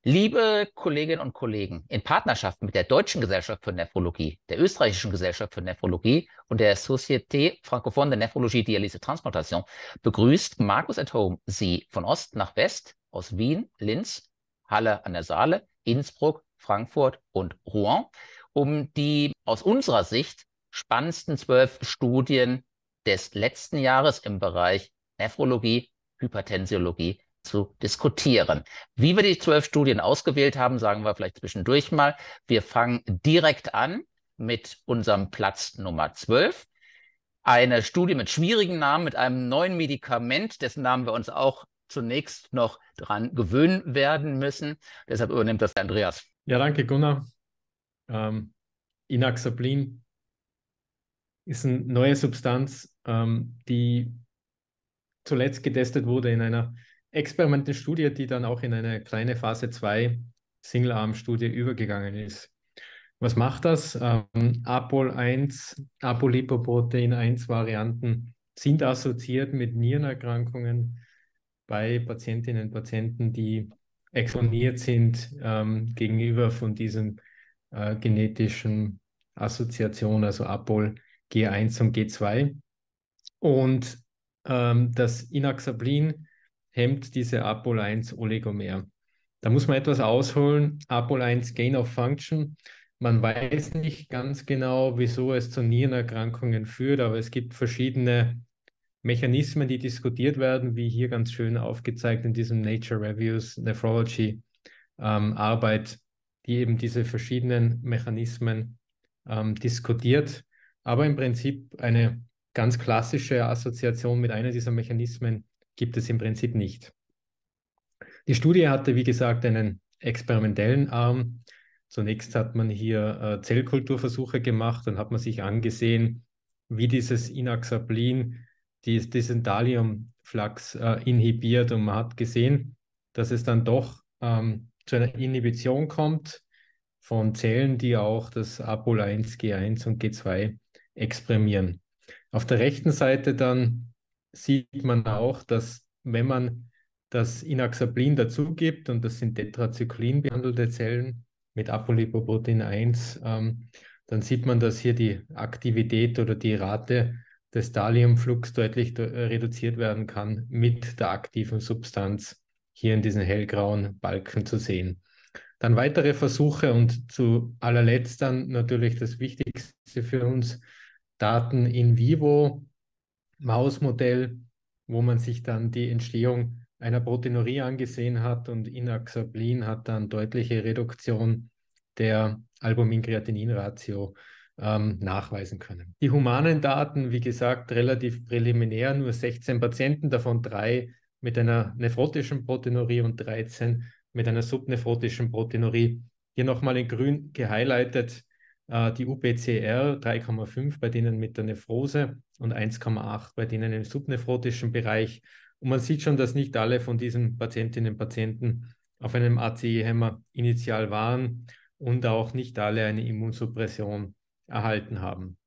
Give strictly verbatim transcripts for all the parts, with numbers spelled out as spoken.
Liebe Kolleginnen und Kollegen, in Partnerschaft mit der Deutschen Gesellschaft für Nephrologie, der Österreichischen Gesellschaft für Nephrologie und der Société Francophone de Nephrologie Dialyse Transplantation begrüßt Marcus at Home Sie von Ost nach West aus Wien, Linz, Halle an der Saale, Innsbruck, Frankfurt und Rouen, um die aus unserer Sicht spannendsten zwölf Studien des letzten Jahres im Bereich Nephrologie, Hypertensiologie zu diskutieren. Wie wir die zwölf Studien ausgewählt haben, sagen wir vielleicht zwischendurch mal. Wir fangen direkt an mit unserem Platz Nummer zwölf. Eine Studie mit schwierigen Namen, mit einem neuen Medikament, dessen Namen wir uns auch zunächst noch dran gewöhnen werden müssen. Deshalb übernimmt das der Andreas. Ja, danke, Gunnar. Ähm, Inaxaplin ist eine neue Substanz, ähm, die zuletzt getestet wurde in einer experimentellen Studie, die dann auch in eine kleine Phase zwei Single-Arm-Studie übergegangen ist. Was macht das? Ähm, APOL eins, Apolipoprotein eins Varianten sind assoziiert mit Nierenerkrankungen bei Patientinnen und Patienten, die exponiert sind ähm, gegenüber von diesem äh, genetischen Assoziation, also APOL G eins und G zwei. Und ähm, das Inaxaplin hemmt diese APOL eins Oligomer. Da muss man etwas ausholen. APOL eins Gain of Function. Man weiß nicht ganz genau, wieso es zu Nierenerkrankungen führt, aber es gibt verschiedene Mechanismen, die diskutiert werden, wie hier ganz schön aufgezeigt in diesem Nature Reviews Nephrology ähm, Arbeit, die eben diese verschiedenen Mechanismen ähm, diskutiert. Aber im Prinzip eine ganz klassische Assoziation mit einer dieser Mechanismen gibt es im Prinzip nicht. Die Studie hatte, wie gesagt, einen experimentellen Arm. Zunächst hat man hier äh, Zellkulturversuche gemacht, dann hat man sich angesehen, wie dieses Inaxaplin die, diesen Thallium-Flux äh, inhibiert, und man hat gesehen, dass es dann doch ähm, zu einer Inhibition kommt von Zellen, die auch das APOL eins, G eins und G zwei exprimieren. Auf der rechten Seite dann sieht man auch, dass wenn man das Inaxaplin dazugibt, und das sind Tetrazyklin behandelte Zellen mit Apolipoprotein eins, ähm, dann sieht man, dass hier die Aktivität oder die Rate des Thalliumflux deutlich reduziert werden kann mit der aktiven Substanz hier in diesen hellgrauen Balken zu sehen. Dann weitere Versuche und zu allerletzt dann natürlich das Wichtigste für uns, Daten in vivo, Mausmodell, wo man sich dann die Entstehung einer Proteinurie angesehen hat, und Inaxaplin hat dann deutliche Reduktion der Albumin-Kreatinin-Ratio ähm, nachweisen können. Die humanen Daten, wie gesagt, relativ präliminär, nur sechzehn Patienten, davon drei mit einer nephrotischen Proteinurie und dreizehn mit einer subnephrotischen Proteinurie. Hier nochmal in grün gehighlightet äh, die U P C R drei Komma fünf bei denen mit der Nephrose und eins Komma acht bei denen im subnephrotischen Bereich. Und man sieht schon, dass nicht alle von diesen Patientinnen und Patienten auf einem A C E-Hämmer initial waren und auch nicht alle eine Immunsuppression erhalten haben.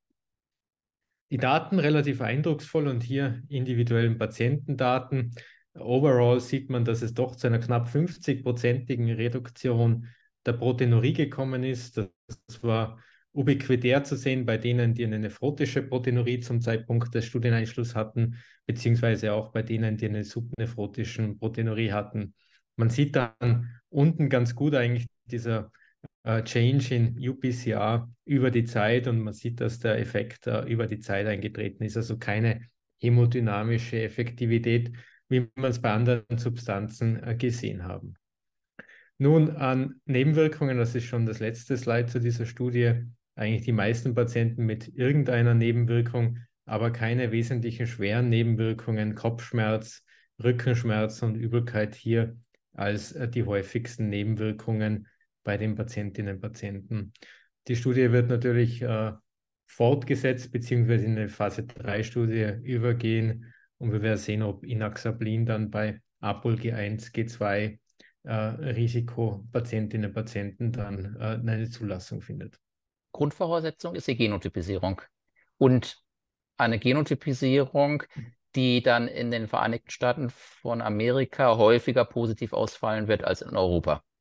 Die Daten relativ eindrucksvoll, und hier individuellen Patientendaten. Overall sieht man, dass es doch zu einer knapp fünfzig-prozentigen Reduktion der Proteinurie gekommen ist. Das war ubiquitär zu sehen bei denen, die eine nephrotische Proteinurie zum Zeitpunkt des Studieneinschlusses hatten, beziehungsweise auch bei denen, die eine subnephrotischen Proteinurie hatten. Man sieht dann unten ganz gut eigentlich dieser Uh, Change in U P C R über die Zeit, und man sieht, dass der Effekt uh, über die Zeit eingetreten ist, also keine hämodynamische Effektivität, wie man es bei anderen Substanzen uh, gesehen haben. Nun an Nebenwirkungen, das ist schon das letzte Slide zu dieser Studie, eigentlich die meisten Patienten mit irgendeiner Nebenwirkung, aber keine wesentlichen schweren Nebenwirkungen, Kopfschmerz, Rückenschmerz und Übelkeit hier als uh, die häufigsten Nebenwirkungen bei den Patientinnen und Patienten. Die Studie wird natürlich äh, fortgesetzt bzw. in eine Phase drei Studie übergehen, und wir werden sehen, ob Inaxaplin dann bei APOL G eins, G zwei äh, Risikopatientinnen und Patienten dann äh, eine Zulassung findet. Grundvoraussetzung ist die Genotypisierung. Und eine Genotypisierung, die dann in den Vereinigten Staaten von Amerika häufiger positiv ausfallen wird als in Europa.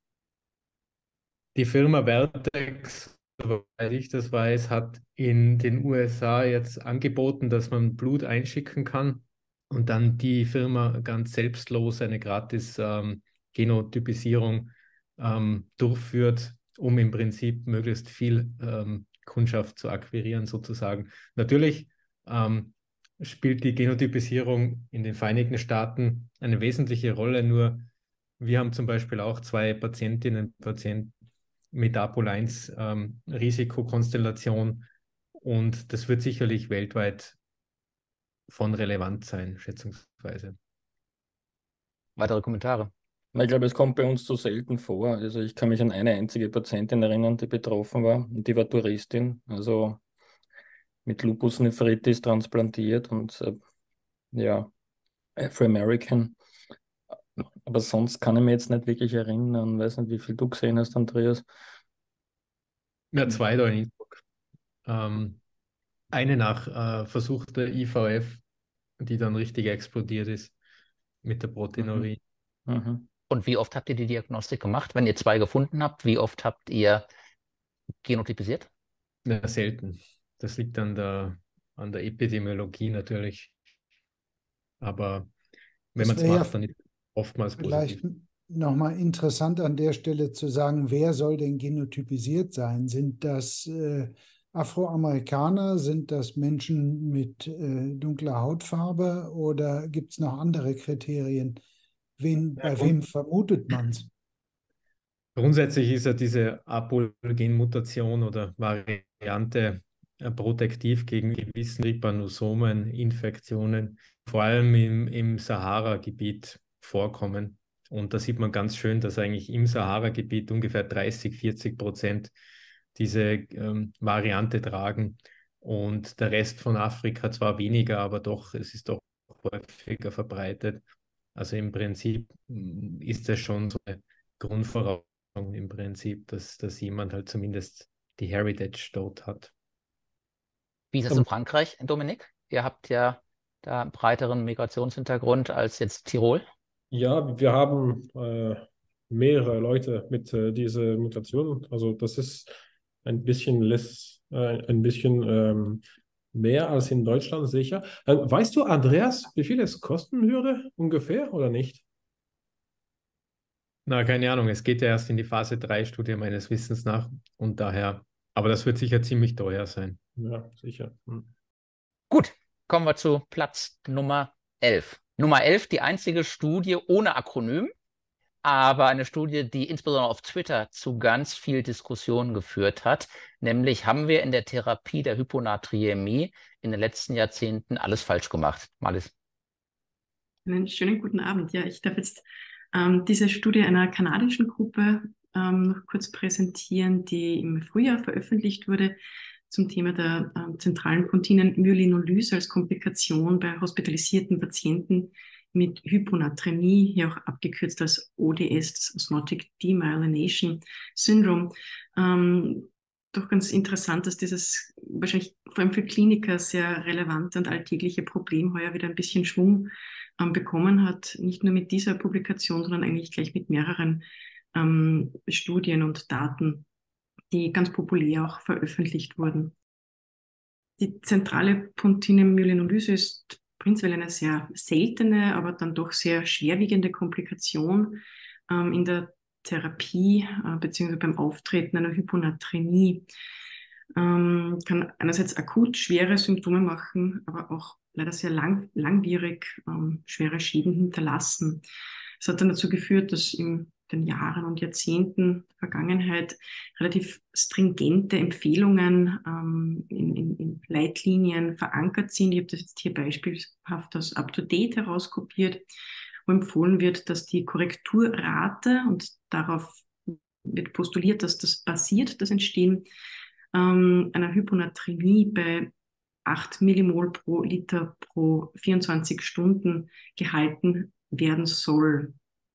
die Firma Vertex, soweit ich das weiß, hat in den U S A jetzt angeboten, dass man Blut einschicken kann und dann die Firma ganz selbstlos eine gratis ähm, Genotypisierung ähm, durchführt, um im Prinzip möglichst viel ähm, Kundschaft zu akquirieren, sozusagen. Natürlich ähm, spielt die Genotypisierung in den Vereinigten Staaten eine wesentliche Rolle, nur wir haben zum Beispiel auch zwei Patientinnen und Patienten mit APOL eins ähm, Risikokonstellation und das wird sicherlich weltweit von relevant sein, schätzungsweise. Weitere Kommentare? Ich glaube, es kommt bei uns so selten vor. Also ich kann mich an eine einzige Patientin erinnern, die betroffen war. Und die war Touristin, also mit Lupus nephritis transplantiert und äh, ja, Afro-American. Aber sonst kann ich mich jetzt nicht wirklich erinnern. Weiß nicht, wie viel du gesehen hast, Andreas. Ja, zwei da in Innsbruck. Ähm, eine nach äh, versuchter I V F, die dann richtig explodiert ist mit der Proteinurie. Mhm. Mhm. Und wie oft habt ihr die Diagnostik gemacht? Wenn ihr zwei gefunden habt, wie oft habt ihr genotypisiert? Ja, selten. Das liegt an der, an der Epidemiologie natürlich. Aber wenn Das man es wäre ja macht, dann ist es oftmals vielleicht positiv. nochmal interessant an der Stelle zu sagen, wer soll denn genotypisiert sein? Sind das äh, Afroamerikaner? Sind das Menschen mit äh, dunkler Hautfarbe oder gibt es noch andere Kriterien? Wen, Ja, bei grund wem vermutet man es? grundsätzlich ist ja diese Apolgen-Mutation oder Variante äh, protektiv gegen gewissen Trypanosomen, Infektionen, vor allem im, im Sahara-Gebiet vorkommen. Und da sieht man ganz schön, dass eigentlich im Sahara-Gebiet ungefähr dreißig, vierzig Prozent diese ähm, Variante tragen. Und der Rest von Afrika zwar weniger, aber doch, es ist doch häufiger verbreitet. Also im Prinzip mm, ist das schon so eine Grundvoraussetzung im Prinzip, dass, dass jemand halt zumindest die Heritage dort hat. Wie ist das in Frankreich, Dominik? Ihr habt ja da einen breiteren Migrationshintergrund als jetzt Tirol. Ja, wir haben äh, mehrere Leute mit äh, dieser Mutation. Also das ist ein bisschen less, äh, ein bisschen ähm, mehr als in Deutschland sicher. Äh, weißt du, Andreas, wie viel es kosten würde ungefähr oder nicht? Na, keine Ahnung, es geht ja erst in die Phase drei Studie meines Wissens nach und daher, aber das wird sicher ziemlich teuer sein. Ja, sicher. Hm. Gut, kommen wir zu Platz Nummer elf. Nummer elf, die einzige Studie ohne Akronym, aber eine Studie, die insbesondere auf Twitter zu ganz viel Diskussion geführt hat. Nämlich haben wir in der Therapie der Hyponatriämie in den letzten Jahrzehnten alles falsch gemacht. Malis. Einen schönen guten Abend. Ja, ich darf jetzt ähm, diese Studie einer kanadischen Gruppe ähm, noch kurz präsentieren, die im Frühjahr veröffentlicht wurde zum Thema der äh, zentralen Kontinentmyelinolyse als Komplikation bei hospitalisierten Patienten mit Hyponatremie, hier auch abgekürzt als O D S, das Osmotic Demyelination Syndrome. Ähm, doch ganz interessant, dass dieses wahrscheinlich vor allem für Kliniker sehr relevante und alltägliche Problem heuer wieder ein bisschen Schwung ähm, bekommen hat. Nicht nur mit dieser Publikation, sondern eigentlich gleich mit mehreren ähm, Studien und Daten, die ganz populär auch veröffentlicht wurden. Die zentrale Pontinemyelinolyse ist prinzipiell eine sehr seltene, aber dann doch sehr schwerwiegende Komplikation ähm, in der Therapie äh, bzw. beim Auftreten einer Hyponatremie. Ähm, kann einerseits akut schwere Symptome machen, aber auch leider sehr lang, langwierig ähm, schwere Schäden hinterlassen. Es hat dann dazu geführt, dass in den Jahren und Jahrzehnten der Vergangenheit relativ stringente Empfehlungen ähm, in, in, in Leitlinien verankert sind. Ich habe das jetzt hier beispielhaft aus UpToDate herauskopiert, wo empfohlen wird, dass die Korrekturrate, und darauf wird postuliert, dass das basiert, das Entstehen ähm, einer Hyponatremie bei acht Millimol pro Liter pro vierundzwanzig Stunden gehalten werden soll.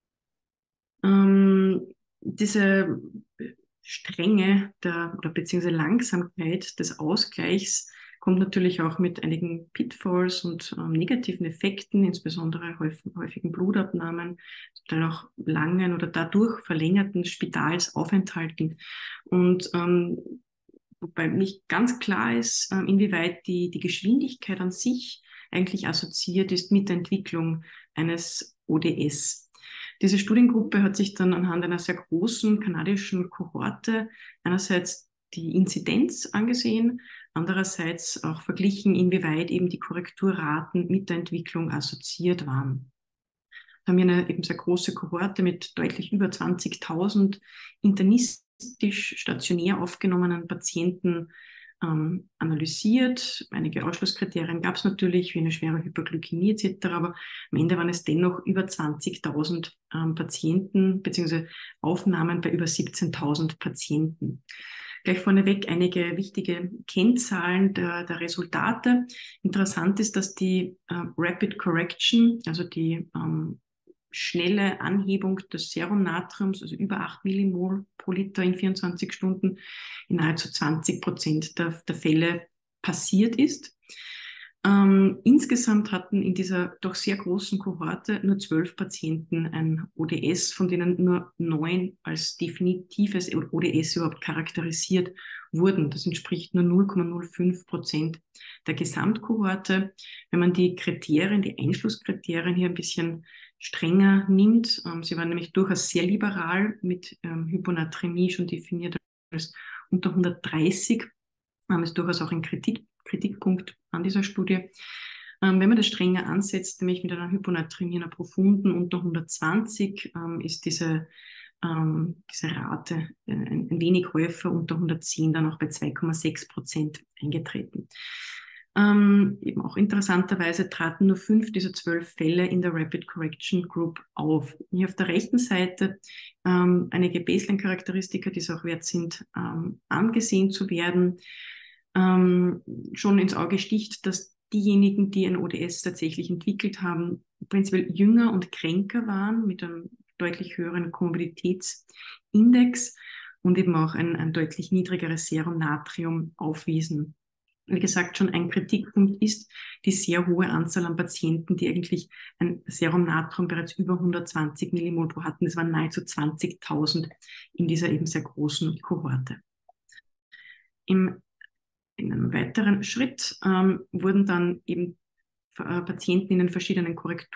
Ähm, diese Strenge der, oder beziehungsweise Langsamkeit des Ausgleichs kommt natürlich auch mit einigen Pitfalls und ähm, negativen Effekten, insbesondere häufig, häufigen Blutabnahmen, dann auch langen oder dadurch verlängerten Spitalsaufenthalten. Und ähm, wobei nicht ganz klar ist, äh, inwieweit die, die Geschwindigkeit an sich eigentlich assoziiert ist mit der Entwicklung eines O D S. Diese Studiengruppe hat sich dann anhand einer sehr großen kanadischen Kohorte einerseits die Inzidenz angesehen, andererseits auch verglichen, inwieweit eben die Korrekturraten mit der Entwicklung assoziiert waren. Da haben wir eine eben sehr große Kohorte mit deutlich über zwanzigtausend internistisch stationär aufgenommenen Patienten ähm, analysiert. Einige Ausschlusskriterien gab es natürlich, wie eine schwere Hyperglykämie et cetera, aber am Ende waren es dennoch über zwanzigtausend ähm, Patienten beziehungsweise Aufnahmen bei über siebzehntausend Patienten. Gleich vorneweg einige wichtige Kennzahlen der, der Resultate. Interessant ist, dass die äh, Rapid Correction, also die ähm, schnelle Anhebung des Serumnatriums, also über acht Millimol pro Liter in vierundzwanzig Stunden, in nahezu zwanzig Prozent der, der Fälle passiert ist. Ähm, insgesamt hatten in dieser doch sehr großen Kohorte nur zwölf Patienten ein O D S, von denen nur neun als definitives O D S überhaupt charakterisiert wurden. Das entspricht nur null Komma null fünf Prozent der Gesamtkohorte. Wenn man die Kriterien, die Einschlusskriterien hier ein bisschen strenger nimmt, ähm, sie waren nämlich durchaus sehr liberal mit ähm, Hyponatremie schon definiert als unter hundertdreißig, ähm, ist durchaus auch ein Kritik Kritikpunkt an dieser Studie. Ähm, wenn man das strenger ansetzt, nämlich mit einer Hyponatremie einer profunden unter hundertzwanzig, ähm, ist diese, ähm, diese Rate äh, ein, ein wenig häufiger, unter hundertzehn, dann auch bei zwei Komma sechs Prozent eingetreten. Ähm, eben auch interessanterweise traten nur fünf dieser zwölf Fälle in der Rapid Correction Group auf. Hier auf der rechten Seite ähm, einige Baseline-Charakteristika, die es auch wert sind, ähm, angesehen zu werden. Ähm, schon ins Auge sticht, dass diejenigen, die ein O D S tatsächlich entwickelt haben, prinzipiell jünger und kränker waren, mit einem deutlich höheren Komorbiditätsindex und eben auch ein, ein deutlich niedrigeres Serumnatrium aufwiesen. Wie gesagt, schon ein Kritikpunkt ist die sehr hohe Anzahl an Patienten, die eigentlich ein Serumnatrium bereits über hundertzwanzig Millimol pro hatten. Das waren nahezu zwanzigtausend in dieser eben sehr großen Kohorte. Im In einem weiteren Schritt ähm, wurden dann eben äh, Patienten in den verschiedenen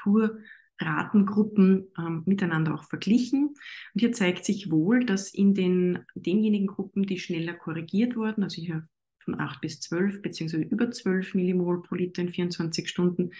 Korrekturratengruppen ähm, miteinander auch verglichen. Und hier zeigt sich wohl, dass in den denjenigen Gruppen, die schneller korrigiert wurden, also hier von acht bis zwölf beziehungsweise über zwölf Millimol pro Liter in vierundzwanzig Stunden,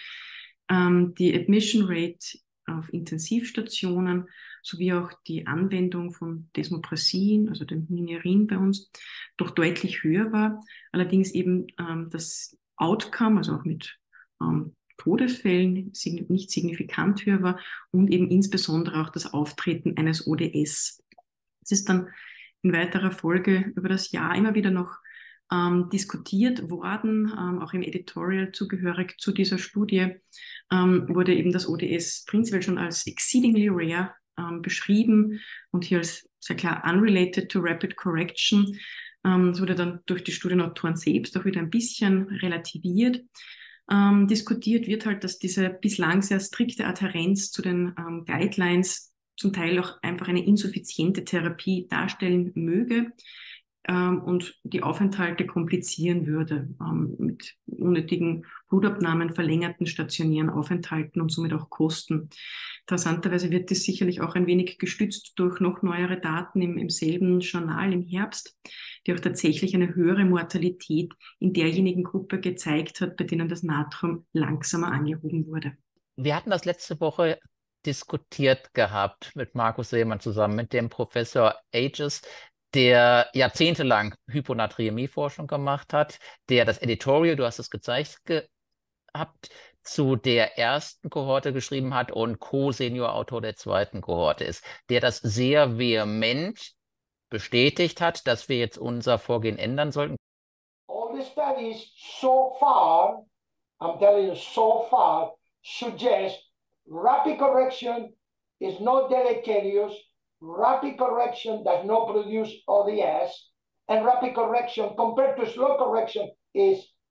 ähm, die Admission Rate auf Intensivstationen sowie auch die Anwendung von Desmopressin, also dem Minierin bei uns, doch deutlich höher war. Allerdings eben ähm, das Outcome, also auch mit ähm, Todesfällen, nicht signifikant höher war und eben insbesondere auch das Auftreten eines O D S. Es ist dann in weiterer Folge über das Jahr immer wieder noch ähm, diskutiert worden, ähm, auch im Editorial zugehörig zu dieser Studie, ähm, wurde eben das O D S prinzipiell schon als exceedingly rare ähm, beschrieben und hier als sehr klar unrelated to rapid correction. Ähm, das wurde dann durch die Studienautoren selbst auch wieder ein bisschen relativiert. Ähm, diskutiert wird halt, dass diese bislang sehr strikte Adhärenz zu den ähm, Guidelines zum Teil auch einfach eine insuffiziente Therapie darstellen möge ähm, und die Aufenthalte komplizieren würde ähm, mit unnötigen Blutabnahmen, verlängerten stationären Aufenthalten und somit auch Kosten. Interessanterweise wird das sicherlich auch ein wenig gestützt durch noch neuere Daten im, im selben Journal im Herbst, die auch tatsächlich eine höhere Mortalität in derjenigen Gruppe gezeigt hat, bei denen das Natrium langsamer angehoben wurde. Wir hatten das letzte Woche diskutiert gehabt mit Markus Seemann zusammen, mit dem Professor Aegis, der jahrzehntelang Hyponatremie-Forschung gemacht hat, der das Editorial, du hast es gezeigt gehabt, zu der ersten Kohorte geschrieben hat und Co-Senior-Autor der zweiten Kohorte ist, der das sehr vehement bestätigt hat, dass wir jetzt unser Vorgehen ändern sollten. All the studies so far, I'm telling you, so far, suggest rapid correction is not deleterious, rapid correction does not produce O D S, and rapid correction compared to slow correction is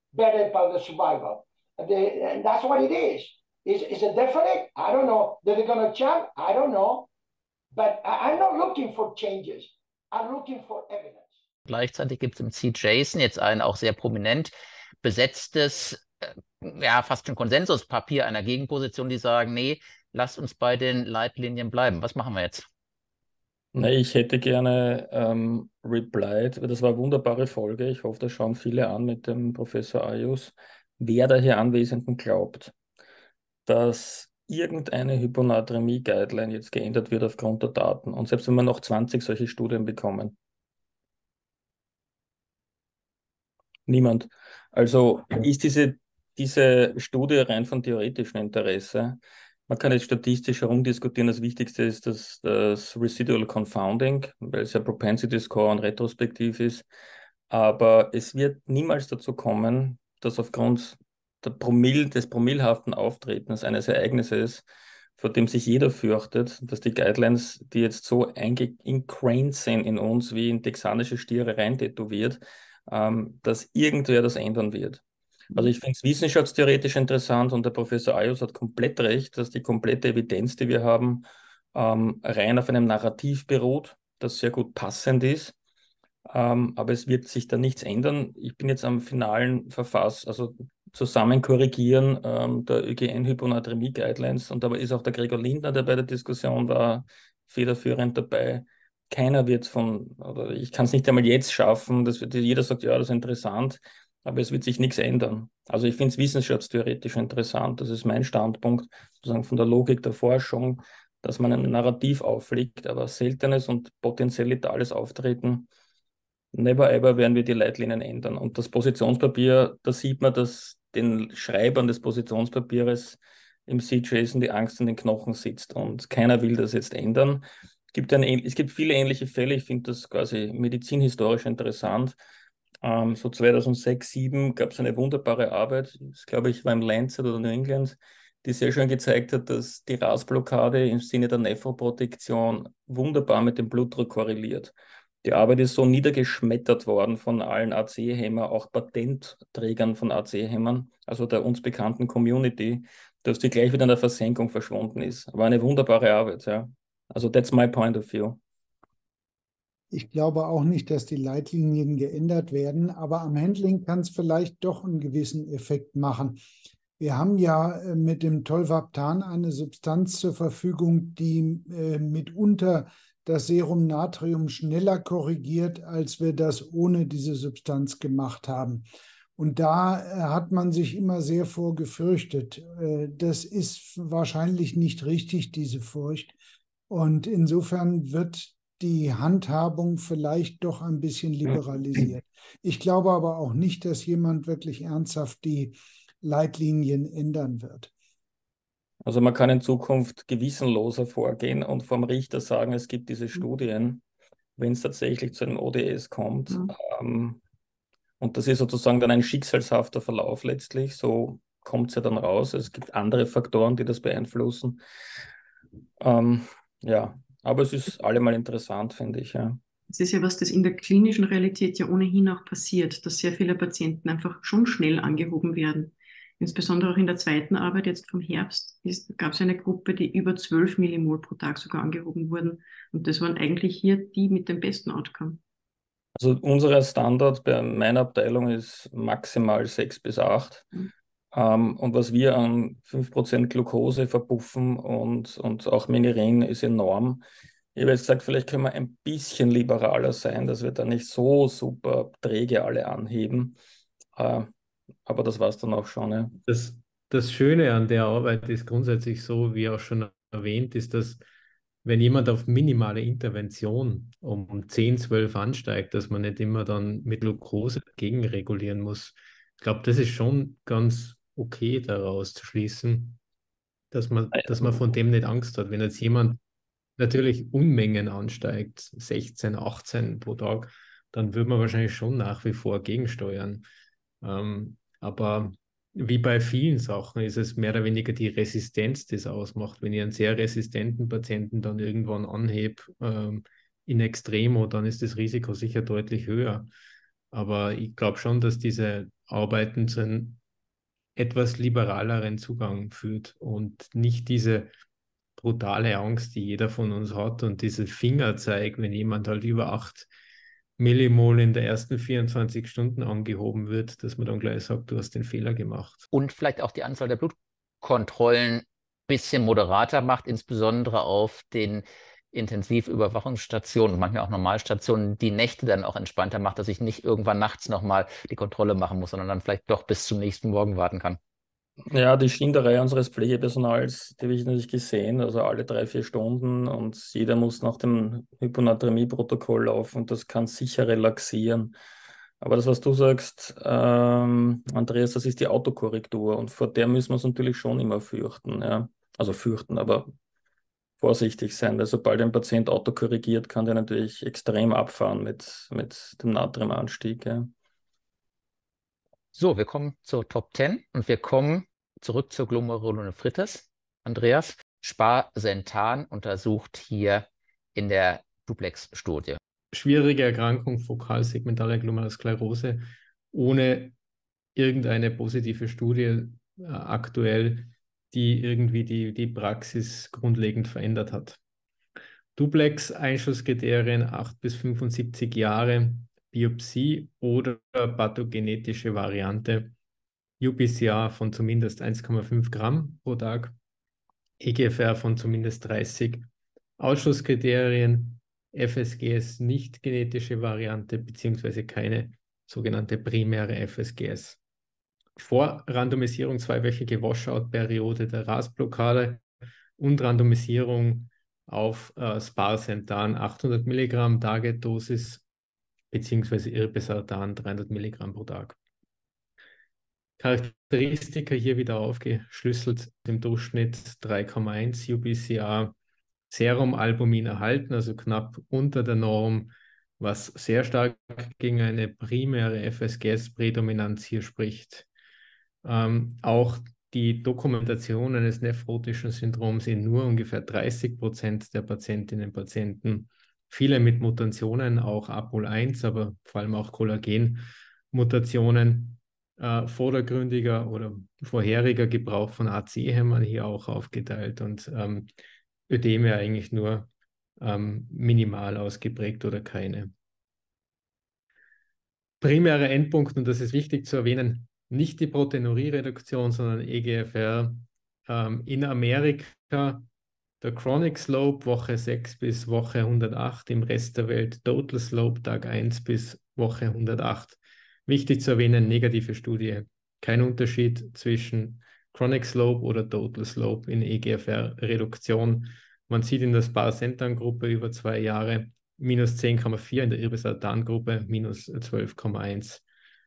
better for the survival. They, and that's what it is. Is, is it definite? I don't know. Are they going to change? I don't know. But I, I'm not looking for changes. I'm looking for evidence. Gleichzeitig gibt es im C JSON jetzt ein auch sehr prominent besetztes, äh, ja, fast schon Konsensuspapier einer Gegenposition, die sagen, nee, lasst uns bei den Leitlinien bleiben. Was machen wir jetzt? Nee, ich hätte gerne ähm, replied, weil das war eine wunderbare Folge. Ich hoffe, das schauen viele an mit dem Professor Ayus. Wer der hier Anwesenden glaubt, dass irgendeine Hyponatremie-Guideline jetzt geändert wird aufgrund der Daten und selbst wenn wir noch zwanzig solche Studien bekommen. Niemand. Also ist diese, diese Studie rein von theoretischem Interesse. Man kann jetzt statistisch herumdiskutieren. Das Wichtigste ist das, das Residual Confounding, weil es ja Propensity Score und retrospektiv ist. Aber es wird niemals dazu kommen, dass aufgrund der Promille, des promillhaften Auftretens eines Ereignisses, vor dem sich jeder fürchtet, dass die Guidelines, die jetzt so ingrained sind in uns, wie in texanische Stiere reintätowiert, ähm, dass irgendwer das ändern wird. Also ich finde es wissenschaftstheoretisch interessant und der Professor Ayus hat komplett recht, dass die komplette Evidenz, die wir haben, ähm, rein auf einem Narrativ beruht, das sehr gut passend ist. Ähm, aber es wird sich da nichts ändern. Ich bin jetzt am finalen Verfass, also zusammen korrigieren ähm, der ÖGN-Hyponatremie-Guidelines und dabei ist auch der Gregor Lindner, der bei der Diskussion war, federführend dabei. Keiner wird von, oder ich kann es nicht einmal jetzt schaffen, dass wird, jeder sagt, ja, das ist interessant, aber es wird sich nichts ändern. Also ich finde es wissenschaftstheoretisch interessant, das ist mein Standpunkt, sozusagen von der Logik der Forschung, dass man ein Narrativ auflegt, aber seltenes und potenziell letales Auftreten, never ever werden wir die Leitlinien ändern. Und das Positionspapier, da sieht man, dass den Schreibern des Positionspapiers im C JSON die Angst in den Knochen sitzt und keiner will das jetzt ändern. Es gibt, ein, es gibt viele ähnliche Fälle, ich finde das quasi medizinhistorisch interessant. Ähm, so zweitausendsechs, zweitausendsieben gab es eine wunderbare Arbeit, das glaube ich war im Lancet oder New England, die sehr schön gezeigt hat, dass die R A S-Blockade im Sinne der Nephroprotektion wunderbar mit dem Blutdruck korreliert. Die Arbeit ist so niedergeschmettert worden von allen A C-Hämmer, auch Patentträgern von A C-Hämmern, also der uns bekannten Community, dass die gleich wieder in der Versenkung verschwunden ist. War eine wunderbare Arbeit, ja. Also that's my point of view. Ich glaube auch nicht, dass die Leitlinien geändert werden, aber am Handling kann es vielleicht doch einen gewissen Effekt machen. Wir haben ja mit dem Tolvaptan eine Substanz zur Verfügung, die äh, mitunter das Serum Natrium schneller korrigiert, als wir das ohne diese Substanz gemacht haben. Und da äh, hat man sich immer sehr vor gefürchtet. Äh, das ist wahrscheinlich nicht richtig, diese Furcht. Und insofern wird die Handhabung vielleicht doch ein bisschen liberalisiert. Ich glaube aber auch nicht, dass jemand wirklich ernsthaft die Leitlinien ändern wird. Also man kann in Zukunft gewissenloser vorgehen und vom Richter sagen, es gibt diese Studien, wenn es tatsächlich zu einem O D S kommt. Mhm. Ähm, und das ist sozusagen dann ein schicksalshafter Verlauf letztlich. So kommt es ja dann raus. Es gibt andere Faktoren, die das beeinflussen. Ähm, ja, aber es ist allemal interessant, finde ich. Ja. Es ist ja was, das in der klinischen Realität ja ohnehin auch passiert, dass sehr viele Patienten einfach schon schnell angehoben werden. Insbesondere auch in der zweiten Arbeit jetzt vom Herbst gab es eine Gruppe, die über zwölf Millimol pro Tag sogar angehoben wurden. Und das waren eigentlich hier die mit dem besten Outcome. Also unser Standard bei meiner Abteilung ist maximal sechs bis acht. Mhm. Um, und was wir an fünf Prozent Glucose verpuffen und, und auch Menirin ist enorm. Ich habe jetzt gesagt, vielleicht können wir ein bisschen liberaler sein, dass wir da nicht so super träge alle anheben. Uh, aber das war es dann auch schon. Ja. Das, das Schöne an der Arbeit ist grundsätzlich so, wie auch schon erwähnt, ist, dass wenn jemand auf minimale Intervention um zehn, zwölf ansteigt, dass man nicht immer dann mit Glucose gegenregulieren muss. Ich glaube, das ist schon ganz okay daraus zu schließen, dass man, dass man von dem nicht Angst hat. Wenn jetzt jemand natürlich Unmengen ansteigt, sechzehn, achtzehn pro Tag, dann würde man wahrscheinlich schon nach wie vor gegensteuern. Ähm, aber wie bei vielen Sachen ist es mehr oder weniger die Resistenz, die es ausmacht. Wenn ich einen sehr resistenten Patienten dann irgendwann anhebe ähm, in Extremo, dann ist das Risiko sicher deutlich höher. Aber ich glaube schon, dass diese Arbeiten zu einem etwas liberaleren Zugang führt und nicht diese brutale Angst, die jeder von uns hat und diese Fingerzeig, wenn jemand halt über acht Millimol in der ersten vierundzwanzig Stunden angehoben wird, dass man dann gleich sagt, du hast den Fehler gemacht. Und vielleicht auch die Anzahl der Blutkontrollen ein bisschen moderater macht, insbesondere auf den Intensivüberwachungsstationen und manchmal auch Normalstationen, die Nächte dann auch entspannter macht, dass ich nicht irgendwann nachts nochmal die Kontrolle machen muss, sondern dann vielleicht doch bis zum nächsten Morgen warten kann. Ja, die Schinderei unseres Pflegepersonals, die habe ich natürlich gesehen, also alle drei, vier Stunden und jeder muss nach dem Hyponatremie-Protokoll laufen und das kann sicher relaxieren. Aber das, was du sagst, ähm, Andreas, das ist die Autokorrektur und vor der müssen wir uns natürlich schon immer fürchten. Ja? Also fürchten, aber vorsichtig sein, weil sobald ein Patient autokorrigiert, kann der natürlich extrem abfahren mit, mit dem Natriumanstieg. Ja. So, wir kommen zur Top zehn und wir kommen zurück zur Glomerulonephritis. Andreas, Sparsentan untersucht hier in der Duplex-Studie. Schwierige Erkrankung, fokalsegmentale Glomerulosklerose, ohne irgendeine positive Studie äh, aktuell, die irgendwie die, die Praxis grundlegend verändert hat. Duplex-Einschlusskriterien acht bis fünfundsiebzig Jahre, Biopsie oder pathogenetische Variante, U P C R von zumindest eins Komma fünf Gramm pro Tag, E G F R von zumindest dreißig, Ausschlusskriterien, F S G S nicht genetische Variante beziehungsweise keine sogenannte primäre F S G S. Vor Randomisierung zweiwöchige Washout-Periode der R A S-Blockade und Randomisierung auf äh, Sparsentan achthundert Milligramm Target-Dosis beziehungsweise Irbesartan dreihundert Milligramm pro Tag. Charakteristika hier wieder aufgeschlüsselt, im Durchschnitt drei Komma eins U B C R, Serumalbumin erhalten, also knapp unter der Norm, was sehr stark gegen eine primäre F S G S-Prädominanz hier spricht. Ähm, auch die Dokumentation eines nephrotischen Syndroms in nur ungefähr dreißig Prozent der Patientinnen und Patienten. Viele mit Mutationen, auch A P O L eins, aber vor allem auch Kollagenmutationen. Äh, vordergründiger oder vorheriger Gebrauch von A C-Hämmern hier auch aufgeteilt und ähm, Ödeme eigentlich nur ähm, minimal ausgeprägt oder keine. Primärer Endpunkt, und das ist wichtig zu erwähnen, nicht die Proteinurie-Reduktion, sondern E G F R ähm, in Amerika, der Chronic Slope Woche sechs bis Woche hundertacht, im Rest der Welt Total Slope Tag eins bis Woche hundertacht. Wichtig zu erwähnen, negative Studie. Kein Unterschied zwischen Chronic Slope oder Total Slope in E G F R-Reduktion. Man sieht in der Sparsentan-Gruppe über zwei Jahre minus zehn Komma vier, in der Irbesartan-Gruppe minus zwölf Komma eins.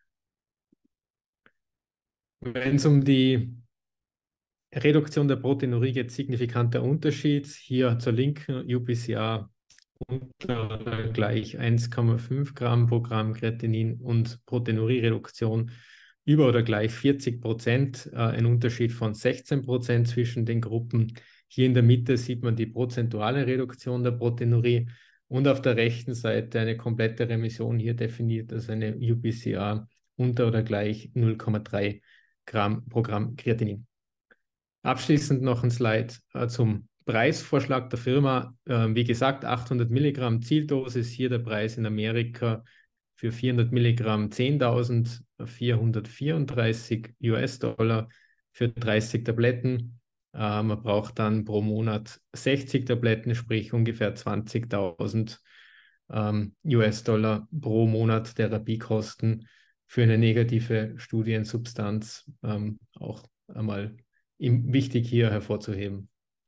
Wenn es um die Reduktion der Proteinurie geht, signifikanter Unterschied. Hier zur linken U P C R unter oder gleich eins Komma fünf Gramm pro Gramm Kreatinin und Proteinurie-Reduktion über oder gleich vierzig Prozent, äh, ein Unterschied von sechzehn Prozent zwischen den Gruppen. Hier in der Mitte sieht man die prozentuale Reduktion der Proteinurie und auf der rechten Seite eine komplette Remission, hier definiert als eine U P C R unter oder gleich null Komma drei Gramm pro Gramm Kreatinin. Abschließend noch ein Slide äh, zum Preisvorschlag der Firma. Äh, wie gesagt, achthundert Milligramm Zieldosis, hier der Preis in Amerika für vierhundert Milligramm zehntausendvierhundertvierunddreißig U S-Dollar für dreißig Tabletten. Äh, man braucht dann pro Monat sechzig Tabletten, sprich ungefähr zwanzigtausend ähm, U S-Dollar pro Monat Therapiekosten für eine negative Studiensubstanz. Ähm, auch einmal wichtig hier hervorzuheben.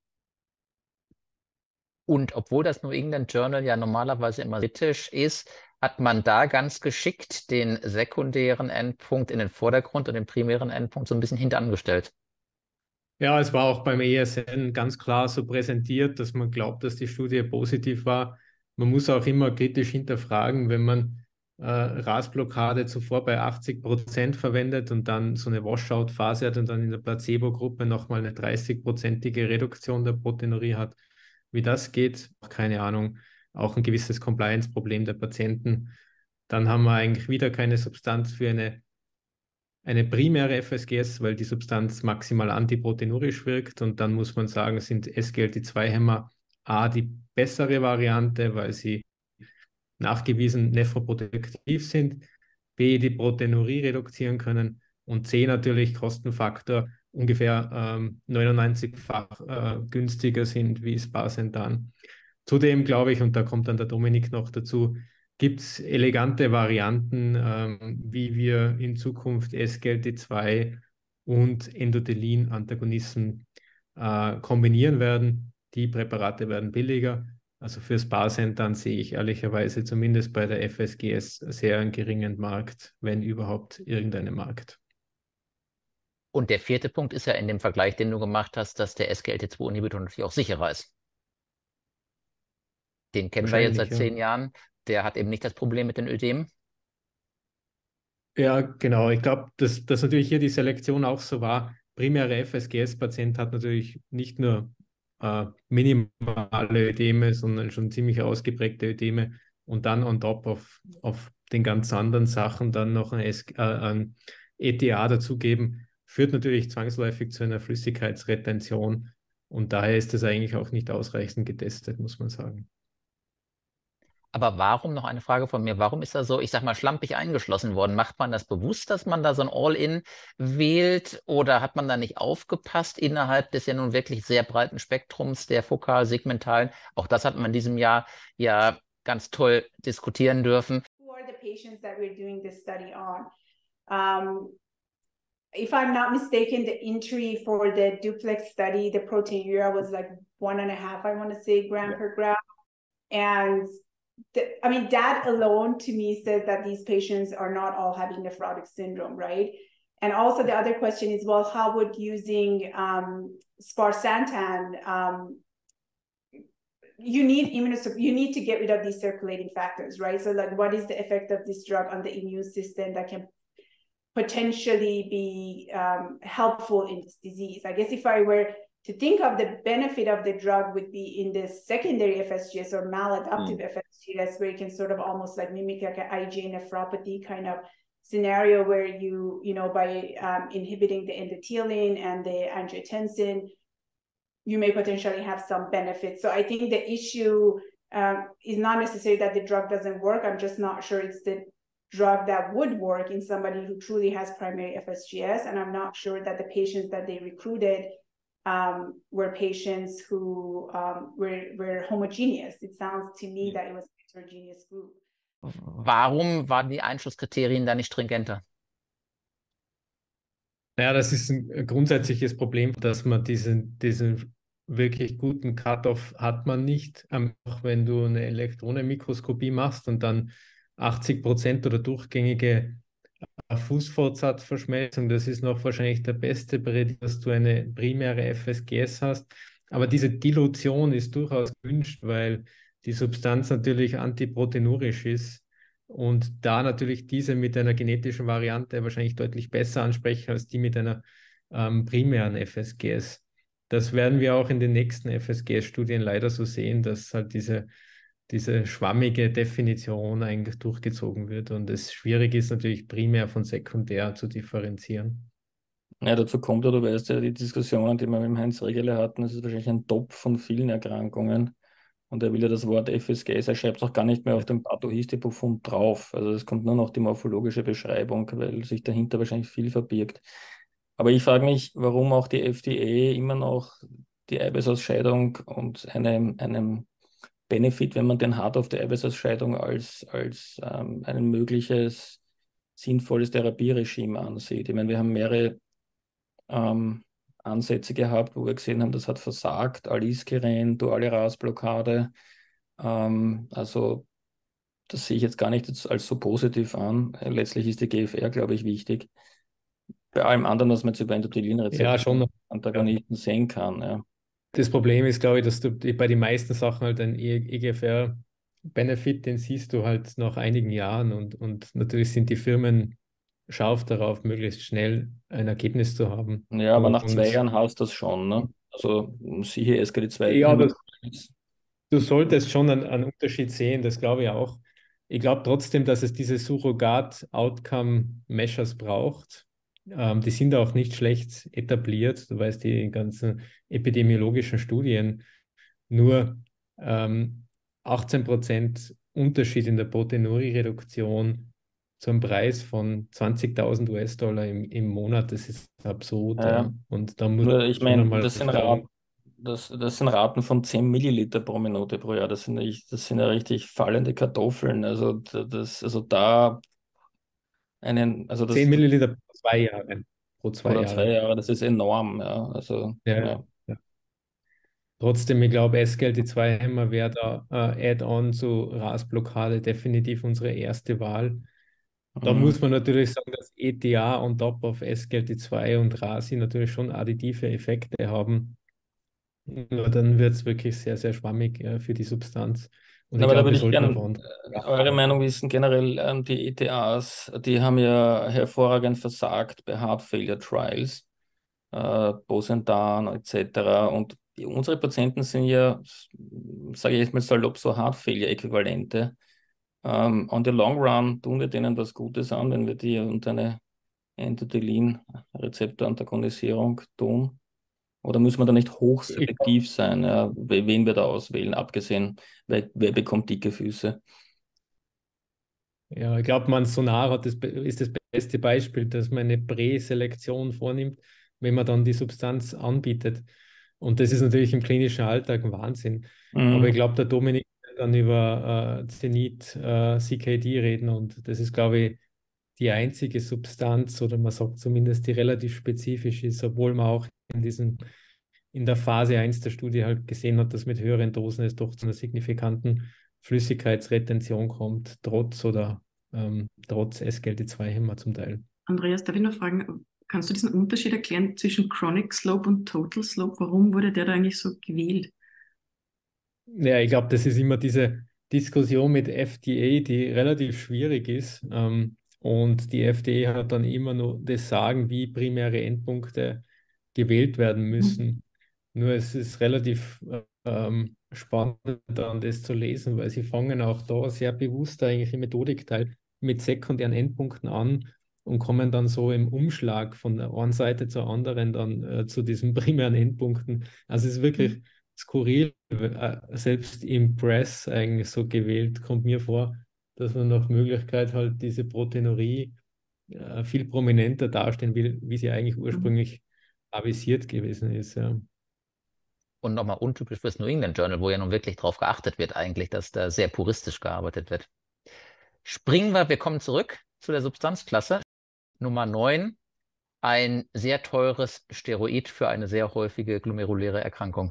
Und obwohl das New England Journal ja normalerweise immer kritisch ist, hat man da ganz geschickt den sekundären Endpunkt in den Vordergrund und den primären Endpunkt so ein bisschen hinterangestellt. Ja, es war auch beim E S N ganz klar so präsentiert, dass man glaubt, dass die Studie positiv war. Man muss auch immer kritisch hinterfragen, wenn man äh, R A S-Blockade zuvor bei achtzig Prozent verwendet und dann so eine Washout-Phase hat und dann in der Placebo-Gruppe nochmal eine dreißig-prozentige Reduktion der Proteinurie hat. Wie das geht, keine Ahnung. Auch ein gewisses Compliance-Problem der Patienten. dann haben wir eigentlich wieder keine Substanz für eine, eine primäre F S G S, weil die Substanz maximal antiproteinurisch wirkt. Und dann muss man sagen, sind S G L T zwei Hämmer A die bessere Variante, weil sie nachgewiesen nephroprotektiv sind, B die Proteinurie reduzieren können und C natürlich Kostenfaktor ungefähr ähm, neunundneunzig-fach äh, günstiger sind wie Sparsentan. Zudem glaube ich, und da kommt dann der Dominik noch dazu, gibt es elegante Varianten, ähm, wie wir in Zukunft S G L T zwei und Endothelin-Antagonisten äh, kombinieren werden. Die Präparate werden billiger. Also für Sparsentan sehe ich ehrlicherweise zumindest bei der F S G S sehr einen geringen Markt, wenn überhaupt irgendeinen Markt. Und der vierte Punkt ist ja in dem Vergleich, den du gemacht hast, dass der S G L T zwei Inhibitor natürlich auch sicherer ist. Den kennen wir jetzt seit Ja. zehn Jahren. Der hat eben nicht das Problem mit den Ödemen. Ja, genau. Ich glaube, dass, dass natürlich hier die Selektion auch so war. Primäre F S G S-Patient hat natürlich nicht nur äh, minimale Ödeme, sondern schon ziemlich ausgeprägte Ödeme und dann on top auf, auf den ganz anderen Sachen dann noch ein, S äh, ein E T A dazugeben, führt natürlich zwangsläufig zu einer Flüssigkeitsretention und daher ist das eigentlich auch nicht ausreichend getestet, muss man sagen. Aber warum, noch eine Frage von mir, warum ist er so, ich sag mal, schlampig eingeschlossen worden? Macht man das bewusst, dass man da so ein All-In wählt oder hat man da nicht aufgepasst innerhalb des ja nun wirklich sehr breiten Spektrums der fokal-segmentalen? Auch das hat man in diesem Jahr ja ganz toll diskutieren dürfen. Who are the patients that we're doing this study on? Um, if I'm not mistaken, the entry for the duplex study, the proteinuria was like one and a half, I want to say, gram yeah. per gram. And the, I mean, that alone to me says that these patients are not all having nephrotic syndrome, right? And also the other question is, well, how would using um, sparsentan, um, you need immunosupp- you need to get rid of these circulating factors, right? So like, what is the effect of this drug on the immune system that can potentially be um, helpful in this disease? I guess if I were to think of the benefit of the drug would be in the secondary F S G S or maladaptive mm. F S G S, where you can sort of almost like mimic like an I G A nephropathy kind of scenario where you, you know, by um, inhibiting the endothelin and the angiotensin, you may potentially have some benefit. So I think the issue um, is not necessarily that the drug doesn't work. I'm just not sure it's the drug that would work in somebody who truly has primary F S G S. And I'm not sure that the patients that they recruited um, were patients who um, were, were homogeneous. It sounds to me that it was a heterogeneous group. Warum waren die Einschlusskriterien da nicht stringenter? Naja, das ist ein grundsätzliches Problem, dass man diesen, diesen wirklich guten Cut-off hat man nicht. Einfach wenn du eine Elektronenmikroskopie machst und dann achtzig Prozent oder durchgängige Fußfortsatzverschmelzung, das ist noch wahrscheinlich der beste Prädikat, dass du eine primäre F S G S hast. Aber diese Dilution ist durchaus gewünscht, weil die Substanz natürlich antiproteinurisch ist und da natürlich diese mit einer genetischen Variante wahrscheinlich deutlich besser ansprechen als die mit einer ähm, primären F S G S. Das werden wir auch in den nächsten F S G S-Studien leider so sehen, dass halt diese diese schwammige Definition eigentlich durchgezogen wird und es schwierig ist natürlich primär von sekundär zu differenzieren. Ja, dazu kommt ja, du weißt ja, die Diskussionen, die wir mit dem Heinz Regeler hatten, das ist wahrscheinlich ein Topf von vielen Erkrankungen und er will ja das Wort F S G S, er schreibt es auch gar nicht mehr auf dem Pathohistobefund drauf, also es kommt nur noch die morphologische Beschreibung, weil sich dahinter wahrscheinlich viel verbirgt. Aber ich frage mich, warum auch die F D A immer noch die Eiweißausscheidung und einem, einem Benefit, wenn man den hat, auf der Eiweißausscheidung als, als ähm, ein mögliches sinnvolles Therapieregime ansieht. Ich meine, wir haben mehrere ähm, Ansätze gehabt, wo wir gesehen haben, das hat versagt, Aliskiren, duale RAS-Blockade. Ähm, also das sehe ich jetzt gar nicht als so positiv an. Letztlich ist die G F R, glaube ich, wichtig. Bei allem anderen, was man jetzt über Endothelin-Rezeptor-Antagonisten ja, sehen kann. Ja. Das Problem ist, glaube ich, dass du bei den meisten Sachen halt ein E G F R-Benefit, den siehst du halt nach einigen Jahren und, und natürlich sind die Firmen scharf darauf, möglichst schnell ein Ergebnis zu haben. Ja, aber und, nach zwei Jahren hast du das schon, ne? Also siehe S G D zwei. Ja, aber du solltest schon einen, einen Unterschied sehen, das glaube ich auch. ich glaube trotzdem, dass es diese Surrogat-Outcome-Measures braucht. Ähm, die sind auch nicht schlecht etabliert, du weißt, die ganzen epidemiologischen Studien. Nur ähm, achtzehn Prozent Unterschied in der Proteinurie-Reduktion zum Preis von zwanzigtausend U S-Dollar im, im Monat, das ist absurd. Ja, Ja. Und da muss nur man ich schon meine, einmal das sind fragen. Raten, das, das sind Raten von zehn Milliliter pro Minute pro Jahr. Das sind, echt, das sind ja richtig fallende Kartoffeln. Also das, also da einen, also das zehn Milliliter pro zwei Jahre. Pro zwei oder zwei Jahre. Jahre, das ist enorm, ja. Also Ja, ja. ja. Trotzdem, ich glaube, S G L T zwei Hämmer wäre da äh, Add-on zu R A S-Blockade definitiv unsere erste Wahl. Da Mhm. muss man natürlich sagen, dass E T A on top of S G L T zwei und R A S I natürlich schon additive Effekte haben. Nur dann wird es wirklich sehr, sehr schwammig äh, für die Substanz. Und ich Aber da glaube, wir würde ich sollten gerne davon. eure Meinung wissen. Generell, ähm, die E T As, die haben ja hervorragend versagt bei Heart Failure Trials, äh, Bosentan et cetera. Und die, unsere Patienten sind ja, sage ich jetzt mal salopp, so Heart Failure Äquivalente. Ähm, on the long run tun wir denen was Gutes an, wenn wir die unter eine Endothelin-Rezeptorantagonisierung tun. Oder muss man da nicht hochselektiv sein, ja, wen wir da auswählen, abgesehen, wer, wer bekommt dicke Füße? Ja, ich glaube, Mansonar hat das, ist das beste Beispiel, dass man eine Präselektion vornimmt, wenn man dann die Substanz anbietet. Und das ist natürlich im klinischen Alltag ein Wahnsinn. Mhm. Aber ich glaube, der Dominik wird dann über äh, Zenit äh, C K D reden und das ist, glaube ich, die einzige Substanz oder man sagt zumindest, die relativ spezifisch ist, obwohl man auch in diesem, in der Phase eins der Studie halt gesehen hat, dass mit höheren Dosen es doch zu einer signifikanten Flüssigkeitsretention kommt, trotz oder ähm, trotz S G L T zwei Hämmer zum Teil. Andreas, darf ich noch fragen, kannst du diesen Unterschied erklären zwischen Chronic Slope und Total Slope? Warum wurde der da eigentlich so gewählt? Ja, ich glaube, das ist immer diese Diskussion mit F D A, die relativ schwierig ist. Ähm, und die F D A hat dann immer nur das Sagen, wie primäre Endpunkte gewählt werden müssen. Mhm. Nur es ist relativ ähm, spannend, dann das zu lesen, weil sie fangen auch da sehr bewusst eigentlich im Methodikteil mit sekundären Endpunkten an und kommen dann so im Umschlag von der einen Seite zur anderen dann äh, zu diesen primären Endpunkten. Also es ist wirklich skurril, äh, selbst im Press eigentlich so gewählt, kommt mir vor, dass man nach Möglichkeit halt diese Proteinurie äh, viel prominenter darstellen will, wie sie eigentlich ursprünglich avisiert gewesen ist. Ja. Und nochmal untypisch fürs New England Journal, wo ja nun wirklich darauf geachtet wird eigentlich, dass da sehr puristisch gearbeitet wird. Springen wir, wir kommen zurück zu der Substanzklasse. Nummer neun, ein sehr teures Steroid für eine sehr häufige glomeruläre Erkrankung.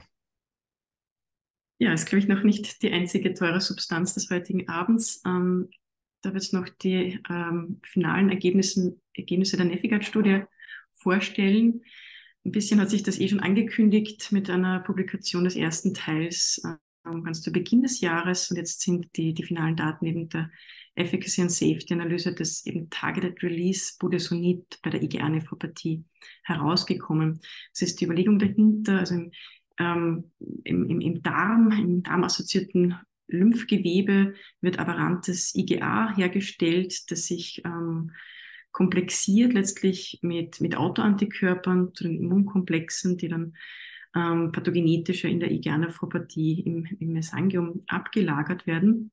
Ja, ist, glaube ich, noch nicht die einzige teure Substanz des heutigen Abends. Ähm, da wird es noch die ähm, finalen Ergebnisse, Ergebnisse der Nefigard-Studie vorstellen. Ein bisschen hat sich das eh schon angekündigt mit einer Publikation des ersten Teils ähm, ganz zu Beginn des Jahres. Und jetzt sind die, die finalen Daten eben der Efficacy and Safety Analyse des eben Targeted Release Budesonid bei der I G A-Nephropathie herausgekommen. Das ist die Überlegung dahinter, also im Ähm, im, im, im Darm, im darmassoziierten Lymphgewebe wird aberrantes I G A hergestellt, das sich ähm, komplexiert letztlich mit, mit Autoantikörpern zu den Immunkomplexen, die dann ähm, pathogenetischer in der I G A-Nephropathie im, im Mesangium abgelagert werden.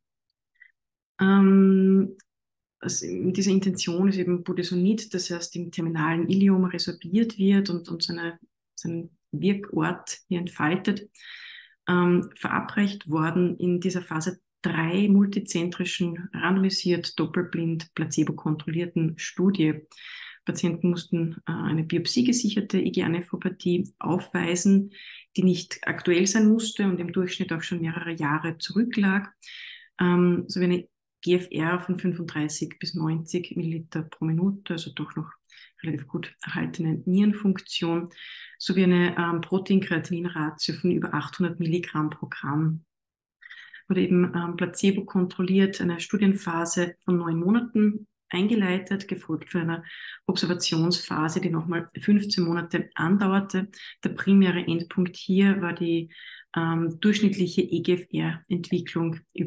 Ähm, also diese Intention ist eben Budesonid, das erst im terminalen Ileum resorbiert wird und, und seine, seinen Wirkort hier entfaltet, ähm, verabreicht worden in dieser Phase drei multizentrischen, randomisiert, doppelblind, placebo-kontrollierten Studie. Patienten mussten äh, eine biopsiegesicherte I G A-Nephropathie aufweisen, die nicht aktuell sein musste und im Durchschnitt auch schon mehrere Jahre zurücklag, ähm, sowie eine G F R von fünfunddreißig bis neunzig Milliliter pro Minute, also doch noch relativ gut erhaltene Nierenfunktion, sowie eine ähm, Protein-Kreatinin-Ratio von über achthundert Milligramm pro Gramm. Wurde eben ähm, placebo kontrolliert, eine Studienphase von neun Monaten eingeleitet, gefolgt von einer Observationsphase, die nochmal fünfzehn Monate andauerte. Der primäre Endpunkt hier war die ähm, durchschnittliche E G F R-Entwicklung über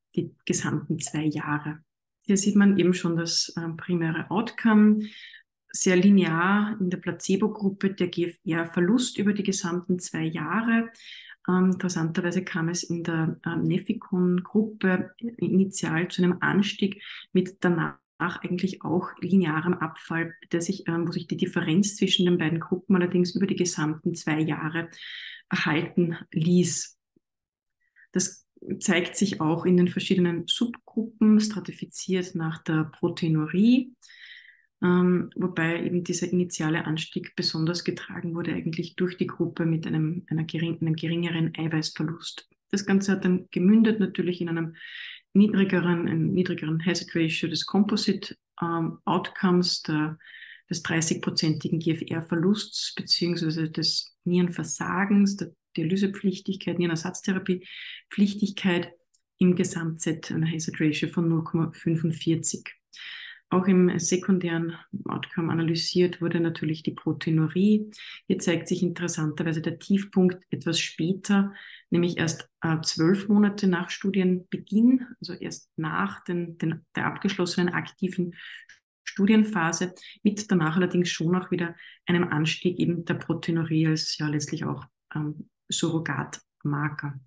die gesamten zwei Jahre. Hier sieht man eben schon das äh, primäre Outcome, sehr linear in der Placebo-Gruppe der G F R-Verlust über die gesamten zwei Jahre. Ähm, interessanterweise kam es in der ähm, Nefecon-Gruppe initial zu einem Anstieg mit danach eigentlich auch linearem Abfall, der sich, ähm, wo sich die Differenz zwischen den beiden Gruppen allerdings über die gesamten zwei Jahre erhalten ließ. Das zeigt sich auch in den verschiedenen Subgruppen, stratifiziert nach der Proteinurie, ähm, wobei eben dieser initiale Anstieg besonders getragen wurde eigentlich durch die Gruppe mit einem, einer gering, einem geringeren Eiweißverlust. Das Ganze hat dann gemündet natürlich in einem niedrigeren, einem niedrigeren Hazard Ratio des Composite ähm, Outcomes, der, des dreißig-prozentigen G F R-Verlusts beziehungsweise des Nierenversagens, der Dialysepflichtigkeit, Nierenersatztherapiepflichtigkeit im Gesamtset einer Hazard Ratio von null Komma fünfundvierzig. Auch im sekundären Outcome analysiert wurde natürlich die Proteinurie. Hier zeigt sich interessanterweise der Tiefpunkt etwas später, nämlich erst äh, zwölf Monate nach Studienbeginn, also erst nach den, den, der abgeschlossenen aktiven Studienphase, mit danach allerdings schon auch wieder einem Anstieg eben der Proteinurie als ja letztlich auch ähm, Surrogatmarker.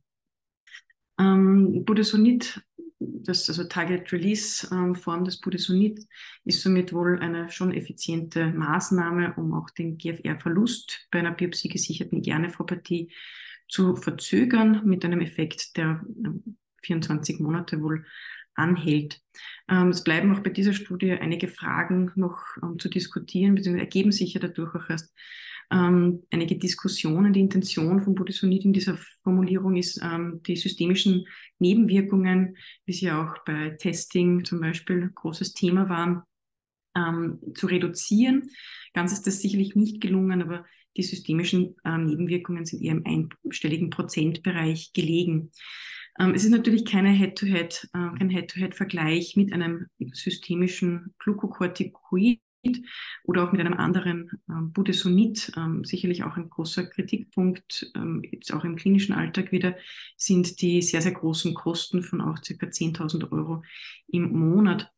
Ähm, Budesonid, das also Target Release ähm, Form des Budesonid, ist somit wohl eine schon effiziente Maßnahme, um auch den G F R-Verlust bei einer biopsiegesicherten Gärnephropathie zu verzögern, mit einem Effekt, der ähm, vierundzwanzig Monate wohl anhält. Ähm, es bleiben auch bei dieser Studie einige Fragen noch ähm, zu diskutieren, beziehungsweise ergeben sich ja dadurch auch erst ähm, einige Diskussionen. Die Intention von Budesonid in dieser Formulierung ist, ähm, die systemischen Nebenwirkungen, wie sie auch bei Testing zum Beispiel großes Thema waren, ähm, zu reduzieren. Ganz ist das sicherlich nicht gelungen, aber die systemischen äh, Nebenwirkungen sind eher im einstelligen Prozentbereich gelegen. Ähm, es ist natürlich keine Head-to-Head, äh, kein Head-to-Head-Vergleich mit einem systemischen Glucocorticoid oder auch mit einem anderen ähm, Budesonid. Ähm, sicherlich auch ein großer Kritikpunkt, ähm, jetzt auch im klinischen Alltag wieder, sind die sehr, sehr großen Kosten von auch ca. zehntausend Euro im Monat.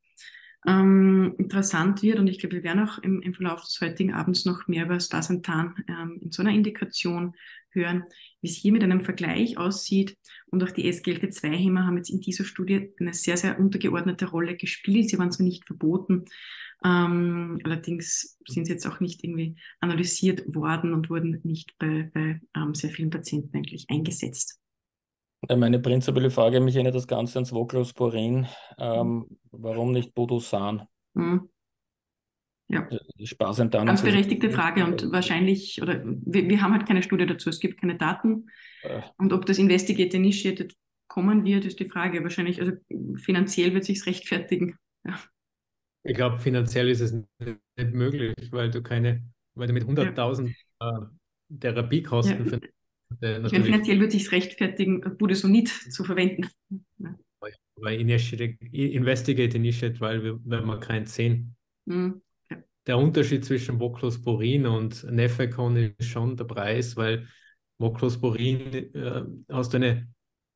Ähm, interessant wird, und ich glaube, wir werden auch im, im Verlauf des heutigen Abends noch mehr über Sparsentan ähm, in so einer Indikation hören, wie es hier mit einem Vergleich aussieht. Und auch die S G L T zwei Hämmer haben jetzt in dieser Studie eine sehr, sehr untergeordnete Rolle gespielt. Sie waren zwar nicht verboten, ähm, allerdings sind sie jetzt auch nicht irgendwie analysiert worden und wurden nicht bei, bei ähm, sehr vielen Patienten eigentlich eingesetzt. Meine prinzipielle Frage, mich erinnert das Ganze ans Voclosporin. Ähm, warum nicht Budosan? Mhm. Ja. Sparsentan Ganz berechtigte Frage und wahrscheinlich, oder wir, wir haben halt keine Studie dazu, es gibt keine Daten. Äh. Und ob das Investigated Initiated kommen wird, ist die Frage. Wahrscheinlich, also finanziell wird sich rechtfertigen. Ja. Ich glaube, finanziell ist es nicht möglich, weil du keine, weil du mit hunderttausend ja. äh, Therapiekosten ja. für Ich meine, finanziell wird sich rechtfertigen, Budesonid zu verwenden. Ja. Weil Investigate Initiative, weil wir, wenn wir keins sehen. Mhm. Ja. Der Unterschied zwischen Voclosporin und Nefecon ist schon der Preis, weil Voclosporin äh, hast du eine,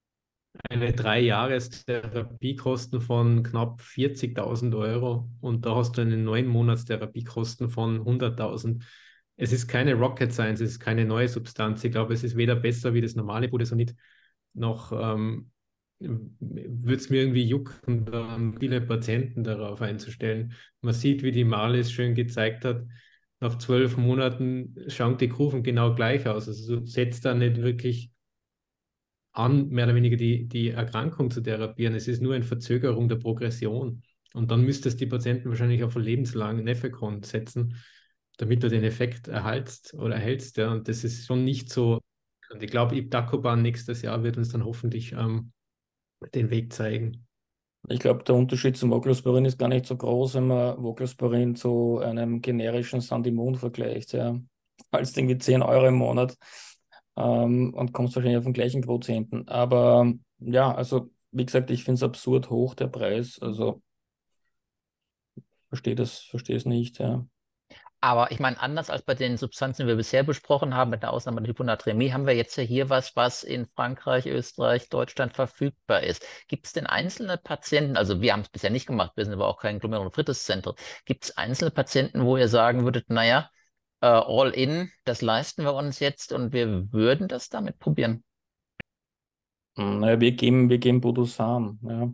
eine drei Jahres Therapiekosten von knapp vierzigtausend Euro und da hast du eine neun Monats Therapiekosten von hunderttausend. Es ist keine Rocket Science, es ist keine neue Substanz. Ich glaube, es ist weder besser wie das normale Budesonid, noch ähm, würde es mir irgendwie jucken, dann viele Patienten darauf einzustellen. Man sieht, wie die Marlies schön gezeigt hat, nach zwölf Monaten schauen die Kurven genau gleich aus. Also du setzt da nicht wirklich an, mehr oder weniger die, die Erkrankung zu therapieren. Es ist nur eine Verzögerung der Progression. Und dann müsstest du die Patienten wahrscheinlich auf ein lebenslangen Nefecon setzen, damit du den Effekt erhaltst oder erhältst. Ja. Und das ist schon nicht so. Und ich glaube, Iptacopan nächstes Jahr wird uns dann hoffentlich ähm, den Weg zeigen. Ich glaube, der Unterschied zum Voclosporin ist gar nicht so groß, wenn man Voclosporin zu einem generischen Sandimun vergleicht. Ja. Zahlst irgendwie zehn Euro im Monat ähm, und kommst wahrscheinlich auf den gleichen Quotienten. Aber ja, also wie gesagt, ich finde es absurd hoch, der Preis. Also verstehe das, verstehe es nicht. Ja. Aber ich meine, anders als bei den Substanzen, die wir bisher besprochen haben, mit der Ausnahme der Hyponatremie, haben wir jetzt ja hier was, was in Frankreich, Österreich, Deutschland verfügbar ist. Gibt es denn einzelne Patienten, also wir haben es bisher nicht gemacht, wir sind aber auch kein Glomerulonephritis-Zentrum, gibt es einzelne Patienten, wo ihr sagen würdet, naja, äh, all in, das leisten wir uns jetzt und wir würden das damit probieren? Naja, wir geben, wir geben Budosan, ja.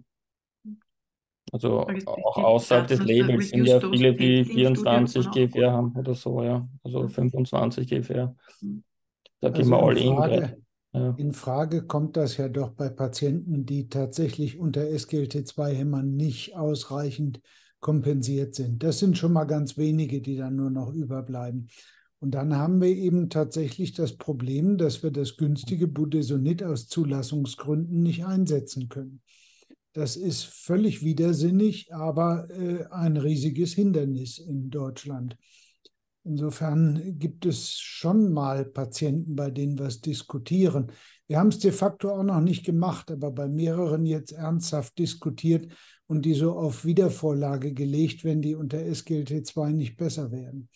Also Frage ist, auch die außerhalb des Daten aus der Labels sind ja Reduced Dose viele, die Testing Studie vierundzwanzig waren auch GFR gut. haben oder so, ja. Also Ja. fünfundzwanzig GFR. Da gehen Also wir in all in Frage, gerade. Ja. in Frage kommt das ja doch bei Patienten, die tatsächlich unter S G L T zwei Hämmern nicht ausreichend kompensiert sind. Das sind schon mal ganz wenige, die dann nur noch überbleiben. Und dann haben wir eben tatsächlich das Problem, dass wir das günstige Budesonid aus Zulassungsgründen nicht einsetzen können. Das ist völlig widersinnig, aber äh, ein riesiges Hindernis in Deutschland. Insofern gibt es schon mal Patienten, bei denen wir es diskutieren. Wir haben es de facto auch noch nicht gemacht, aber bei mehreren jetzt ernsthaft diskutiert und die so auf Wiedervorlage gelegt, wenn die unter S G L T zwei nicht besser werden.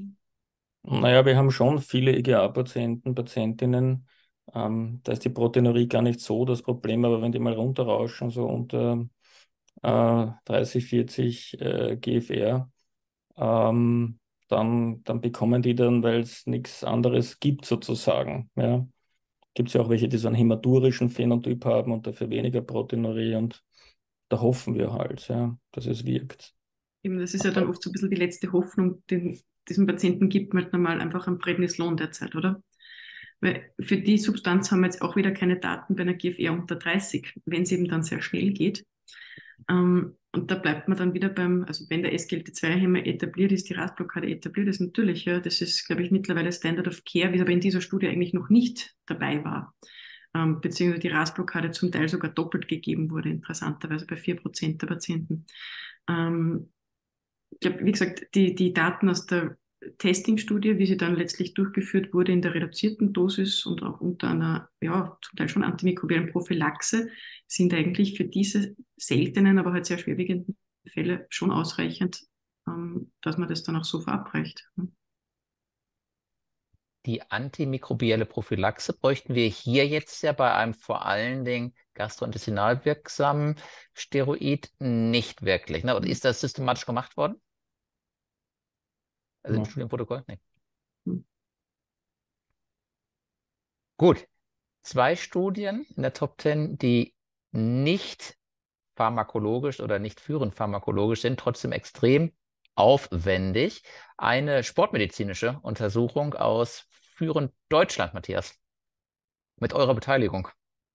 Naja, wir haben schon viele E G A-Patienten, Patientinnen. Ähm, da ist die Proteinurie gar nicht so das Problem, aber wenn die mal runterrauschen, so unter äh, dreißig, vierzig äh, GFR, ähm, dann, dann bekommen die dann, weil es nichts anderes gibt sozusagen. Ja. Gibt es ja auch welche, die so einen hämaturischen Phänotyp haben und dafür weniger Proteinurie und da hoffen wir halt, ja, dass es wirkt. Eben, das ist ja dann oft so ein bisschen die letzte Hoffnung, die diesen Patienten gibt man halt normal einfach ein Prednisolon derzeit, oder? Weil für die Substanz haben wir jetzt auch wieder keine Daten bei einer G F R unter dreißig, wenn es eben dann sehr schnell geht. Ähm, und da bleibt man dann wieder beim, also wenn der S G L T zwei Hämmer etabliert ist, die R A S-Blockade etabliert ist, natürlich, ja, das ist, glaube ich, mittlerweile Standard of Care, wie es aber in dieser Studie eigentlich noch nicht dabei war. Ähm, beziehungsweise die R A S-Blockade zum Teil sogar doppelt gegeben wurde, interessanterweise bei vier Prozent der Patienten. Ähm, ich glaube, wie gesagt, die, die Daten aus der Testing-Studie, wie sie dann letztlich durchgeführt wurde in der reduzierten Dosis und auch unter einer, ja, zum Teil schon antimikrobiellen Prophylaxe, sind eigentlich für diese seltenen, aber halt sehr schwerwiegenden Fälle schon ausreichend, ähm, dass man das dann auch so verabreicht. Die antimikrobielle Prophylaxe bräuchten wir hier jetzt ja bei einem vor allen Dingen gastrointestinal wirksamen Steroid nicht wirklich. Ne? Oder ist das systematisch gemacht worden? Also im Ja. Studienprotokoll? Nee. Hm. Gut. Zwei Studien in der Top zehn, die nicht pharmakologisch oder nicht führend pharmakologisch sind, trotzdem extrem aufwendig. Eine sportmedizinische Untersuchung aus führend Deutschland, Matthias, mit eurer Beteiligung.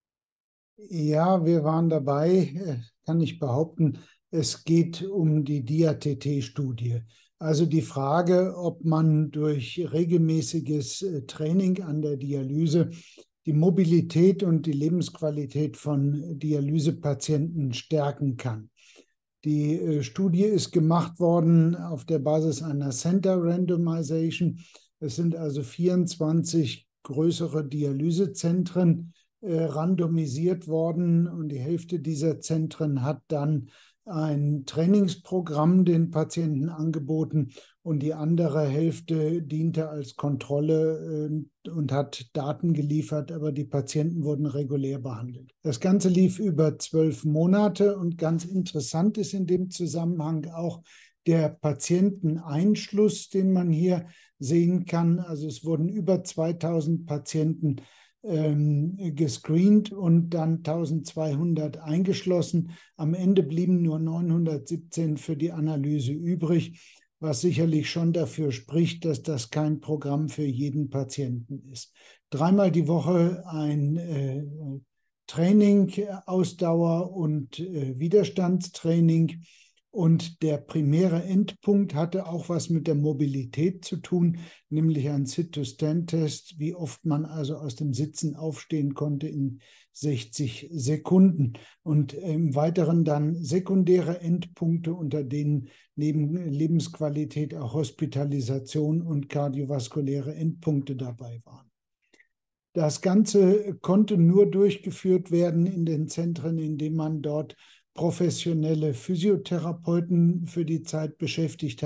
Ja, wir waren dabei, kann ich behaupten. Es geht um die D I A T T-Studie. Also die Frage, ob man durch regelmäßiges Training an der Dialyse die Mobilität und die Lebensqualität von Dialysepatienten stärken kann. Die Studie ist gemacht worden auf der Basis einer Center Randomization. Es sind also vierundzwanzig größere Dialysezentren äh, randomisiert worden und die Hälfte dieser Zentren hat dann ein Trainingsprogramm den Patienten angeboten und die andere Hälfte diente als Kontrolle äh, und hat Daten geliefert, aber die Patienten wurden regulär behandelt. Das Ganze lief über zwölf Monate und ganz interessant ist in dem Zusammenhang auch der Patienteneinschluss, den man hier sehen kann. Also es wurden über zweitausend Patienten ähm, gescreent und dann eintausendzweihundert eingeschlossen. Am Ende blieben nur neunhundertsiebzehn für die Analyse übrig, was sicherlich schon dafür spricht, dass das kein Programm für jeden Patienten ist. Dreimal die Woche ein äh, Training, Ausdauer und äh, Widerstandstraining. Und der primäre Endpunkt hatte auch was mit der Mobilität zu tun, nämlich ein Sit-to-Stand-Test, wie oft man also aus dem Sitzen aufstehen konnte in sechzig Sekunden. Und im Weiteren dann sekundäre Endpunkte, unter denen neben Lebensqualität auch Hospitalisation und kardiovaskuläre Endpunkte dabei waren. Das Ganze konnte nur durchgeführt werden in den Zentren, in denen man dort professionelle Physiotherapeuten für die Zeit beschäftigt hat,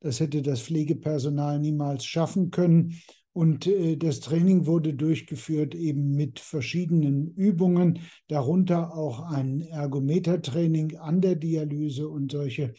Das hätte das Pflegepersonal niemals schaffen können. Und äh, das Training wurde durchgeführt eben mit verschiedenen Übungen, darunter auch ein Ergometertraining an der Dialyse und solche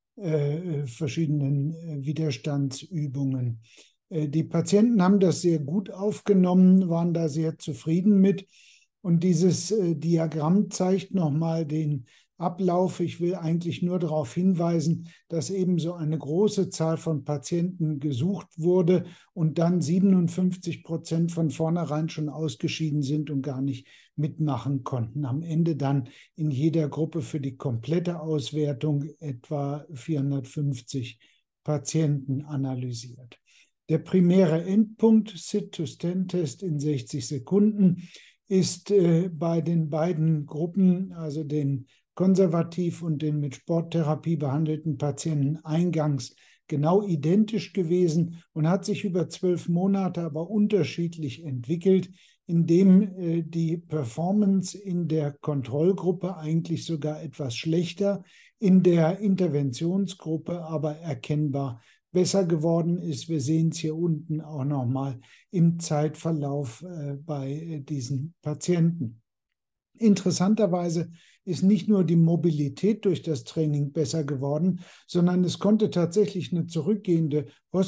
äh, verschiedenen äh, Widerstandsübungen. Äh, die Patienten haben das sehr gut aufgenommen, waren da sehr zufrieden mit. Und dieses äh, Diagramm zeigt nochmal den Ablauf. Ich will eigentlich nur darauf hinweisen, dass eben so eine große Zahl von Patienten gesucht wurde und dann siebenundfünfzig Prozent von vornherein schon ausgeschieden sind und gar nicht mitmachen konnten. Am Ende dann in jeder Gruppe für die komplette Auswertung etwa vierhundertfünfzig Patienten analysiert. Der primäre Endpunkt, Sit-to-Stand-Test in sechzig Sekunden, ist äh, bei den beiden Gruppen, also den konservativ und den mit Sporttherapie behandelten Patienten, eingangs genau identisch gewesen und hat sich über zwölf Monate aber unterschiedlich entwickelt, indem äh, die Performance in der Kontrollgruppe eigentlich sogar etwas schlechter, in der Interventionsgruppe aber erkennbar besser geworden ist. Wir sehen es hier unten auch nochmal im Zeitverlauf äh, bei äh, diesen Patienten. Interessanterweise ist nicht nur die Mobilität durch das Training besser geworden, sondern es konnte tatsächlich eine zurückgehende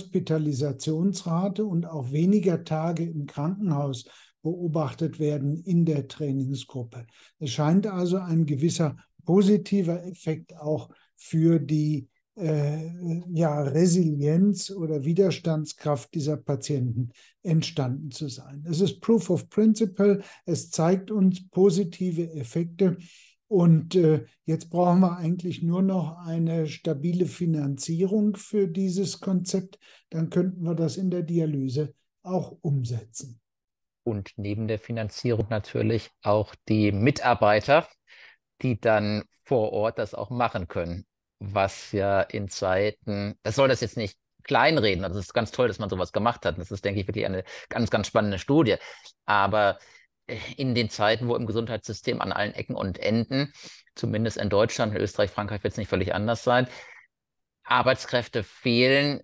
Hospitalisationsrate und auch weniger Tage im Krankenhaus beobachtet werden in der Trainingsgruppe. Es scheint also ein gewisser positiver Effekt auch für die äh, ja, Resilienz oder Widerstandskraft dieser Patienten entstanden zu sein. Es ist Proof of Principle, es zeigt uns positive Effekte. Und äh, jetzt brauchen wir eigentlich nur noch eine stabile Finanzierung für dieses Konzept. Dann könnten wir das in der Dialyse auch umsetzen. Und neben der Finanzierung natürlich auch die Mitarbeiter, die dann vor Ort das auch machen können. Was ja in Zeiten, das soll das jetzt nicht kleinreden, das ist ganz toll, dass man sowas gemacht hat. Das ist, denke ich, wirklich eine ganz, ganz spannende Studie. Aber in den Zeiten, wo im Gesundheitssystem an allen Ecken und Enden, zumindest in Deutschland, in Österreich, Frankreich wird es nicht völlig anders sein, Arbeitskräfte fehlen,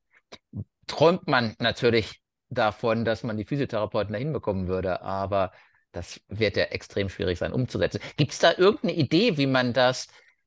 träumt man natürlich davon, dass man die Physiotherapeuten dahin bekommen würde, aber das wird ja extrem schwierig sein umzusetzen. Gibt es da irgendeine Idee, wie man das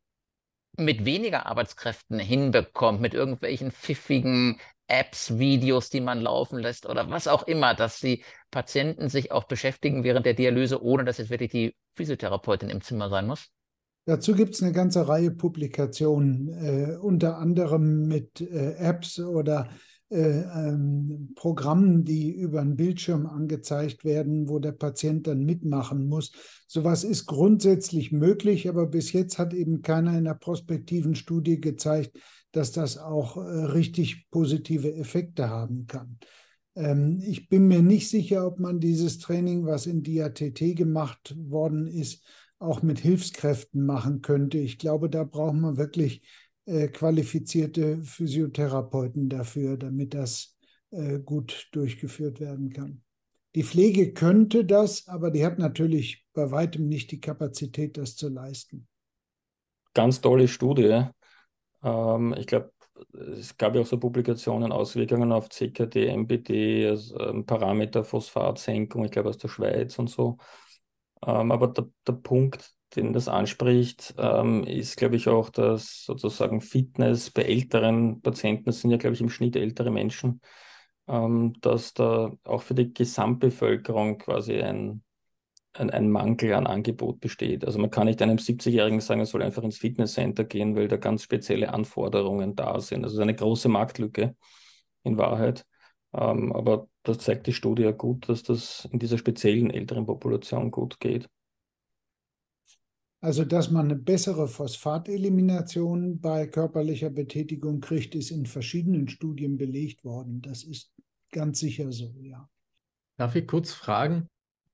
mit weniger Arbeitskräften hinbekommt, mit irgendwelchen pfiffigen Apps, Videos, die man laufen lässt oder was auch immer, dass die Patienten sich auch beschäftigen während der Dialyse, ohne dass jetzt wirklich die Physiotherapeutin im Zimmer sein muss? Dazu gibt es eine ganze Reihe Publikationen, äh, unter anderem mit äh, Apps oder äh, ähm, Programmen, die über einen Bildschirm angezeigt werden, wo der Patient dann mitmachen muss. Sowas ist grundsätzlich möglich, aber bis jetzt hat eben keiner in der prospektiven Studie gezeigt, dass das auch äh, richtig positive Effekte haben kann. Ähm, ich bin mir nicht sicher, ob man dieses Training, was in D I A T T gemacht worden ist, auch mit Hilfskräften machen könnte. Ich glaube, da braucht man wirklich äh, qualifizierte Physiotherapeuten dafür, damit das äh, gut durchgeführt werden kann. Die Pflege könnte das, aber die hat natürlich bei weitem nicht die Kapazität, das zu leisten. Ganz tolle Studie. Ähm, ich glaube, es gab ja auch so Publikationen, Auswirkungen auf C K D, M P D, also, ähm, Parameter Phosphatsenkung, ich glaube aus der Schweiz und so. Ähm, aber der, der Punkt, den das anspricht, ähm, ist, glaube ich, auch, dass sozusagen Fitness bei älteren Patienten, das sind ja, glaube ich, im Schnitt ältere Menschen, ähm, dass da auch für die Gesamtbevölkerung quasi ein, ein, ein Mangel an Angebot besteht. Also man kann nicht einem siebzigjährigen sagen, er soll einfach ins Fitnesscenter gehen, weil da ganz spezielle Anforderungen da sind. Also eine große Marktlücke in Wahrheit. Ähm, aber das zeigt die Studie ja gut, dass das in dieser speziellen älteren Population gut geht. Also, dass man eine bessere Phosphatelimination bei körperlicher Betätigung kriegt, ist in verschiedenen Studien belegt worden. Das ist ganz sicher so, ja. Darf ich kurz fragen,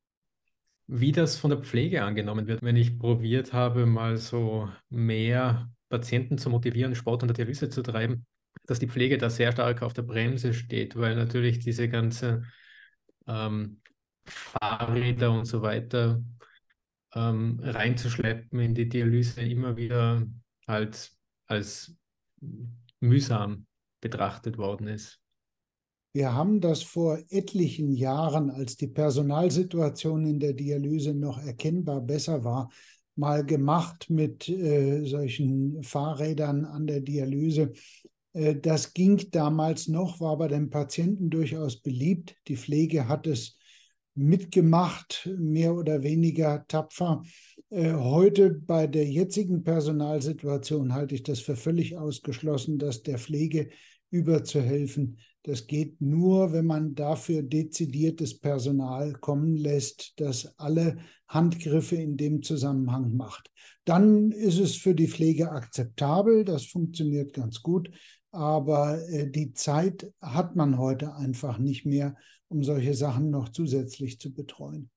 wie das von der Pflege angenommen wird, wenn ich probiert habe, mal so mehr Patienten zu motivieren, Sport unter Dialyse zu treiben, dass die Pflege da sehr stark auf der Bremse steht, weil natürlich diese ganze ähm, Fahrräder und so weiter ähm, reinzuschleppen in die Dialyse immer wieder halt als mühsam betrachtet worden ist. Wir haben das vor etlichen Jahren, als die Personalsituation in der Dialyse noch erkennbar besser war, mal gemacht mit äh, solchen Fahrrädern an der Dialyse. Äh, das ging damals noch, war bei den Patienten durchaus beliebt. Die Pflege hat es mitgemacht, mehr oder weniger tapfer. Äh, heute bei der jetzigen Personalsituation halte ich das für völlig ausgeschlossen, dass der Pflege überzuhelfen. Das geht nur, wenn man dafür dezidiertes Personal kommen lässt, das alle Handgriffe in dem Zusammenhang macht. Dann ist es für die Pflege akzeptabel, das funktioniert ganz gut, aber äh, die Zeit hat man heute einfach nicht mehr, um solche Sachen noch zusätzlich zu betreuen.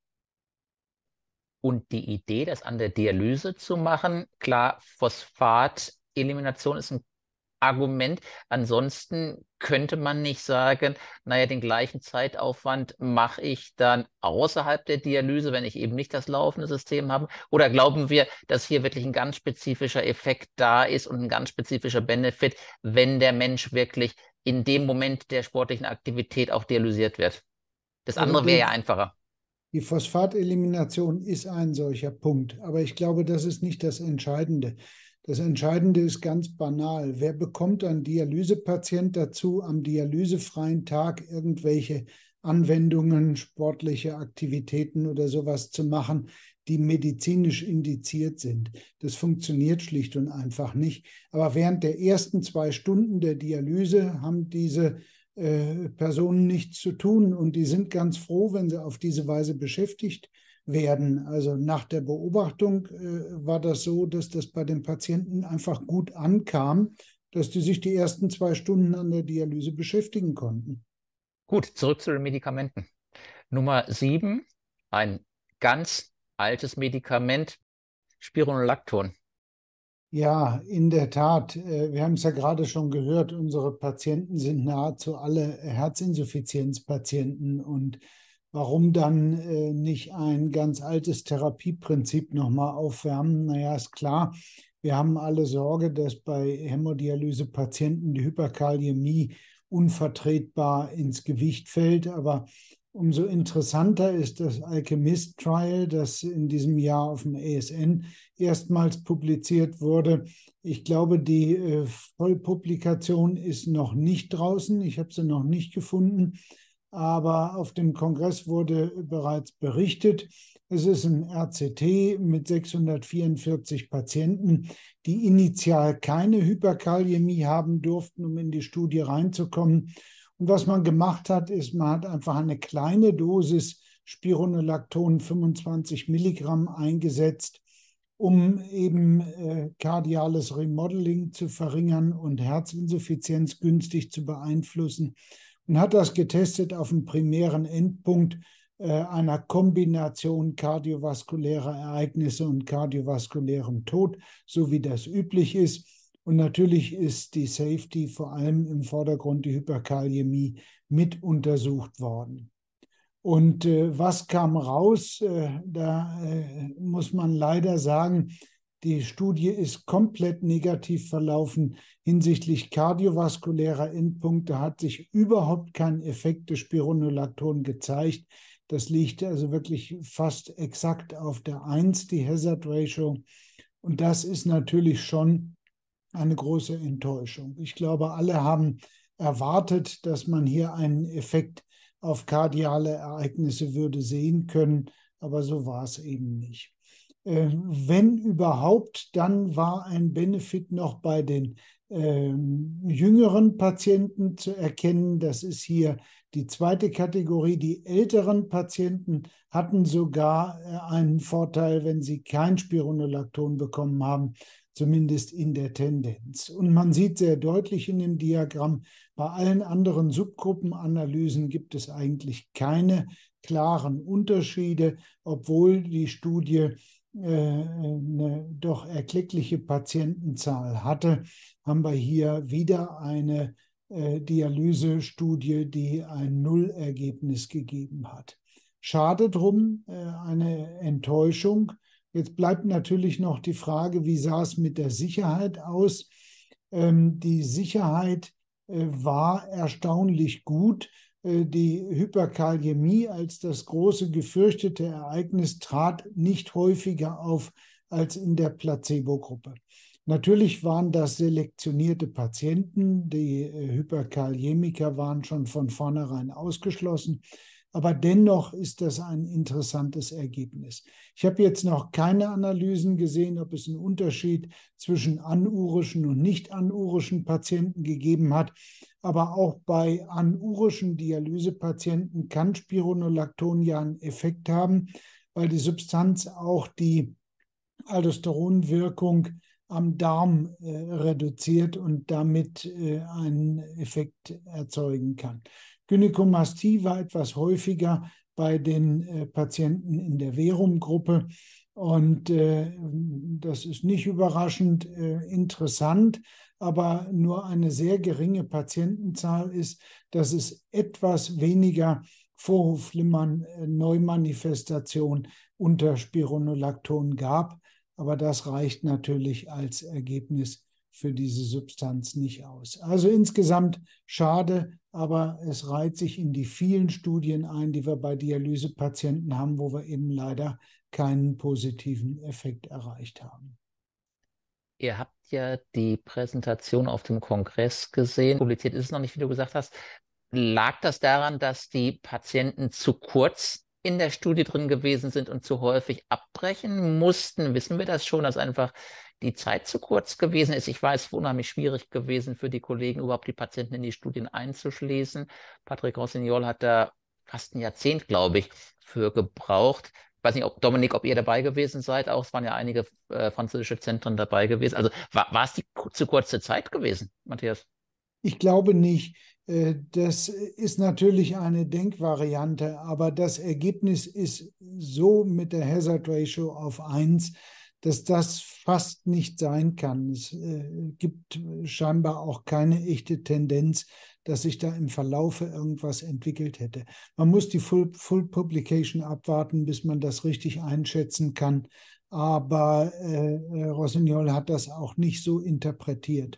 Und die Idee, das an der Dialyse zu machen, klar, Phosphatelimination ist ein Argument. Ansonsten könnte man nicht sagen, naja, den gleichen Zeitaufwand mache ich dann außerhalb der Dialyse, wenn ich eben nicht das laufende System habe? Oder glauben wir, dass hier wirklich ein ganz spezifischer Effekt da ist und ein ganz spezifischer Benefit, wenn der Mensch wirklich in dem Moment der sportlichen Aktivität auch dialysiert wird? Das andere wäre ja einfacher. Die Phosphatelimination ist ein solcher Punkt, aber ich glaube, das ist nicht das Entscheidende. Das Entscheidende ist ganz banal. Wer bekommt ein Dialysepatient dazu, am dialysefreien Tag irgendwelche Anwendungen, sportliche Aktivitäten oder sowas zu machen, die medizinisch indiziert sind? Das funktioniert schlicht und einfach nicht. Aber während der ersten zwei Stunden der Dialyse haben diese äh, Personen nichts zu tun und die sind ganz froh, wenn sie auf diese Weise beschäftigt werden. Also nach der Beobachtung äh, war das so, dass das bei den Patienten einfach gut ankam, dass die sich die ersten zwei Stunden an der Dialyse beschäftigen konnten. Gut, zurück zu den Medikamenten. Nummer sieben, ein ganz altes Medikament, Spironolacton. Ja, in der Tat. Wir haben es ja gerade schon gehört, unsere Patienten sind nahezu alle Herzinsuffizienzpatienten. Und warum dann äh, nicht ein ganz altes Therapieprinzip nochmal aufwärmen? Naja, ist klar, wir haben alle Sorge, dass bei Hämodialyse-Patienten die Hyperkaliämie unvertretbar ins Gewicht fällt. Aber umso interessanter ist das Alchemist-Trial, das in diesem Jahr auf dem A S N erstmals publiziert wurde. Ich glaube, die äh, Vollpublikation ist noch nicht draußen. Ich habe sie noch nicht gefunden. Aber auf dem Kongress wurde bereits berichtet, es ist ein R C T mit sechshundertvierundvierzig Patienten, die initial keine Hyperkaliämie haben durften, um in die Studie reinzukommen. Und was man gemacht hat, ist, man hat einfach eine kleine Dosis Spironolacton, fünfundzwanzig Milligramm, eingesetzt, um eben äh, kardiales Remodeling zu verringern und Herzinsuffizienz günstig zu beeinflussen. Und hat das getestet auf dem primären Endpunkt äh, einer Kombination kardiovaskulärer Ereignisse und kardiovaskulärem Tod, so wie das üblich ist. Und natürlich ist die Safety, vor allem im Vordergrund die Hyperkaliämie, mit untersucht worden. Und äh, was kam raus? Äh, da äh, muss man leider sagen, die Studie ist komplett negativ verlaufen hinsichtlich kardiovaskulärer Endpunkte, hat sich überhaupt kein Effekt des Spironolacton gezeigt. Das liegt also wirklich fast exakt auf der eins, die Hazard Ratio. Und das ist natürlich schon eine große Enttäuschung. Ich glaube, alle haben erwartet, dass man hier einen Effekt auf kardiale Ereignisse würde sehen können, aber so war es eben nicht. Äh, wenn überhaupt, dann war ein Benefit noch bei den äh, jüngeren Patienten zu erkennen. Das ist hier die zweite Kategorie. Die älteren Patienten hatten sogar äh, einen Vorteil, wenn sie kein Spironolacton bekommen haben, zumindest in der Tendenz. Und man sieht sehr deutlich in dem Diagramm, bei allen anderen Subgruppenanalysen gibt es eigentlich keine klaren Unterschiede, obwohl die Studie eine doch erkleckliche Patientenzahl hatte, haben wir hier wieder eine äh, Dialysestudie, die ein Nullergebnis gegeben hat. Schade drum, äh, eine Enttäuschung. Jetzt bleibt natürlich noch die Frage, wie sah es mit der Sicherheit aus? Ähm, die Sicherheit war erstaunlich gut. Die Hyperkaliämie als das große gefürchtete Ereignis trat nicht häufiger auf als in der Placebo-Gruppe. Natürlich waren das selektionierte Patienten, die Hyperkaliämiker waren schon von vornherein ausgeschlossen, aber dennoch ist das ein interessantes Ergebnis. Ich habe jetzt noch keine Analysen gesehen, ob es einen Unterschied zwischen anurischen und nicht anurischen Patienten gegeben hat, aber auch bei anurischen Dialysepatienten kann Spironolacton ja einen Effekt haben, weil die Substanz auch die Aldosteronwirkung am Darm äh, reduziert und damit äh, einen Effekt erzeugen kann. Gynäkomastie war etwas häufiger bei den äh, Patienten in der Verum-Gruppe und äh, das ist nicht überraschend äh, interessant, aber nur eine sehr geringe Patientenzahl ist, dass es etwas weniger Vorhofflimmern, äh, Neumanifestation unter Spironolacton gab. Aber das reicht natürlich als Ergebnis für diese Substanz nicht aus. Also insgesamt schade, aber es reiht sich in die vielen Studien ein, die wir bei Dialysepatienten haben, wo wir eben leider keinen positiven Effekt erreicht haben. Ihr habt ja die Präsentation auf dem Kongress gesehen. Publiziert ist es noch nicht, wie du gesagt hast. Lag das daran, dass die Patienten zu kurz in der Studie drin gewesen sind und zu häufig abbrechen mussten? Wissen wir das schon, dass einfach die Zeit zu kurz gewesen ist? Ich weiß, es ist unheimlich schwierig gewesen für die Kollegen, überhaupt die Patienten in die Studien einzuschließen. Patrick Rossignol hat da fast ein Jahrzehnt, glaube ich, für gebraucht. Ich weiß nicht, ob Dominik, ob ihr dabei gewesen seid. Auch es waren ja einige äh, französische Zentren dabei gewesen. Also war, war es die zu kurze Zeit gewesen, Matthias? Ich glaube nicht. Das ist natürlich eine Denkvariante, aber das Ergebnis ist so mit der Hazard Ratio auf eins, dass das fast nicht sein kann. Es gibt scheinbar auch keine echte Tendenz, dass sich da im Verlaufe irgendwas entwickelt hätte. Man muss die Full, Full Publication abwarten, bis man das richtig einschätzen kann. Aber äh, Rossignol hat das auch nicht so interpretiert.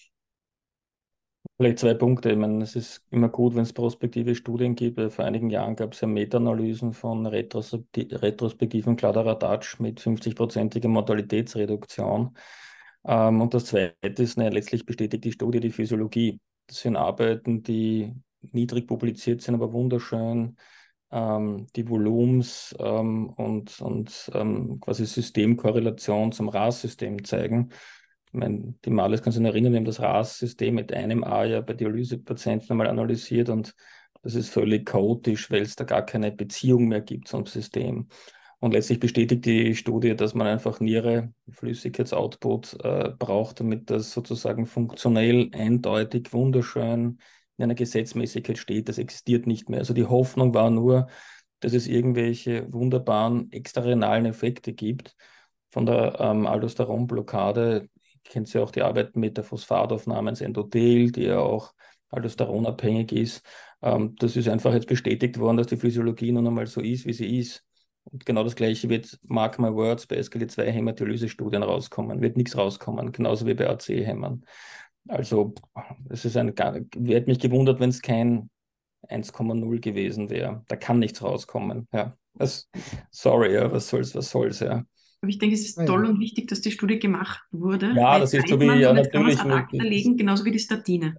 Vielleicht zwei Punkte. Ich meine, es ist immer gut, wenn es prospektive Studien gibt. Vor einigen Jahren gab es ja Meta-Analysen von retrospektiven Kladderadatsch mit fünfzig-prozentiger Mortalitätsreduktion. Ähm, und das Zweite ist, ne, letztlich bestätigt die Studie die Physiologie. Das sind Arbeiten, die niedrig publiziert sind, aber wunderschön. Ähm, die Volumens ähm, und, und ähm, quasi Systemkorrelation zum R A S-System zeigen. Ich meine, die Males kann sich erinnern, wir haben das R A S-System mit einem A ja bei Dialysepatienten einmal analysiert und das ist völlig chaotisch, weil es da gar keine Beziehung mehr gibt zum System. Und letztlich bestätigt die Studie, dass man einfach Niere, Flüssigkeitsoutput äh, braucht, damit das sozusagen funktionell, eindeutig, wunderschön in einer Gesetzmäßigkeit steht. Das existiert nicht mehr. Also die Hoffnung war nur, dass es irgendwelche wunderbaren extrarenalen Effekte gibt von der ähm, Aldosteronblockade. Kennt ja auch die Arbeit mit der Phosphataufnahme ins Endothel, die ja auch aldosteronabhängig ist. Ähm, das ist einfach jetzt bestätigt worden, dass die Physiologie nun einmal so ist, wie sie ist. Und genau das Gleiche wird, mark my words, bei S G L zwei Hämatolysestudien rauskommen. Wird nichts rauskommen, genauso wie bei A C-Hämmern. Also, es ist ein, ich hätte mich gewundert, wenn es kein eins Komma null gewesen wäre. Da kann nichts rauskommen. Ja. Das, sorry, ja, was soll's, was soll's, ja. Aber ich denke, es ist toll und wichtig, dass die Studie gemacht wurde. Ja, das ist so wie, ja, natürlich. Kann man es ad acta legen, genauso wie die Statine.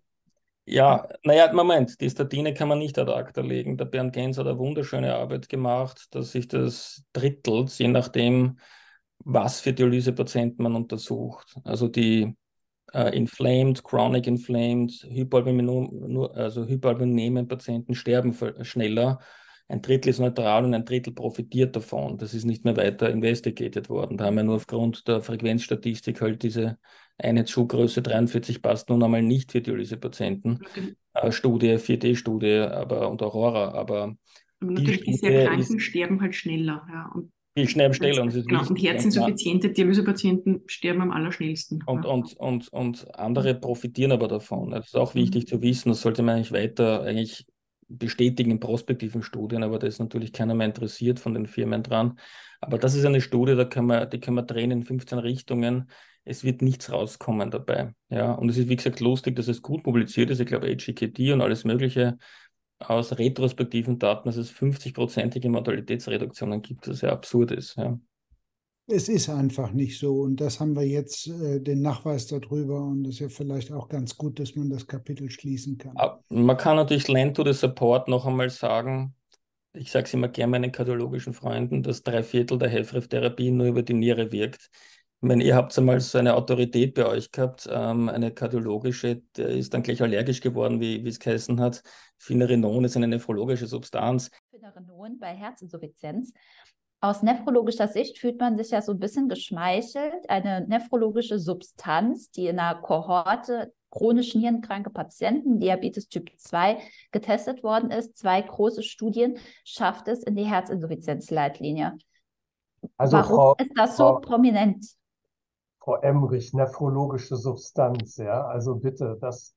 Ja, naja, Moment, die Statine kann man nicht ad acta legen. Der Bernd Gens hat eine wunderschöne Arbeit gemacht, dass sich das drittelt, je nachdem, was für Dialysepatienten man untersucht. Also die äh, inflamed, chronic inflamed, Hypoalbumin, also hypoalbuminämen Patienten sterben schneller. Ein Drittel ist neutral und ein Drittel profitiert davon. Das ist nicht mehr weiter investigated worden. Da haben wir nur aufgrund der Frequenzstatistik halt diese Einheitsschuhgröße dreiundvierzig passt nun einmal nicht für Dialysepatienten. Okay. Äh, Studie, vier D-Studie aber, und Aurora. Aber, aber natürlich die sehr Kranken ist, sterben halt schneller. Ja, und die sterben schneller. Und, genau, und herzinsuffiziente Dialysepatienten sterben am allerschnellsten. Und, ja. und, und, und andere profitieren aber davon. Das ist auch wichtig mhm. zu wissen. Das sollte man eigentlich weiter eigentlich bestätigen in prospektiven Studien, aber da ist natürlich keiner mehr interessiert von den Firmen dran. Aber das ist eine Studie, da kann man, die können wir drehen in fünfzehn Richtungen. es wird nichts rauskommen dabei. Ja, und es ist, wie gesagt, lustig, dass es gut publiziert ist. Ich glaube, H G K D und alles Mögliche aus retrospektiven Daten, dass es fünfzig-prozentige Mortalitätsreduktionen gibt, das ja absurd ist. Ja. Es ist einfach nicht so. Und das haben wir jetzt äh, den Nachweis darüber. Und das ist ja vielleicht auch ganz gut, dass man das Kapitel schließen kann. Man kann natürlich Land to the Support noch einmal sagen. Ich sage es immer gerne meinen kardiologischen Freunden, dass drei Viertel der H E F R E V-Therapie nur über die Niere wirkt. Ich meine, ihr habt einmal so eine Autorität bei euch gehabt, ähm, eine kardiologische, der ist dann gleich allergisch geworden, wie, wie es geheißen hat. Finerenon ist eine nephrologische Substanz. Finerenon bei Herzinsuffizienz. Aus nephrologischer Sicht fühlt man sich ja so ein bisschen geschmeichelt. Eine nephrologische Substanz, die in einer Kohorte chronisch nierenkranke Patienten, Diabetes Typ zwei, getestet worden ist. Zwei große Studien schafft es in die Herzinsuffizienzleitlinie. Also Warum Frau, ist das so Frau, prominent? Frau Emrich, nephrologische Substanz, ja, also bitte, das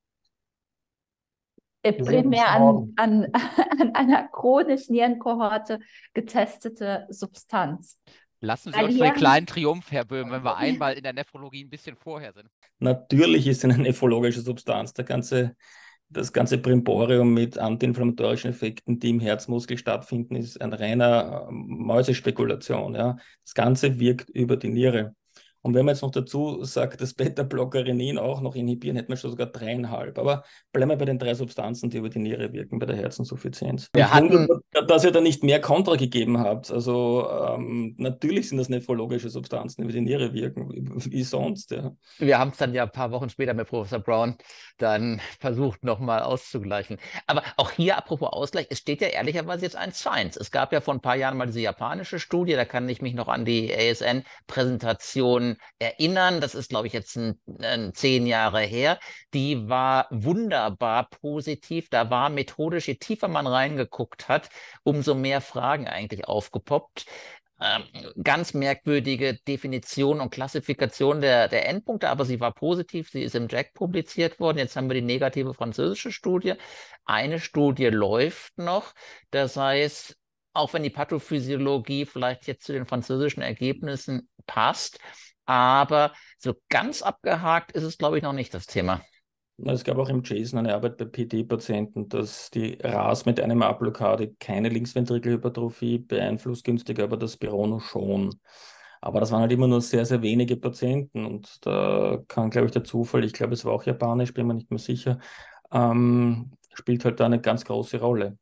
wir sind nicht Primär an, morgen. an, an einer chronisch Nierenkohorte getestete Substanz. Lassen Sie Weil uns hier einen haben- kleinen Triumph, Herr Böhm, wenn wir einmal in der Nephrologie ein bisschen vorher sind. Natürlich ist es eine nephrologische Substanz. Der ganze, das ganze Brimborium mit antiinflammatorischen Effekten, die im Herzmuskel stattfinden, ist ein reiner äh, Mäusespekulation. Ja. Das Ganze wirkt über die Niere. Und wenn man jetzt noch dazu sagt, dass Beta-Blockerenin auch noch inhibieren, hätten wir schon sogar dreieinhalb. Aber bleiben wir bei den drei Substanzen, die über die Niere wirken, bei der Herzinsuffizienz. Wir Ich wundere, hatten- dass ihr da nicht mehr Kontra gegeben habt. Also ähm, natürlich sind das nephrologische Substanzen, die über die Niere wirken, wie, wie sonst. Ja. Wir haben es dann ja ein paar Wochen später mit Professor Brown dann versucht, nochmal auszugleichen. Aber auch hier, apropos Ausgleich, es steht ja ehrlicherweise jetzt ein Science. Es gab ja vor ein paar Jahren mal diese japanische Studie, da kann ich mich noch an die A S N-Präsentation erinnern. Das ist, glaube ich, jetzt ein, ein zehn Jahre her. Die war wunderbar positiv. Da war methodisch, je tiefer man reingeguckt hat, umso mehr Fragen eigentlich aufgepoppt. Ähm, ganz merkwürdige Definition und Klassifikation der, der Endpunkte, aber sie war positiv, sie ist im J A C publiziert worden. Jetzt haben wir die negative französische Studie. Eine Studie läuft noch, das heißt, auch wenn die Pathophysiologie vielleicht jetzt zu den französischen Ergebnissen passt, aber so ganz abgehakt ist es, glaube ich, noch nicht das Thema. Es gab auch im JASON eine Arbeit bei P D-Patienten, dass die R A S mit einem A-Blockade keine Linksventrikelhypertrophie beeinflusst, günstiger aber das Spirono schon. Aber das waren halt immer nur sehr, sehr wenige Patienten und da kann, glaube ich, der Zufall, ich glaube, es war auch japanisch, bin mir nicht mehr sicher, ähm, spielt halt da eine ganz große Rolle.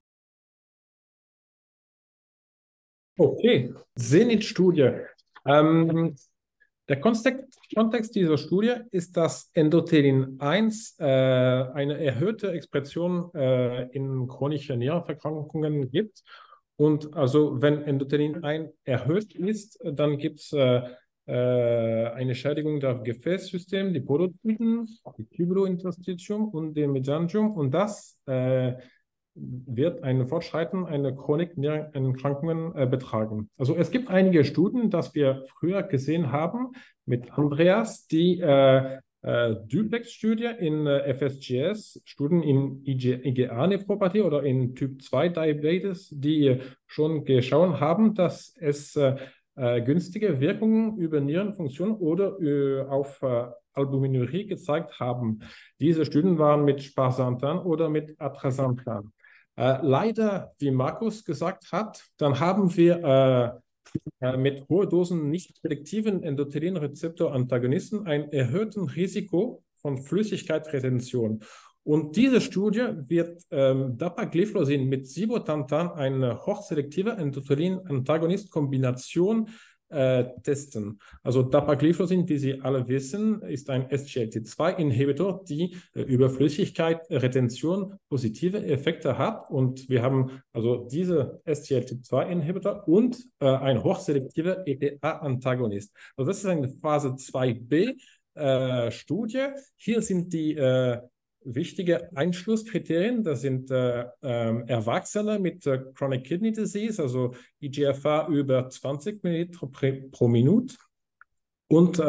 Okay, Zenit-Studie. Ähm, der Kontext, Kontext dieser Studie ist, dass Endothelin eins äh, eine erhöhte Expression äh, in chronischen Nierenverkrankungen gibt. Und also wenn Endothelin eins erhöht ist, dann gibt es äh, äh, eine Schädigung des Gefäßsystems, die Podozyten, die Tubulointerstitium und dem Mesangium. Und das äh, wird ein Fortschreiten einer Chronik-Nierenerkrankungen äh, betragen. Also es gibt einige Studien, das wir früher gesehen haben mit Andreas, die äh, äh, Duplex-Studie in äh, F S G S, Studien in I G A-Nephropathie oder in Typ zwei Diabetes, die schon geschaut haben, dass es äh, äh, günstige Wirkungen über Nierenfunktion oder äh, auf äh, Albuminurie gezeigt haben. Diese Studien waren mit Sparsentan oder mit Atrasentan. Äh, leider, wie Markus gesagt hat, dann haben wir äh, äh, mit hohen Dosen nicht selektiven Endothelin-Rezeptor-Antagonisten ein erhöhtes Risiko von Flüssigkeitsretention. Und diese Studie wird ähm, Dapagliflozin mit Sibotantan, eine hochselektive Endothelin-Antagonist-Kombination, Äh, testen. Also Dapagliflozin, wie Sie alle wissen, ist ein S G L T zwei Inhibitor, die äh, über Flüssigkeit-Retention positive Effekte hat. Und wir haben also diese S G L T zwei Inhibitor und äh, ein hochselektiver E T A-Antagonist. Also das ist eine Phase zwei b äh, Studie. Hier sind die äh, wichtige Einschlusskriterien, das sind äh, äh, Erwachsene mit äh, Chronic Kidney Disease, also I G F R über zwanzig Milliliter pro Minute und äh,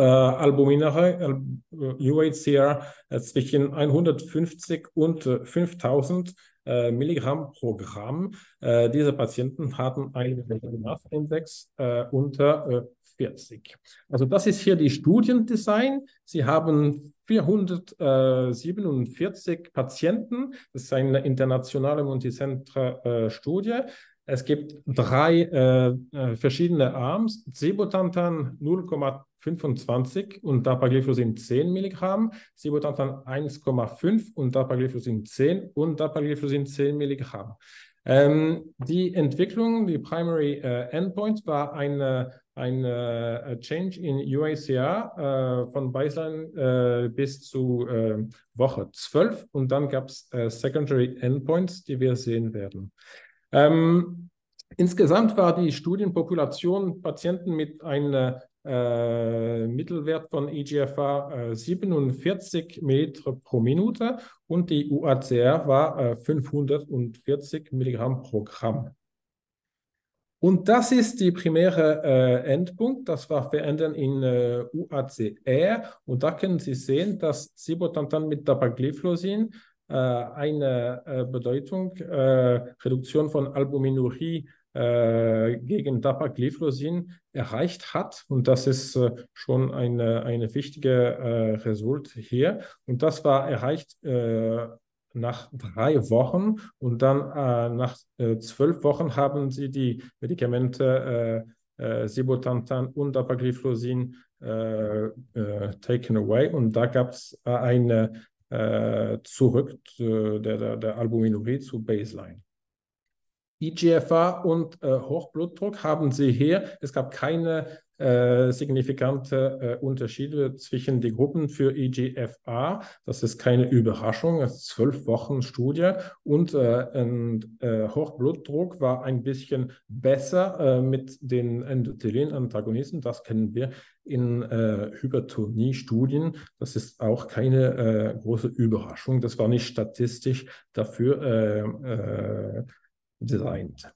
Albuminare, äh, U H C R äh, zwischen hundertfünfzig und äh, fünftausend äh, Milligramm pro Gramm. Äh, diese Patienten hatten einen Massindex äh, unter äh, vierzig. Also das ist hier die Studiendesign. Sie haben vierhundertsiebenundvierzig Patienten. Das ist eine internationale Multicentre-Studie. Es gibt drei äh, verschiedene Arms. Zibotantan null Komma fünfundzwanzig und Dapagliflozin zehn Milligramm, Zibotantan eins Komma fünf und Dapagliflozin zehn und Dapagliflozin zehn Milligramm. Ähm, die Entwicklung, die Primary äh, Endpoint war eine, eine Change in U A C R äh, von Baseline äh, bis zu äh, Woche zwölf und dann gab es äh, Secondary Endpoints, die wir sehen werden. Ähm, insgesamt war die Studienpopulation Patienten mit einem äh, Mittelwert von E G F R äh, siebenundvierzig Milliliter pro Minute und die U A C R war äh, fünfhundertvierzig Milligramm pro Gramm. Und das ist die primäre äh, Endpunkt, das war Verändern in äh, U A C R und da können Sie sehen, dass Zibotantan mit Dapagliflozin eine äh, Bedeutung, äh, Reduktion von Albuminurie äh, gegen Dapagliflozin erreicht hat. Und das ist äh, schon eine, eine wichtige äh, Result hier. Und das war erreicht äh, nach drei Wochen. Und dann äh, nach äh, zwölf Wochen haben sie die Medikamente äh, äh, Zibotantan und Dapagliflozin äh, äh, taken away. Und da gab es äh, eine Äh, zurück äh, der, der, der Albuminurie zu Baseline. E G F R und äh, Hochblutdruck haben Sie hier. Es gab keine äh, signifikante äh, Unterschiede zwischen den Gruppen für E G F R. Das ist keine Überraschung. Es ist zwölf Wochen Studie und äh, ein, äh, Hochblutdruck war ein bisschen besser äh, mit den Endothelin-Antagonisten. Das kennen wir in äh, Hypertonie-Studien. Das ist auch keine äh, große Überraschung. Das war nicht statistisch dafür äh, äh, designt.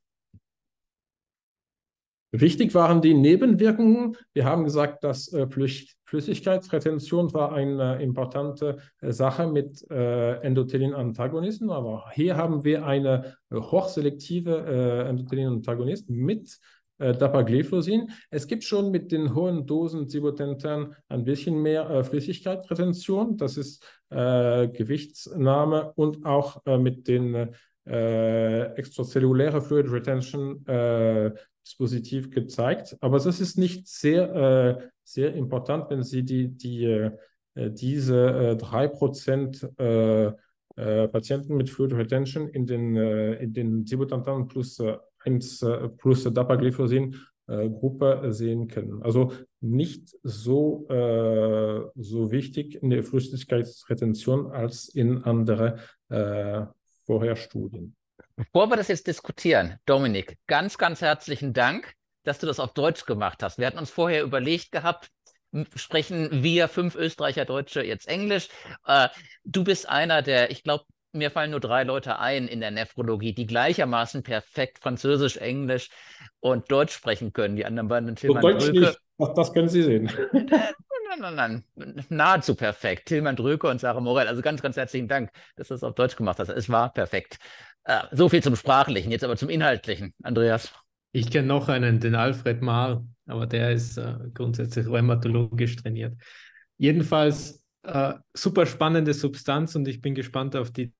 Wichtig waren die Nebenwirkungen. Wir haben gesagt, dass äh, Flüssigkeitsretention war eine importante äh, Sache mit äh, Endothelin-Antagonisten, aber hier haben wir eine äh, hochselektive äh, Endothelin-Antagonist mit äh, Dapagliflozin. Es gibt schon mit den hohen Dosen Zibotantan ein bisschen mehr äh, Flüssigkeitsretention. Das ist äh, Gewichtsnahme und auch äh, mit den äh, Äh, extrazelluläre Fluid Retention äh, Dispositiv gezeigt. Aber das ist nicht sehr, äh, sehr important, wenn Sie die, die, äh, diese äh, drei Prozent äh, äh, Patienten mit Fluid Retention in den, äh, in den Zibotantan plus äh, eins äh, plus Dapagliflozin äh, Gruppe sehen können. Also nicht so, äh, so wichtig in der Flüssigkeitsretention als in andere äh, vorher Studien. Bevor wir das jetzt diskutieren, Dominik, ganz, ganz herzlichen Dank, dass du das auf Deutsch gemacht hast. Wir hatten uns vorher überlegt gehabt, sprechen wir fünf Österreicher Deutsche jetzt Englisch. Äh, du bist einer der, ich glaube, mir fallen nur drei Leute ein in der Nephrologie, die gleichermaßen perfekt Französisch, Englisch und Deutsch sprechen können. Die anderen beiden, Tilman Deutsch Dröke. nicht, das, das können Sie sehen. Nein, nein, nein, nahezu perfekt. Tilman Dröke und Sarah Morell. Also ganz, ganz herzlichen Dank, dass du es auf Deutsch gemacht hast. Es war perfekt. Äh, so viel zum Sprachlichen, jetzt aber zum Inhaltlichen. Andreas. Ich kenne noch einen, den Alfred Maar, aber der ist äh, grundsätzlich rheumatologisch trainiert. Jedenfalls äh, super spannende Substanz und ich bin gespannt auf die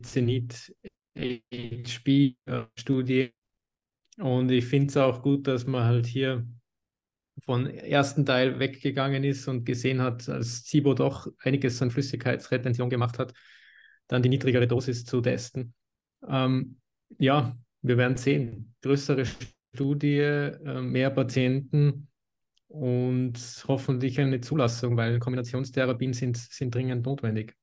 Zenit-H B-Studie. Und ich finde es auch gut, dass man halt hier von ersten Teil weggegangen ist und gesehen hat, als Zibo doch einiges an Flüssigkeitsretention gemacht hat, dann die niedrigere Dosis zu testen. Ähm, ja, wir werden sehen. Größere Studie, äh, mehr Patienten und hoffentlich eine Zulassung, weil Kombinationstherapien sind, sind dringend notwendig.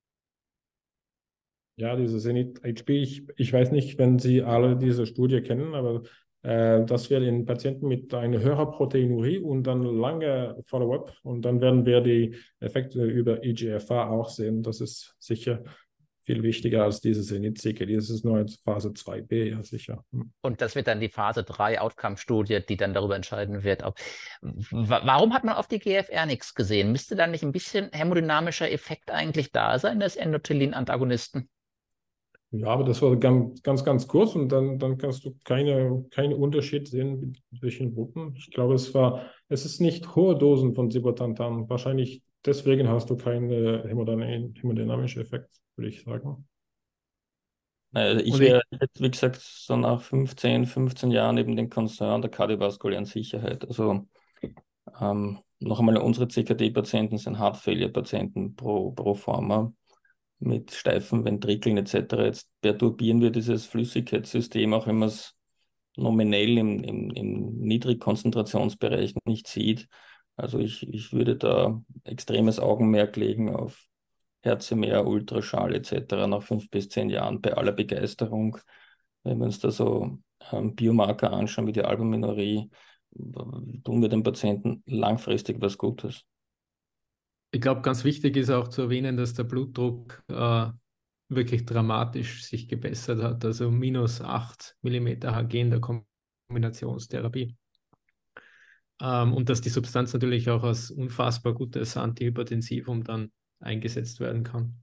Ja, diese Zenit-H B, ich, ich weiß nicht, wenn Sie alle diese Studie kennen, aber äh, das wäre den Patienten mit einer höheren Proteinurie und dann lange Follow-up und dann werden wir die Effekte über E G F R auch sehen. Das ist sicher viel wichtiger als diese Zenit-C K D. Das ist nur Phase zwei b, ja sicher. Und das wird dann die Phase drei Outcome-Studie, die dann darüber entscheiden wird. Ob, warum hat man auf die G F R nichts gesehen? Müsste da nicht ein bisschen hämodynamischer Effekt eigentlich da sein, des Endothelin-Antagonisten? Ja, aber das war ganz, ganz, ganz kurz und dann, dann kannst du keine, keinen Unterschied sehen zwischen Gruppen. Ich glaube, es war, es ist nicht hohe Dosen von Zibotantan. Wahrscheinlich deswegen hast du keinen hämodynamischen Effekt, würde ich sagen. Also ich Und ich, wäre jetzt, wie gesagt, so nach fünfzehn, fünfzehn Jahren eben den Concern der kardiovaskulären Sicherheit. Also ähm, noch einmal, unsere C K D-Patienten sind Heart Failure-Patienten pro, pro forma mit steifen Ventrikeln et cetera. Jetzt perturbieren wir dieses Flüssigkeitssystem, auch wenn man es nominell im, im, im Niedrigkonzentrationsbereich nicht sieht. Also ich, ich würde da extremes Augenmerk legen auf Hertzimer, Ultraschall et cetera nach fünf bis zehn Jahren bei aller Begeisterung. Wenn wir uns da so ähm, Biomarker anschauen wie die Albuminurie, tun wir den Patienten langfristig was Gutes. ich glaube, ganz wichtig ist auch zu erwähnen, dass der Blutdruck äh, wirklich dramatisch sich gebessert hat, also minus acht Millimeter Hg in der Kombinationstherapie. Ähm, und dass die Substanz natürlich auch als unfassbar gutes Antihypertensivum dann eingesetzt werden kann.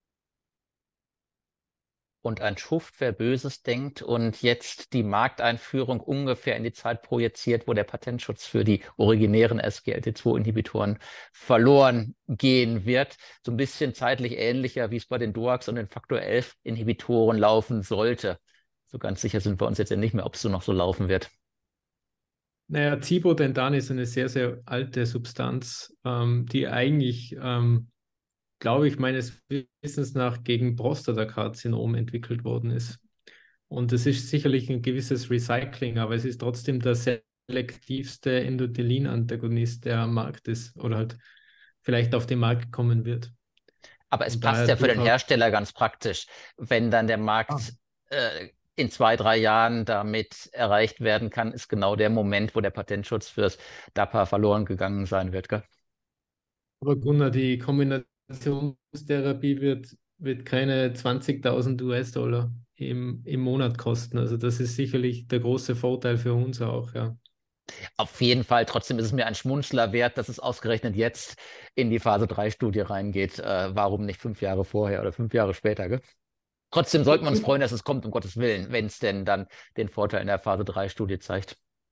Und ein Schuft, wer Böses denkt und jetzt die Markteinführung ungefähr in die Zeit projiziert, wo der Patentschutz für die originären S G L T zwei Inhibitoren verloren gehen wird. So ein bisschen zeitlich ähnlicher, wie es bei den D O A Cs und den Faktor elf Inhibitoren laufen sollte. So ganz sicher sind wir uns jetzt ja nicht mehr, ob es so noch so laufen wird. Naja, Zibotentan ist eine sehr, sehr alte Substanz, ähm, die eigentlich, ähm, glaube ich, meines Wissens nach gegen Prostatakarzinom entwickelt worden ist. Und es ist sicherlich ein gewisses Recycling, aber es ist trotzdem der selektivste Endothelin-Antagonist, der am Markt ist oder halt vielleicht auf den Markt kommen wird. Aber es Und passt daher ja für den durchaus- Hersteller ganz praktisch, wenn dann der Markt äh, in zwei, drei Jahren damit erreicht werden kann, ist genau der Moment, wo der Patentschutz fürs D A P A verloren gegangen sein wird. Gell? Aber Gunnar, die Kombinationstherapie wird, wird keine zwanzigtausend U S-Dollar im, im Monat kosten. Also das ist sicherlich der große Vorteil für uns auch, ja. Auf jeden Fall, trotzdem ist es mir ein Schmunzler wert, dass es ausgerechnet jetzt in die Phase drei Studie reingeht. Äh, warum nicht fünf Jahre vorher oder fünf Jahre später? Gell? Trotzdem sollten wir uns freuen, dass es kommt, um Gottes Willen, wenn es denn dann den Vorteil in der Phase drei Studie zeigt.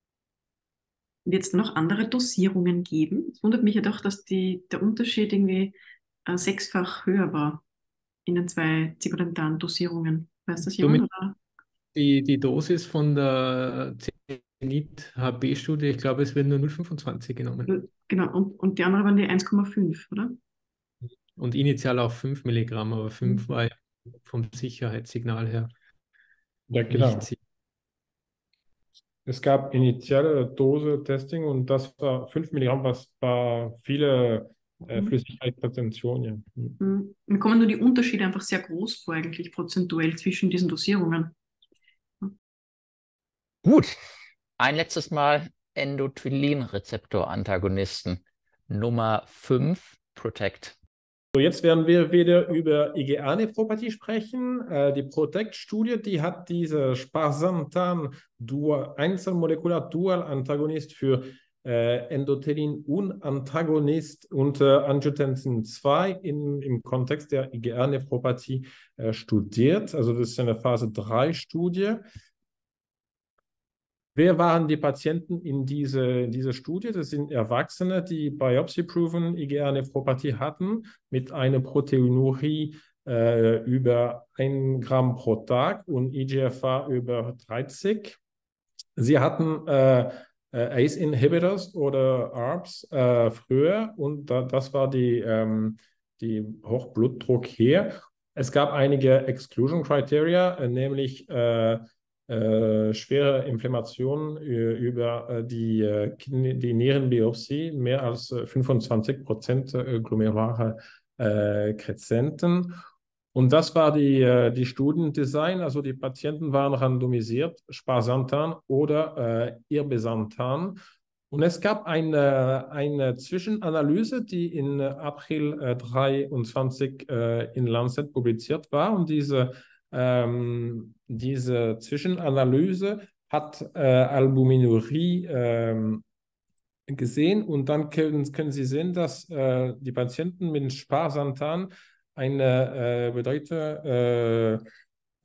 Wird es noch andere Dosierungen geben? Es wundert mich ja doch, dass die, der Unterschied irgendwie äh, sechsfach höher war in den zwei Zibotentan-Dosierungen. Weiß das jemand? Oder? Die, die Dosis von der Zenit-H B-Studie, ich glaube, es wird nur null Komma fünfundzwanzig genommen. Genau, und, und die andere waren die eins Komma fünf, oder? Und initial auch fünf Milligramm, aber fünf Mhm. war ja vom Sicherheitssignal her Ja, genau. nicht sicher. Es gab initiale Dose-Testing und das war fünf Milligramm, was bei viele äh, Mhm. Flüssigkeitsretention. Ja. Mhm. Mhm. Mir kommen nur die Unterschiede einfach sehr groß vor, eigentlich prozentuell zwischen diesen Dosierungen. Gut, ein letztes Mal Endothelin-Rezeptor-Antagonisten. Nummer fünf, Protect. So, jetzt werden wir wieder über I G A-Nephropathie sprechen. Äh, die Protect-Studie, die hat diese Sparsentan-Einzelmolekular-Dual-Antagonist für äh, Endothelin-Unantagonist und äh, Angiotensin zwei in, im Kontext der I G A-Nephropathie äh, studiert. Also das ist eine Phase drei Studie. Wer waren die Patienten in diese, diese Studie? Das sind Erwachsene, die Biopsy-proven I G A-Nephropathie hatten, mit einer Proteinurie äh, über ein Gramm pro Tag und I G F R über dreißig. Sie hatten äh, A C E-Inhibitors oder A R Bs äh, früher und da, das war die, ähm, die Hochblutdruck hier. Es gab einige Exclusion-Criteria, äh, nämlich äh, Äh, schwere Inflammationen über äh, die, äh, die Nierenbiopsie, mehr als äh, fünfundzwanzig Prozent äh, glomerulare äh, Krezenten. Und das war die, äh, die Studiendesign, also die Patienten waren randomisiert, Sparsentan oder äh, Irbesartan. Und es gab eine, eine Zwischenanalyse, die in April äh, dreiundzwanzig äh, in Lancet publiziert war. Und diese Ähm, diese Zwischenanalyse hat äh, Albuminurie ähm, gesehen und dann können, können Sie sehen, dass äh, die Patienten mit Sparsentan eine äh, bedeutende äh,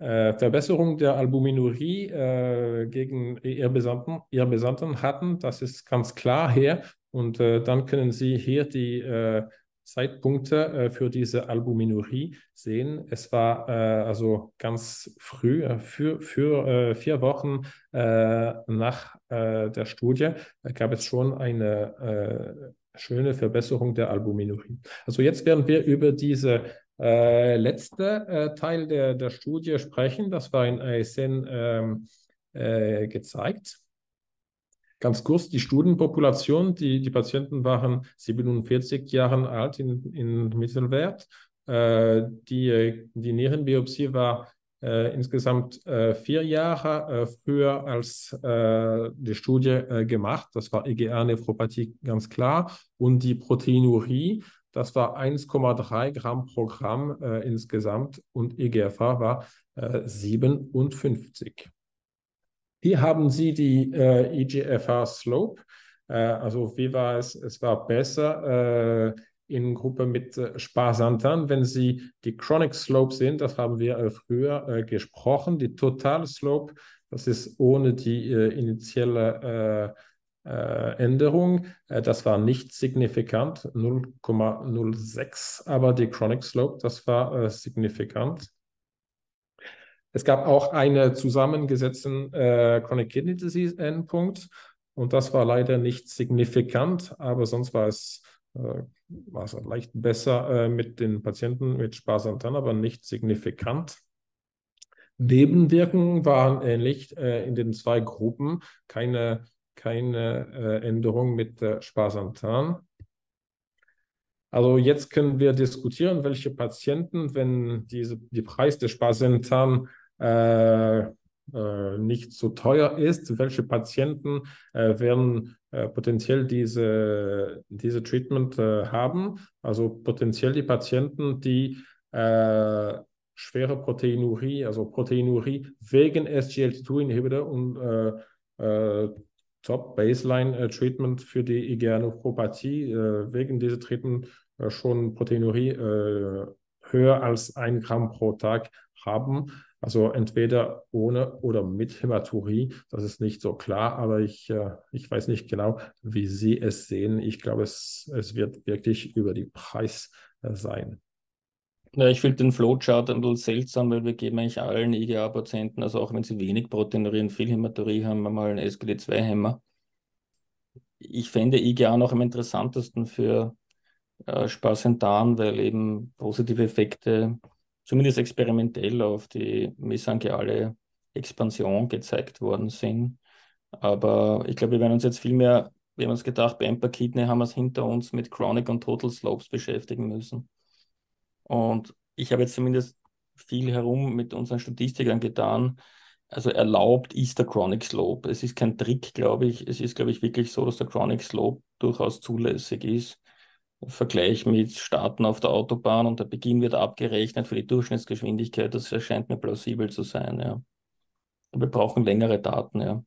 äh, Verbesserung der Albuminurie äh, gegen ihr Besandten, ihr Besandten hatten. Das ist ganz klar hier. Und äh, dann können Sie hier die äh, Zeitpunkte äh, für diese Albuminurie sehen. Es war äh, also ganz früh, äh, für, für äh, vier Wochen äh, nach äh, der Studie, äh, gab es schon eine äh, schöne Verbesserung der Albuminurie. Also jetzt werden wir über diese äh, letzte äh, Teil der, der Studie sprechen. Das war in A S N ähm, äh, gezeigt. Ganz kurz, die Studienpopulation, die, die Patienten waren siebenundvierzig Jahre alt in, in Mittelwert. Äh, die, die Nierenbiopsie war äh, insgesamt äh, vier Jahre äh, früher als äh, die Studie äh, gemacht. Das war I G A-Nephropathie ganz klar. Und die Proteinurie, das war eins Komma drei Gramm pro Gramm äh, insgesamt und E G F R war äh, siebenundfünfzig. Hier haben Sie die äh, E G F R-Slope. Äh, also wie war es? Es war besser äh, in Gruppe mit äh, Sparsantan. Wenn Sie die Chronic Slope sehen, das haben wir äh, früher äh, gesprochen. Die Total Slope, das ist ohne die äh, initiale äh, äh, Änderung. Äh, das war nicht signifikant, null Komma null sechs. Aber die Chronic Slope, das war äh, signifikant. Es gab auch einen zusammengesetzten äh, Chronic Kidney Disease Endpunkt und das war leider nicht signifikant, aber sonst war es, äh, war es leicht besser äh, mit den Patienten mit Sparsantan, aber nicht signifikant. Nebenwirkungen waren ähnlich äh, in den zwei Gruppen, keine, keine äh, Änderung mit äh, Sparsantan. Also jetzt können wir diskutieren, welche Patienten, wenn diese, die Preis des Sparsantan äh, äh, nicht so teuer ist, welche Patienten äh, werden äh, potenziell diese, diese Treatment äh, haben. Also potenziell die Patienten, die äh, schwere Proteinurie, also Proteinurie wegen S G L T zwei Inhibitor und äh, äh, Top-Baseline-Treatment für die I G A-Nephropathie, äh, wegen dieser Treatment äh, schon Proteinurie äh, höher als ein Gramm pro Tag haben. Also entweder ohne oder mit Hämaturie. Das ist nicht so klar, aber ich, äh, ich weiß nicht genau, wie Sie es sehen. Ich glaube, es, es wird wirklich über die Preis äh, sein. Ja, ich finde den Flowchart ein bisschen seltsam, weil wir geben eigentlich allen I G A-Patienten, also auch wenn sie wenig Proteinurie und viel Hämaturie haben, mal einen S G L T zwei Hämmer. Ich fände I G A noch am interessantesten für äh, Sparsentan, weil eben positive Effekte, zumindest experimentell, auf die mesangiale Expansion gezeigt worden sind. Aber ich glaube, wir werden uns jetzt viel mehr, wir haben uns gedacht, bei Amper Kidney haben wir es hinter uns mit Chronic und Total Slopes beschäftigen müssen. Und ich habe jetzt zumindest viel herum mit unseren Statistikern getan. Also erlaubt ist der Chronic Slope. Es ist kein Trick, glaube ich. Es ist, glaube ich, wirklich so, dass der Chronic Slope durchaus zulässig ist. Im Vergleich mit Starten auf der Autobahn und der Beginn wird abgerechnet für die Durchschnittsgeschwindigkeit. Das erscheint mir plausibel zu sein, ja. Wir brauchen längere Daten, ja.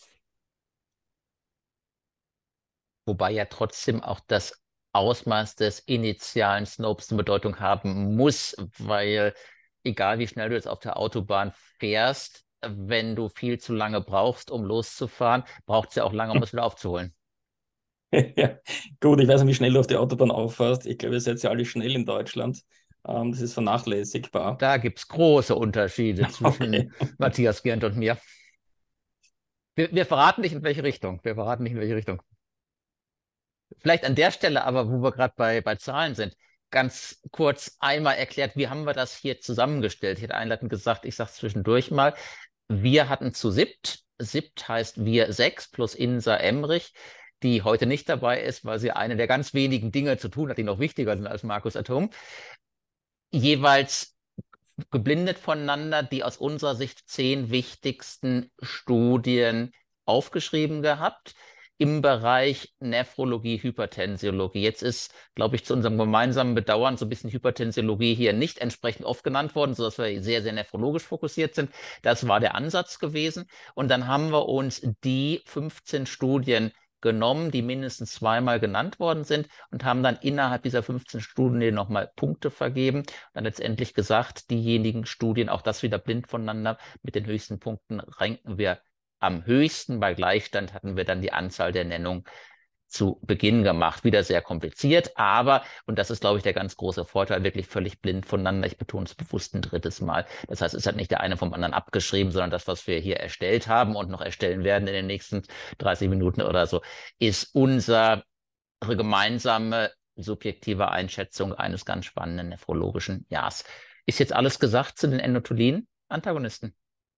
Wobei ja trotzdem auch das Ausmaß des initialen Slopes eine Bedeutung haben muss, weil egal wie schnell du jetzt auf der Autobahn fährst, wenn du viel zu lange brauchst, um loszufahren, braucht es ja auch lange, um es wieder aufzuholen. Ja, gut, ich weiß nicht, wie schnell du auf die Autobahn auffährst. Ich glaube, ihr seid ja alle schnell in Deutschland. Ähm, das ist vernachlässigbar. Da gibt es große Unterschiede zwischen Okay. Matthias Gerndt und mir. Wir, wir verraten nicht, in welche Richtung. Wir verraten nicht, in welche Richtung. Vielleicht an der Stelle aber, wo wir gerade bei, bei Zahlen sind, ganz kurz einmal erklärt, wie haben wir das hier zusammengestellt? Ich hätte einleitend gesagt, ich sage es zwischendurch mal, wir hatten zu siebt, siebt heißt wir sechs plus Insa Emrich, die heute nicht dabei ist, weil sie eine der ganz wenigen Dinge zu tun hat, die noch wichtiger sind als Markus Atom, jeweils geblindet voneinander die aus unserer Sicht zehn wichtigsten Studien aufgeschrieben gehabt im Bereich Nephrologie, Hypertensiologie. Jetzt ist, glaube ich, zu unserem gemeinsamen Bedauern so ein bisschen Hypertensiologie hier nicht entsprechend oft genannt worden, sodass wir sehr, sehr nephrologisch fokussiert sind. Das war der Ansatz gewesen. Und dann haben wir uns die fünfzehn Studien genommen, die mindestens zweimal genannt worden sind und haben dann innerhalb dieser fünfzehn Studien nochmal Punkte vergeben. Dann letztendlich gesagt, diejenigen Studien, auch das wieder blind voneinander, mit den höchsten Punkten ranken wir am höchsten. Bei Gleichstand hatten wir dann die Anzahl der Nennungen zu Beginn gemacht. Wieder sehr kompliziert, aber, und das ist, glaube ich, der ganz große Vorteil, wirklich völlig blind voneinander. Ich betone es bewusst ein drittes Mal. Das heißt, es hat nicht der eine vom anderen abgeschrieben, sondern das, was wir hier erstellt haben und noch erstellen werden in den nächsten dreißig Minuten oder so, ist unsere gemeinsame subjektive Einschätzung eines ganz spannenden nephrologischen Jahres. Ist jetzt alles gesagt zu den Endothelin-Antagonisten?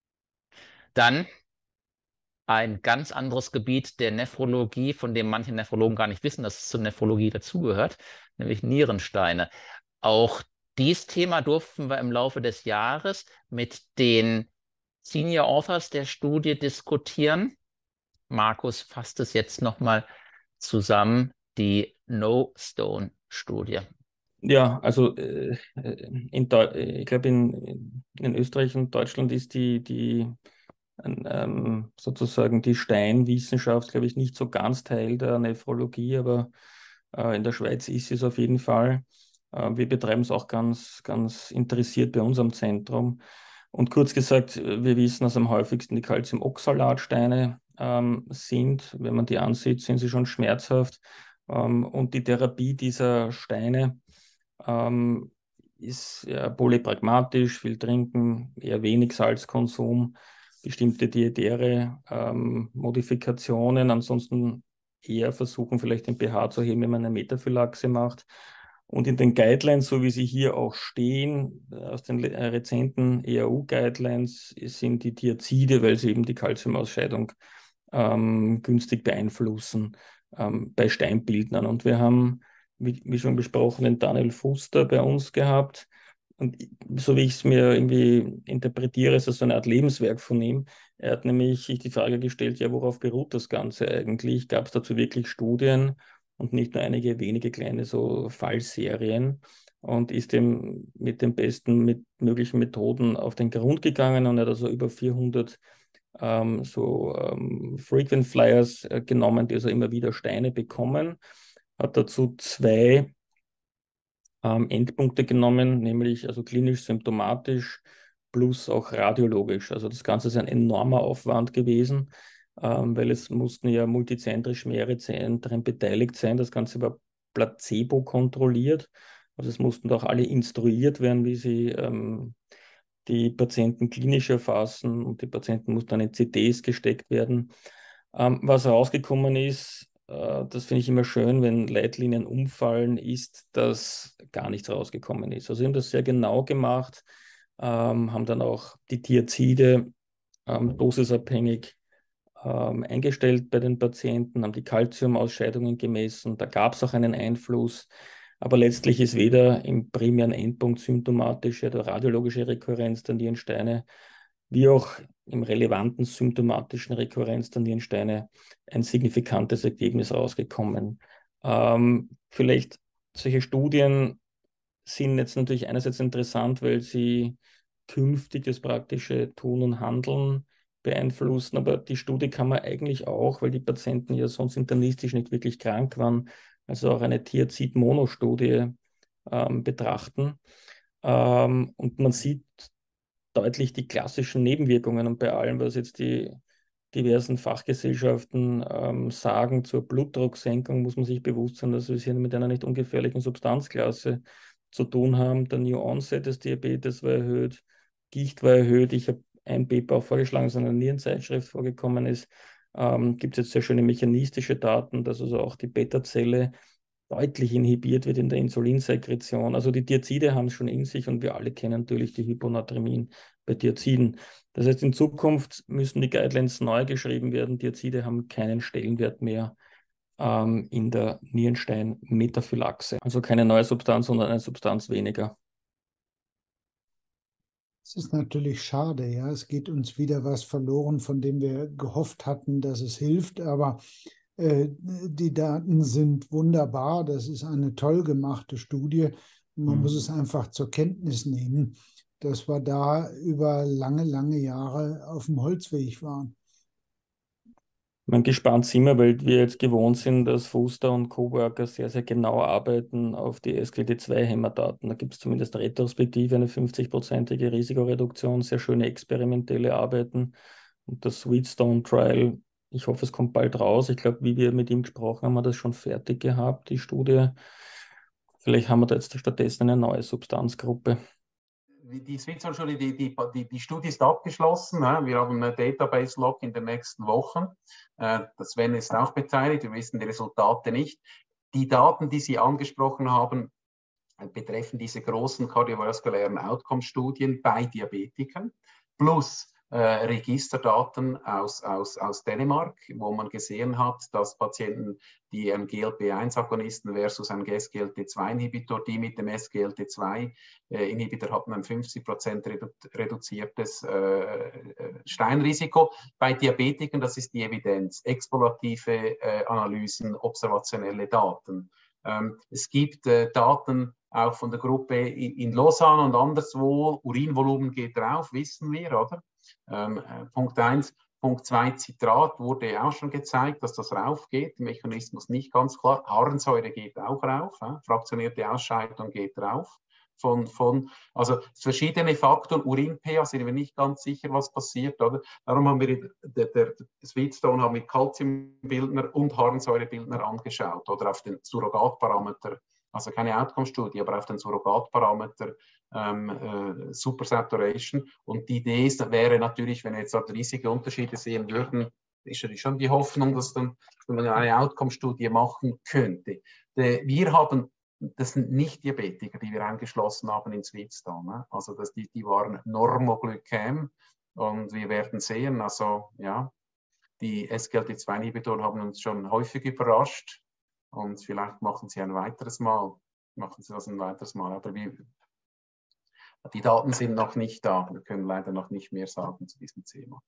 Dann ein ganz anderes Gebiet der Nephrologie, von dem manche Nephrologen gar nicht wissen, dass es zur Nephrologie dazugehört, nämlich Nierensteine. Auch dieses Thema durften wir im Laufe des Jahres mit den Senior Authors der Studie diskutieren. Markus fasst es jetzt nochmal zusammen, die No-Stone-Studie. Ja, also äh, in Deu ich glaube, in, in Österreich und Deutschland ist die, die ähm, sozusagen die Steinwissenschaft, glaube ich, nicht so ganz Teil der Nephrologie, aber äh, in der Schweiz ist es auf jeden Fall. Äh, wir betreiben es auch ganz, ganz interessiert bei uns am Zentrum. Und kurz gesagt, wir wissen, dass am häufigsten die Calciumoxalatsteine ähm, sind. Wenn man die ansieht, sind sie schon schmerzhaft. Ähm, und die Therapie dieser Steine ähm, ist ja polypragmatisch, viel trinken, eher wenig Salzkonsum, bestimmte dietäre ähm, Modifikationen, ansonsten eher versuchen, vielleicht den pH zu heben, wenn man eine Metaphylaxe macht. Und in den Guidelines, so wie sie hier auch stehen, aus den rezenten E A U-Guidelines, sind die Thiazide, weil sie eben die Calciumausscheidung ähm, günstig beeinflussen ähm, bei Steinbildnern. Und wir haben, wie, wie schon besprochen, den Daniel Fuster bei uns gehabt. Und so wie ich es mir irgendwie interpretiere, ist das so eine Art Lebenswerk von ihm. Er hat nämlich sich die Frage gestellt, ja, worauf beruht das Ganze eigentlich? Gab es dazu wirklich Studien und nicht nur einige wenige kleine so Fallserien? Und ist dem mit den besten mit möglichen Methoden auf den Grund gegangen und hat also über vierhundert ähm, so ähm, Frequent Flyers äh, genommen, die also immer wieder Steine bekommen. Hat dazu zwei Ähm, Endpunkte genommen, nämlich also klinisch symptomatisch plus auch radiologisch. Also das Ganze ist ein enormer Aufwand gewesen, ähm, weil es mussten ja multizentrisch mehrere Zentren beteiligt sein. Das Ganze war Placebo kontrolliert. Also es mussten auch alle instruiert werden, wie sie ähm, die Patienten klinisch erfassen, und die Patienten mussten dann in C Ds gesteckt werden. Ähm, was rausgekommen ist, das finde ich immer schön, wenn Leitlinien umfallen, ist, dass gar nichts rausgekommen ist. Also sie haben das sehr genau gemacht, ähm, haben dann auch die Thiazide ähm, dosisabhängig ähm, eingestellt bei den Patienten, haben die Calciumausscheidungen gemessen, da gab es auch einen Einfluss, aber letztlich ist weder im primären Endpunkt symptomatische oder radiologische Rekurrenz der Nierensteine wie auch im relevanten symptomatischen Rekurrenz der Nierensteine ein signifikantes Ergebnis rausgekommen. Ähm, vielleicht solche Studien sind jetzt natürlich einerseits interessant, weil sie künftig das praktische Tun und Handeln beeinflussen, aber die Studie kann man eigentlich auch, weil die Patienten ja sonst internistisch nicht wirklich krank waren, also auch eine Thiazid-Mono-Studie ähm, betrachten. Ähm, und man sieht deutlich die klassischen Nebenwirkungen, und bei allem, was jetzt die diversen Fachgesellschaften ähm, sagen zur Blutdrucksenkung, muss man sich bewusst sein, dass wir es hier mit einer nicht ungefährlichen Substanzklasse zu tun haben. Der New Onset des Diabetes war erhöht, Gicht war erhöht. Ich habe ein Paper auch vorgeschlagen, das in einer Nierenzeitschrift vorgekommen ist. Ähm, gibt es jetzt sehr schöne mechanistische Daten, dass also auch die Beta-Zelle deutlich inhibiert wird in der Insulinsekretion. Also die Thiazide haben es schon in sich, und wir alle kennen natürlich die Hyponatremien bei Thiaziden. Das heißt, in Zukunft müssen die Guidelines neu geschrieben werden. Thiazide haben keinen Stellenwert mehr ähm, in der Nierenstein-Metaphylaxe. Also keine neue Substanz, sondern eine Substanz weniger. Es ist natürlich schade, ja. Es geht uns wieder was verloren, von dem wir gehofft hatten, dass es hilft, aber die Daten sind wunderbar. Das ist eine toll gemachte Studie. Man mhm. muss es einfach zur Kenntnis nehmen, dass wir da über lange, lange Jahre auf dem Holzweg waren. Man gespannt sind wir, weil wir jetzt gewohnt sind, dass Fuster und Coworker sehr, sehr genau arbeiten auf die S G L T zwei Hämmerdaten. Da gibt es zumindest retrospektiv eine fünfzig-prozentige Risikoreduktion, sehr schöne experimentelle Arbeiten. Und das Sweetstone Trial, ich hoffe, es kommt bald raus. Ich glaube, wie wir mit ihm gesprochen haben, haben wir das schon fertig gehabt, die Studie. Vielleicht haben wir da jetzt stattdessen eine neue Substanzgruppe. Die Sweetstone-Studie, die, die, die, die Studie ist abgeschlossen. Ja. Wir haben einen Database-Log in den nächsten Wochen. Äh, das Sven ist auch beteiligt. Wir wissen die Resultate nicht. Die Daten, die Sie angesprochen haben, betreffen diese großen kardiovaskulären Outcome-Studien bei Diabetikern plus Äh, Registerdaten aus, aus, aus Dänemark, wo man gesehen hat, dass Patienten, die einen G L P eins Agonisten versus einen S G L T zwei Inhibitor, die mit dem S G L T zwei Inhibitor hatten ein fünfzig Prozent redu reduziertes äh, Steinrisiko. Bei Diabetikern, das ist die Evidenz, explorative äh, Analysen, observationelle Daten. Ähm, es gibt äh, Daten auch von der Gruppe in Lausanne und anderswo, Urinvolumen geht drauf, wissen wir, oder? Ähm, Punkt eins. Punkt zwei, Zitrat wurde auch schon gezeigt, dass das raufgeht. Mechanismus nicht ganz klar. Harnsäure geht auch rauf. Äh? Fraktionierte Ausscheidung geht rauf. Von, von, also verschiedene Faktoren. Urin-pH sind wir nicht ganz sicher, was passiert. Oder? Darum haben wir der, der Sweetstone haben mit Calciumbildner und Harnsäurebildner angeschaut oder auf den Surrogatparameter. Also keine Outcome-Studie, aber auf den Surrogatparameter ähm, äh, Supersaturation. Und die Idee ist, wäre natürlich, wenn wir jetzt dort riesige Unterschiede sehen würden, ist natürlich schon die Hoffnung, dass, dann, dass man eine Outcome-Studie machen könnte. De, wir haben, das sind nicht Diabetiker, die wir eingeschlossen haben in Sweetstone. Ne? Also das, die, die waren Normoglykäm und wir werden sehen, also ja, die S G L T zwei Inhibitoren haben uns schon häufig überrascht. Und vielleicht machen Sie ein weiteres Mal, machen Sie das ein weiteres Mal. Aber wir, die Daten sind noch nicht da. Wir können leider noch nicht mehr sagen zu diesem Thema.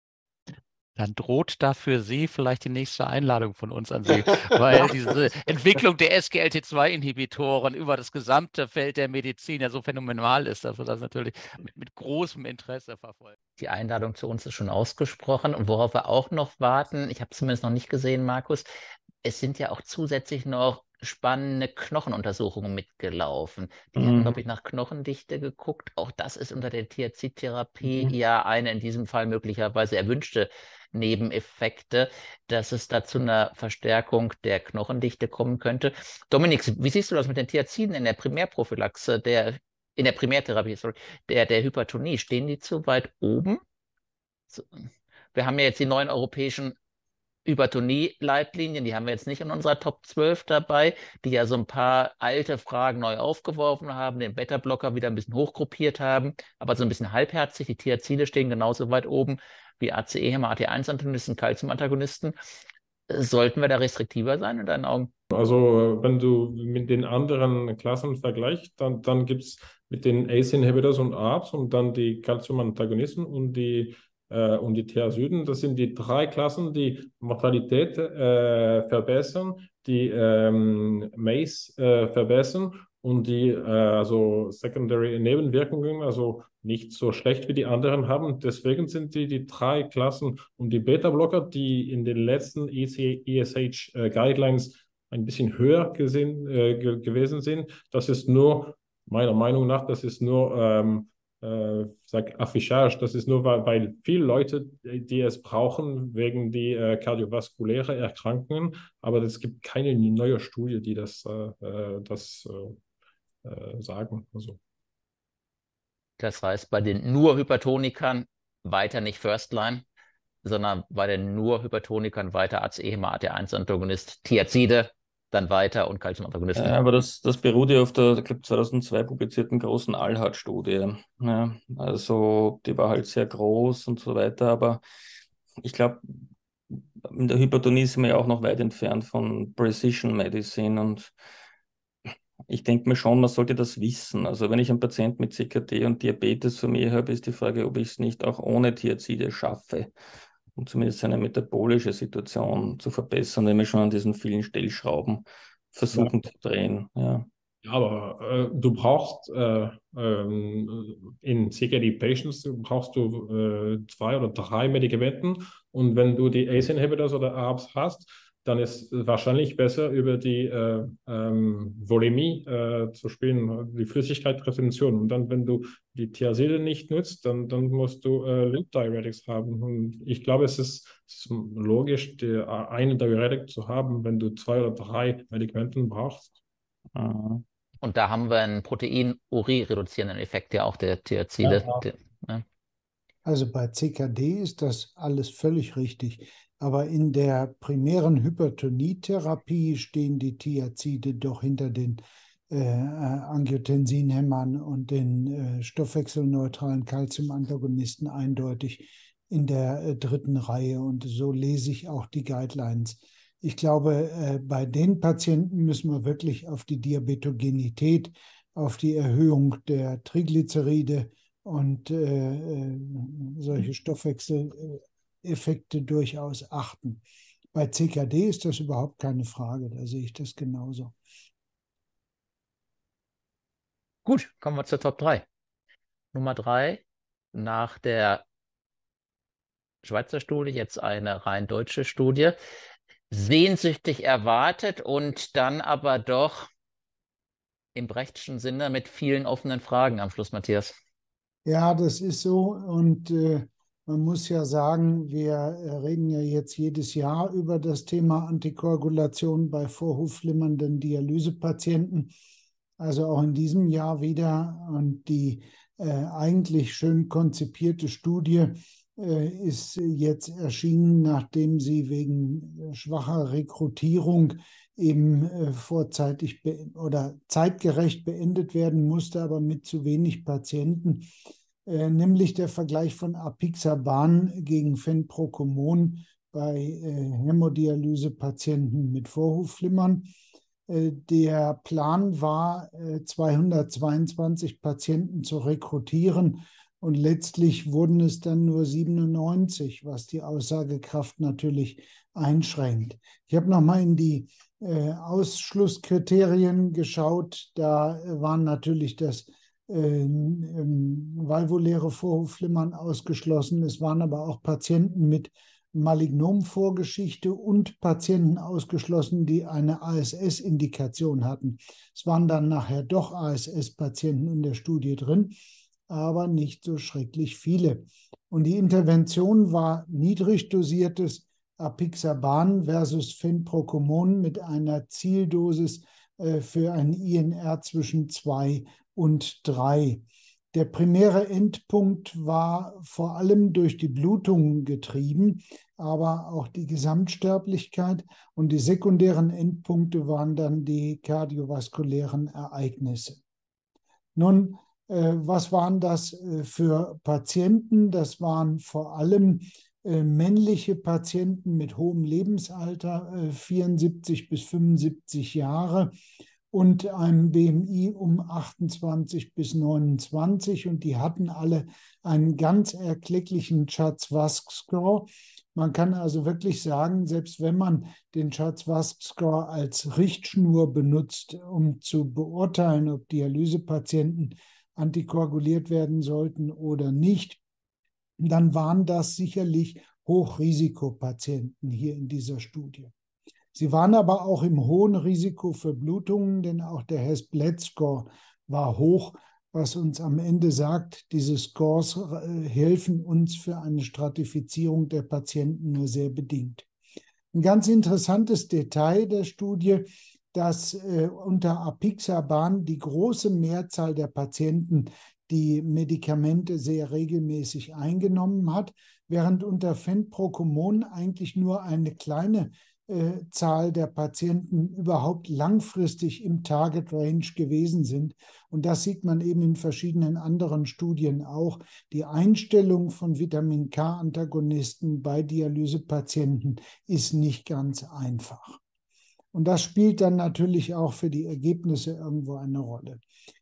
Dann droht da für Sie vielleicht die nächste Einladung von uns an Sie, weil diese Entwicklung der S G L T zwei Inhibitoren über das gesamte Feld der Medizin ja so phänomenal ist, dass wir das natürlich mit, mit großem Interesse verfolgen. Die Einladung zu uns ist schon ausgesprochen und worauf wir auch noch warten, ich habe es zumindest noch nicht gesehen, Markus, es sind ja auch zusätzlich noch spannende Knochenuntersuchungen mitgelaufen. Die mhm. haben, glaube ich, nach Knochendichte geguckt. Auch das ist unter der Thiazid-Therapie mhm. ja eine in diesem Fall möglicherweise erwünschte Nebeneffekte, dass es da zu einer Verstärkung der Knochendichte kommen könnte. Dominik, wie siehst du das mit den Thiaziden in der Primärprophylaxe, der, in der Primärtherapie, sorry, der, der Hypertonie? Stehen die zu weit oben? So. Wir haben ja jetzt die neuen europäischen Hypertonie-Leitlinien, die haben wir jetzt nicht in unserer Top zwölf dabei, die ja so ein paar alte Fragen neu aufgeworfen haben, den Beta-Blocker wieder ein bisschen hochgruppiert haben, aber so ein bisschen halbherzig. Die Thiazide stehen genauso weit oben wie A C E-Hämmer, A T eins Antagonisten, Calcium-Antagonisten. Sollten wir da restriktiver sein in deinen Augen? Also wenn du mit den anderen Klassen vergleichst, dann, dann gibt es mit den A C E-Inhibitors und A R Bs und dann die Calcium-Antagonisten und die und die Thiaziden, das sind die drei Klassen, die Mortalität äh, verbessern, die ähm, M A C E äh, verbessern und die äh, also Secondary Nebenwirkungen, also nicht so schlecht wie die anderen haben. Deswegen sind die die drei Klassen und die Beta-Blocker, die in den letzten E S H-Guidelines äh, ein bisschen höher gesehen, äh, ge gewesen sind. Das ist nur, meiner Meinung nach, das ist nur ähm, Äh, sag Affichage, das ist nur, weil, weil viele Leute, die es brauchen, wegen die äh, kardiovaskuläre Erkrankungen, aber es gibt keine neue Studie, die das, äh, das äh, äh, sagen. Also. Das heißt, bei den nur Hypertonikern weiter nicht First-Line, sondern bei den nur Hypertonikern weiter A C E-Hämmer, A T eins Antagonist, Thiazide, dann weiter und Calcium-Antagonisten. Ja, aber das, das beruht ja auf der, ich glaube, zweitausendzwei publizierten großen Alhard-Studie. Ja, also die war halt sehr groß und so weiter, aber ich glaube, in der Hypertonie sind wir ja auch noch weit entfernt von Precision Medicine und ich denke mir schon, man sollte das wissen. Also wenn ich einen Patienten mit C K T und Diabetes vor mir habe, ist die Frage, ob ich es nicht auch ohne Thiazide schaffe, um zumindest seine metabolische Situation zu verbessern, wenn wir schon an diesen vielen Stellschrauben versuchen ja. zu drehen. Ja. Ja, aber äh, du brauchst äh, ähm, in C K D-Patients brauchst du äh, zwei oder drei Medikamenten, und wenn du die A C E-Inhibitors oder A R Bs hast, dann ist es wahrscheinlich besser, über die äh, ähm, Volemie äh, zu spielen, die Flüssigkeitsretention. Und dann, wenn du die Thiazide nicht nutzt, dann, dann musst du äh, Loop Diuretics haben. Und ich glaube, es ist, es ist logisch, die, eine Diuretik zu haben, wenn du zwei oder drei Medikamenten brauchst. Mhm. Und da haben wir einen Protein-Urie-reduzierenden Effekt ja auch der Thiazide. Ja, Der, ne? Also bei C K D ist das alles völlig richtig. Aber in der primären Hypertonietherapie stehen die Thiazide doch hinter den äh, Angiotensinhämmern und den äh, stoffwechselneutralen Calciumantagonisten eindeutig in der äh, dritten Reihe. Und so lese ich auch die Guidelines. Ich glaube, äh, bei den Patienten müssen wir wirklich auf die Diabetogenität, auf die Erhöhung der Triglyceride und äh, solche Stoffwechseleffekte durchaus achten. Bei C K D ist das überhaupt keine Frage, da sehe ich das genauso. Gut, kommen wir zur Top drei. Nummer drei, nach der Schweizer Studie, jetzt eine rein deutsche Studie, sehnsüchtig erwartet und dann aber doch im Brechtschen Sinne mit vielen offenen Fragen am Schluss, Matthias. Ja, das ist so. Und äh, man muss ja sagen, wir reden ja jetzt jedes Jahr über das Thema Antikoagulation bei vorhofflimmernden Dialysepatienten. Also auch in diesem Jahr wieder. Und die äh, eigentlich schön konzipierte Studie äh, ist jetzt erschienen, nachdem sie wegen schwacher Rekrutierung eben äh, vorzeitig oder zeitgerecht beendet werden musste, aber mit zu wenig Patienten, äh, nämlich der Vergleich von Apixaban gegen Fenprocomon bei äh, Hämodialysepatienten mit Vorhofflimmern. Äh, der Plan war, äh, zweihundertzweiundzwanzig Patienten zu rekrutieren, und letztlich wurden es dann nur siebenundneunzig, was die Aussagekraft natürlich einschränkt. Ich habe nochmal in die äh, Ausschlusskriterien geschaut. Da waren natürlich das äh, ähm, valvuläre Vorhofflimmern ausgeschlossen. Es waren aber auch Patienten mit Malignom-Vorgeschichte und Patienten ausgeschlossen, die eine A S S-Indikation hatten. Es waren dann nachher doch A S S-Patienten in der Studie drin, aber nicht so schrecklich viele. Und die Intervention war niedrig dosiertes Apixaban versus Fenprocomon mit einer Zieldosis äh, für ein I N R zwischen zwei und drei. Der primäre Endpunkt war vor allem durch die Blutungen getrieben, aber auch die Gesamtsterblichkeit, und die sekundären Endpunkte waren dann die kardiovaskulären Ereignisse. Nun, äh, was waren das äh, für Patienten? Das waren vor allem äh, männliche Patienten mit hohem Lebensalter, äh, vierundsiebzig bis fünfundsiebzig Jahre, und einem B M I um achtundzwanzig bis neunundzwanzig, und die hatten alle einen ganz erklecklichen Charts-Wask-Score. Man kann also wirklich sagen, selbst wenn man den Charts-Wask-Score als Richtschnur benutzt, um zu beurteilen, ob Dialysepatienten antikoaguliert werden sollten oder nicht, dann waren das sicherlich Hochrisikopatienten hier in dieser Studie. Sie waren aber auch im hohen Risiko für Blutungen, denn auch der Hess-Bled-Score war hoch, was uns am Ende sagt, diese Scores helfen uns für eine Stratifizierung der Patienten nur sehr bedingt. Ein ganz interessantes Detail der Studie, dass äh, unter Apixaban die große Mehrzahl der Patienten die Medikamente sehr regelmäßig eingenommen hat, während unter Fenprocomon eigentlich nur eine kleine äh, Zahl der Patienten überhaupt langfristig im Target Range gewesen sind. Und das sieht man eben in verschiedenen anderen Studien auch. Die Einstellung von Vitamin-K-Antagonisten bei Dialysepatienten ist nicht ganz einfach. Und das spielt dann natürlich auch für die Ergebnisse irgendwo eine Rolle.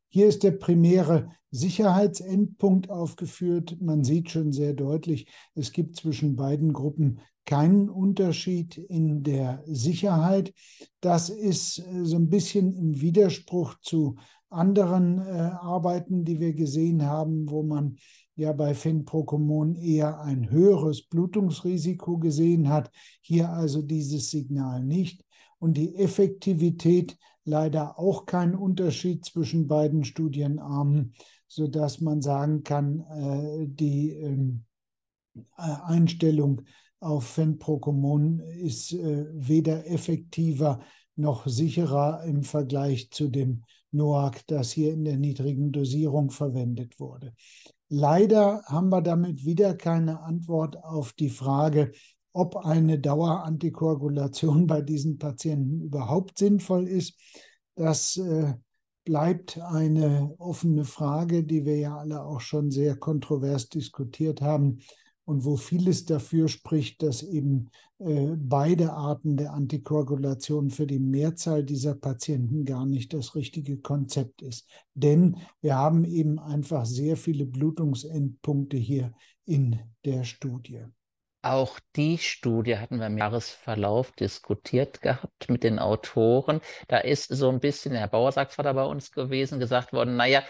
Hier ist der primäre Sicherheitsendpunkt aufgeführt. Man sieht schon sehr deutlich, es gibt zwischen beiden Gruppen keinen Unterschied in der Sicherheit. Das ist so ein bisschen im Widerspruch zu anderen äh, Arbeiten, die wir gesehen haben, wo man ja bei Fenprocomon eher ein höheres Blutungsrisiko gesehen hat. Hier also dieses Signal nicht. Und die Effektivität leider auch kein Unterschied zwischen beiden Studienarmen, sodass man sagen kann, äh, die äh, Einstellung auf Fenprocomon ist äh, weder effektiver noch sicherer im Vergleich zu dem NOAC, das hier in der niedrigen Dosierung verwendet wurde. Leider haben wir damit wieder keine Antwort auf die Frage, ob eine Dauerantikoagulation bei diesen Patienten überhaupt sinnvoll ist. Das äh, bleibt eine offene Frage, die wir ja alle auch schon sehr kontrovers diskutiert haben und wo vieles dafür spricht, dass eben äh, beide Arten der Antikoagulation für die Mehrzahl dieser Patienten gar nicht das richtige Konzept ist. Denn wir haben eben einfach sehr viele Blutungsendpunkte hier in der Studie. Auch die Studie hatten wir im Jahresverlauf diskutiert gehabt mit den Autoren. Da ist so ein bisschen, Herr Bauer sagt, war da bei uns gewesen, gesagt worden, naja,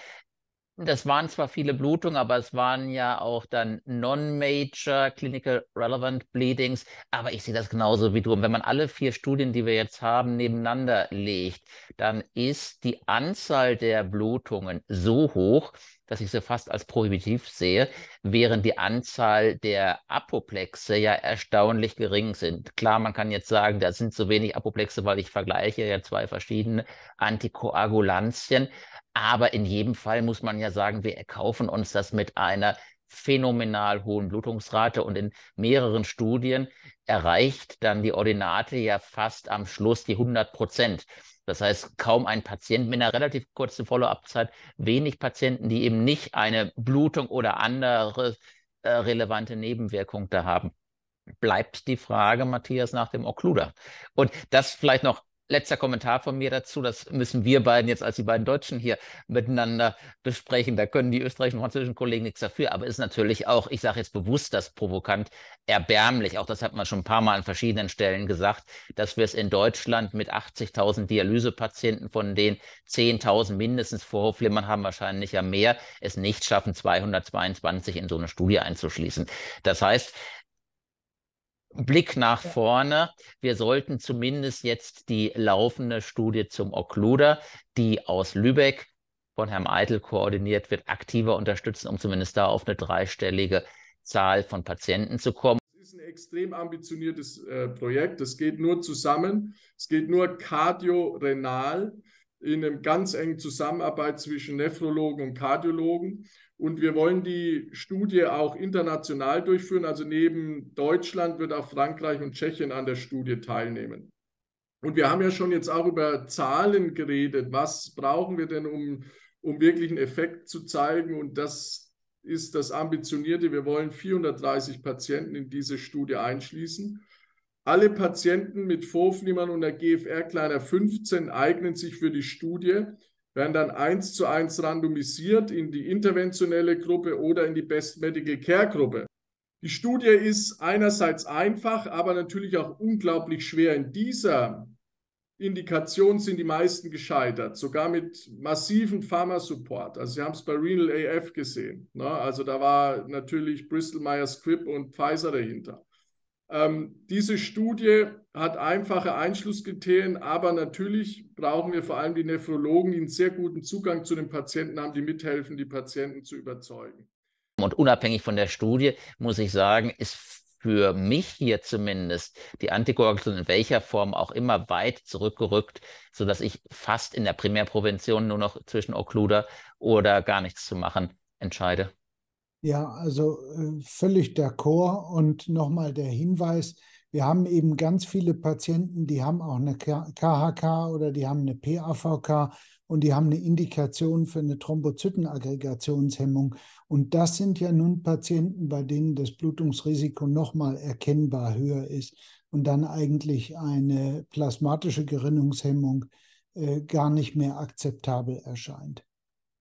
das waren zwar viele Blutungen, aber es waren ja auch dann Non-Major Clinical Relevant Bleedings. Aber ich sehe das genauso wie du. Und wenn man alle vier Studien, die wir jetzt haben, nebeneinander legt, dann ist die Anzahl der Blutungen so hoch, dass ich sie fast als prohibitiv sehe, während die Anzahl der Apoplexe ja erstaunlich gering sind. Klar, man kann jetzt sagen, da sind so wenig Apoplexe, weil ich vergleiche ja zwei verschiedene Antikoagulantien. Aber in jedem Fall muss man ja sagen, wir erkaufen uns das mit einer phänomenal hohen Blutungsrate und in mehreren Studien erreicht dann die Ordinate ja fast am Schluss die hundert Prozent. Das heißt, kaum ein Patient mit einer relativ kurzen Follow-up-Zeit, wenig Patienten, die eben nicht eine Blutung oder andere äh, relevante Nebenwirkung da haben. Bleibt die Frage, Matthias, nach dem Occluder. Und das vielleicht noch letzter Kommentar von mir dazu, das müssen wir beiden jetzt als die beiden Deutschen hier miteinander besprechen. Da können die österreichischen und französischen Kollegen nichts dafür, aber ist natürlich auch, ich sage jetzt bewusst das provokant, erbärmlich, auch das hat man schon ein paar Mal an verschiedenen Stellen gesagt, dass wir es in Deutschland mit achtzigtausend Dialysepatienten, von denen zehntausend mindestens Vorhofflimmern haben, wahrscheinlich ja mehr, es nicht schaffen, zweihundertzweiundzwanzig in so eine Studie einzuschließen. Das heißt, Blick nach vorne. Wir sollten zumindest jetzt die laufende Studie zum Occluder, die aus Lübeck von Herrn Eitel koordiniert wird, aktiver unterstützen, um zumindest da auf eine dreistellige Zahl von Patienten zu kommen. Es ist ein extrem ambitioniertes äh, Projekt. Es geht nur zusammen. Es geht nur kardiorenal in einer ganz engen Zusammenarbeit zwischen Nephrologen und Kardiologen. Und wir wollen die Studie auch international durchführen. Also neben Deutschland wird auch Frankreich und Tschechien an der Studie teilnehmen. Und wir haben ja schon jetzt auch über Zahlen geredet. Was brauchen wir denn, um, um wirklich einen Effekt zu zeigen? Und das ist das Ambitionierte. Wir wollen vierhundertdreißig Patienten in diese Studie einschließen. Alle Patienten mit Vorhofflimmern und der G F R kleiner fünfzehn eignen sich für die Studie, werden dann eins zu eins randomisiert in die interventionelle Gruppe oder in die Best Medical Care Gruppe. Die Studie ist einerseits einfach, aber natürlich auch unglaublich schwer. In dieser Indikation sind die meisten gescheitert, sogar mit massiven Pharma-Support. Also Sie haben es bei Renal A F gesehen. Ne? Also da war natürlich Bristol Myers Squibb und Pfizer dahinter. Ähm, diese Studie hat einfache Einschlusskriterien, aber natürlich brauchen wir vor allem die Nephrologen, die einen sehr guten Zugang zu den Patienten haben, die mithelfen, die Patienten zu überzeugen. Und unabhängig von der Studie, muss ich sagen, ist für mich hier zumindest die Antikoagulation in welcher Form auch immer weit zurückgerückt, sodass ich fast in der Primärprävention nur noch zwischen Occluder oder gar nichts zu machen entscheide. Ja, also äh, völlig d'accord. Und nochmal der Hinweis, wir haben eben ganz viele Patienten, die haben auch eine K H K oder die haben eine P A V K und die haben eine Indikation für eine Thrombozytenaggregationshemmung. Und das sind ja nun Patienten, bei denen das Blutungsrisiko nochmal erkennbar höher ist und dann eigentlich eine plasmatische Gerinnungshemmung äh, gar nicht mehr akzeptabel erscheint.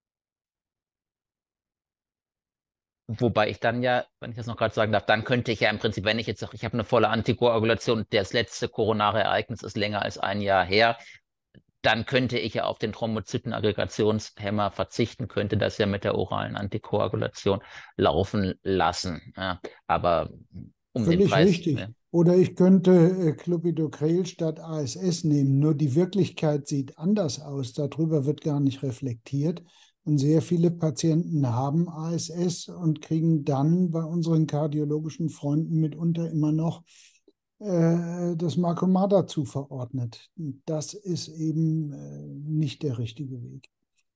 Wobei ich dann ja, wenn ich das noch gerade sagen darf, dann könnte ich ja im Prinzip, wenn ich jetzt sage, ich habe eine volle Antikoagulation, das letzte koronare Ereignis ist länger als ein Jahr her, dann könnte ich ja auf den Thrombozytenaggregationshemmer verzichten, könnte das ja mit der oralen Antikoagulation laufen lassen. Ja, aber um den Völlig Preis. richtig. Ja. Oder ich könnte äh, Clopidogrel statt A S S nehmen. Nur die Wirklichkeit sieht anders aus. Darüber wird gar nicht reflektiert. Und sehr viele Patienten haben A S S und kriegen dann bei unseren kardiologischen Freunden mitunter immer noch äh, das Marcomar dazu verordnet. Das ist eben äh, nicht der richtige Weg.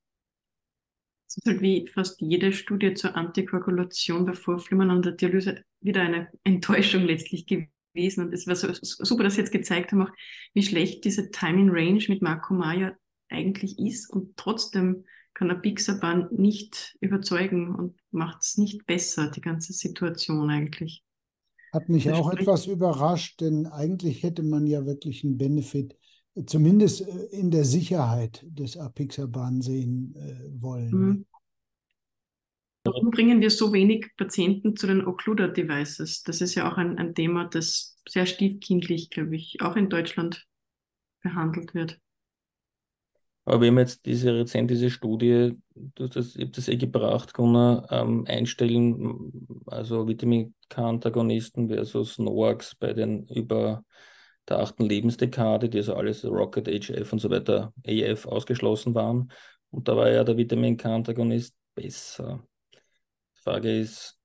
Es ist halt wie fast jede Studie zur Antikoagulation bei Vorflimmern an der Dialyse wieder eine Enttäuschung letztlich gewesen. Und es war so, so super, dass Sie jetzt gezeigt haben, auch wie schlecht diese Timing Range mit Marcomar ja eigentlich ist. Und trotzdem kann Apixaban nicht überzeugen und macht es nicht besser, die ganze Situation eigentlich. Hat mich Das auch spricht- etwas überrascht, denn eigentlich hätte man ja wirklich einen Benefit, äh, zumindest äh, in der Sicherheit des Apixaban sehen äh, wollen. Mhm. Warum bringen wir so wenig Patienten zu den Occluder-Devices? Das ist ja auch ein, ein Thema, das sehr stiefkindlich, glaube ich, auch in Deutschland behandelt wird. Aber wir haben jetzt diese rezent diese Studie, du hast das, ich habe das eh gebracht, Gunnar, ähm, einstellen, also Vitamin K-Antagonisten versus NOACs bei den über der achten Lebensdekade, die also alles Rocket, H F und so weiter, A F ausgeschlossen waren. Und da war ja der Vitamin K-Antagonist besser. Die Frage ist,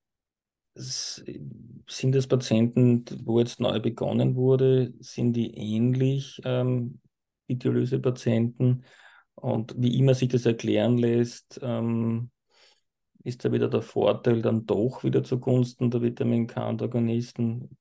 s- sind das Patienten, wo jetzt neu begonnen wurde, sind die ähnlich ähm, wie Dialysepatienten? Und wie immer sich das erklären lässt, ähm, ist da wieder der Vorteil dann doch wieder zugunsten der Vitamin K-Antagonisten.